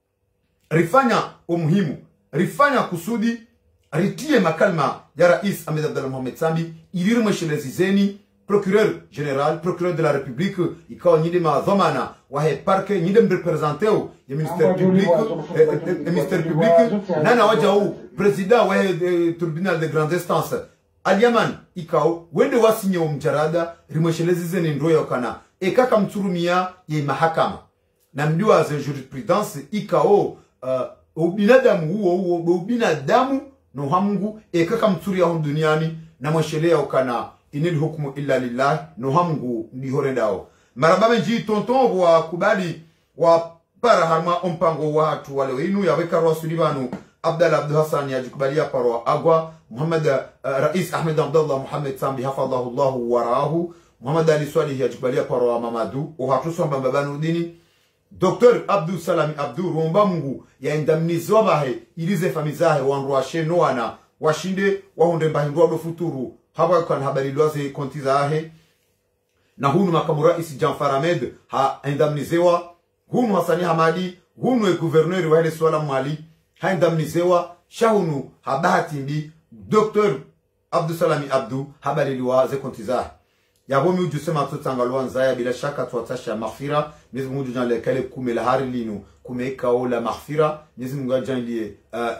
rifanya umuhimu rifanya kusudi ritie makalma ya Rais Ahmed Abdallah Mohamed Sambi ilirumeshelezi zeni procureur général, procureur de la République, il y a des mazomana, wahe parke, il y a des représentants, le ministère public, le ministère public, nana wajau, président wahe tribunal de grande instance, Aliaman, ikao, wende wasinye umjarada, rimoshelezi zeni ndoyo kana, kaka mturumia ye mahakama. Na mdiwa za jurisprudence, ikao, ubinadamu huo, ubinadamu, no hamungu, kaka mturia duniani, na mweshelea ukana, inil hukmu illa lillah no hamgu ndi horendao marabame ji tonton wa kubali wa para harma ompango wa watu wale inu ya weka wa Sulivanu Abdallah Abdul Hassan ya jikubalia parwa agwa Muhammad Rais Ahmed Abdallah Mohamed Sambi hafadhahu Allah waraahu Muhammad Ali Swalih ya jikubalia parwa Mamadu uhatu somba babanu dini Dr. Abdul Salami Abdul Romba Mungu ya indamnizo bahe ilize famizahe wanrua shenoana washinde wahunde mbahindwa do futuru haba kan habari loaze kontiza ahe na hunu makamu rais Janfar Ahmed ha indamnizewa hunu Hasani Hamadi hunu gouverneur wa ile swala Mali ha indamnizewa shahunu habati mbi Dr. Abdul Salami Abdul habari loaze kontiza ya bomi ujusema tutangalwa nzaya bila shaka tuatasha maghfira Mwenyezi Mungu jana kale kumela harilinu kumeka ola maghfira Mwenyezi Mungu ajanlie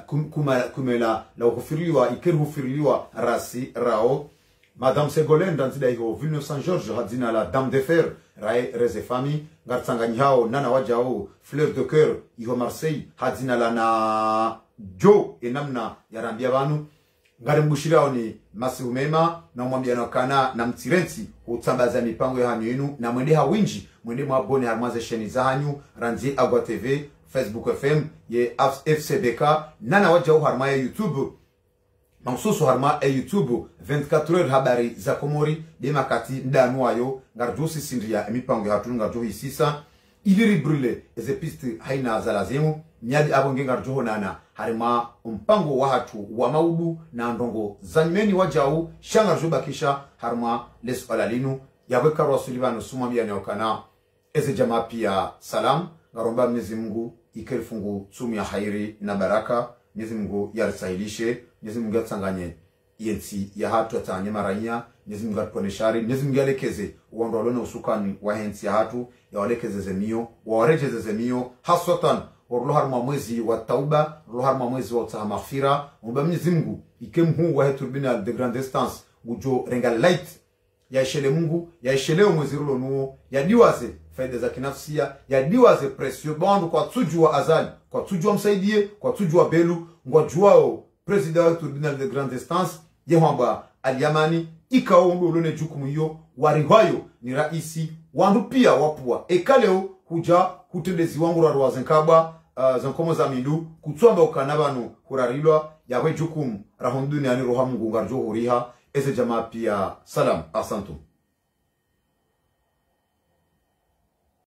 kumela la ukufiriliwa ikirhufiriliwa rasi rao Madame Ségolène dans hiyo Villeneuve Saint-Georges hadina la Dame de Fer rae reze famille ngartsanganyao nana wajao Fleur de Cœur hiyo Marseille hadina la na Jo enamna yarambia banu ngarimbushirao ni masihumema na mwambia nakana na mtirensi utambaza mipango ya hanyu yenu na mwende hawinji mwende mwabone harmaze sheni za hanyu ranzi Agwa TV Facebook FM ye FCBK nana wajao harma ya YouTube Mansusu harma YouTube 24 heures habari za Komori dema kati ndanu wayo ngarjusi sindria mipango ya hatu ngarjuhi sisa iliri brule ezepiste haina za lazimu nyadi abonge ngarjuho nana harima mpango wa hatu wa maudu na ndongo zanymeni wajau shangarjuba kisha harma les alalinu yaweka Rasulivano sumambia neokana eze jamaa pia salam ngaromba Mwenyezi Mungu ikerifungu sumu ya khairi na baraka Mwenyezi Mungu yarisahilishe Mwenyezi Mungu yatsanganye yensi ya hatu atanye maranya Mwenyezi Mungu atuponeshari Mwenyezi Mungu yalekeze uondo alone usukani wa hensi ya hatu ya walekeze zemio wawarejeze zemio haswatan warlo harma mwezi wa tauba warlo harma mwezi wa utaha maghfira umba Mwenyezi Mungu ikemhu wa tribunal de grande instance ujo renga light ya ishele Mungu ya ishele mwezi rulo nuo ya diwaze faida za kinafsia ya diwaze presio bandu kwa tujua azali kwa tujua msaidie kwa tujua belu ngwa juao president wa tribunal de grande instance yehwamba Aliamani ikao ulone jukumu hiyo warihwayo ni raisi wandu pia wapua ekaleo huja hutendezi wangu wa zenkaba zankomo za mindu kutsomba ukanabanu hurarilwa yawe jukumu rahonduni ani roha Mungu ngarjo huriha eze jamaa pia salam asantu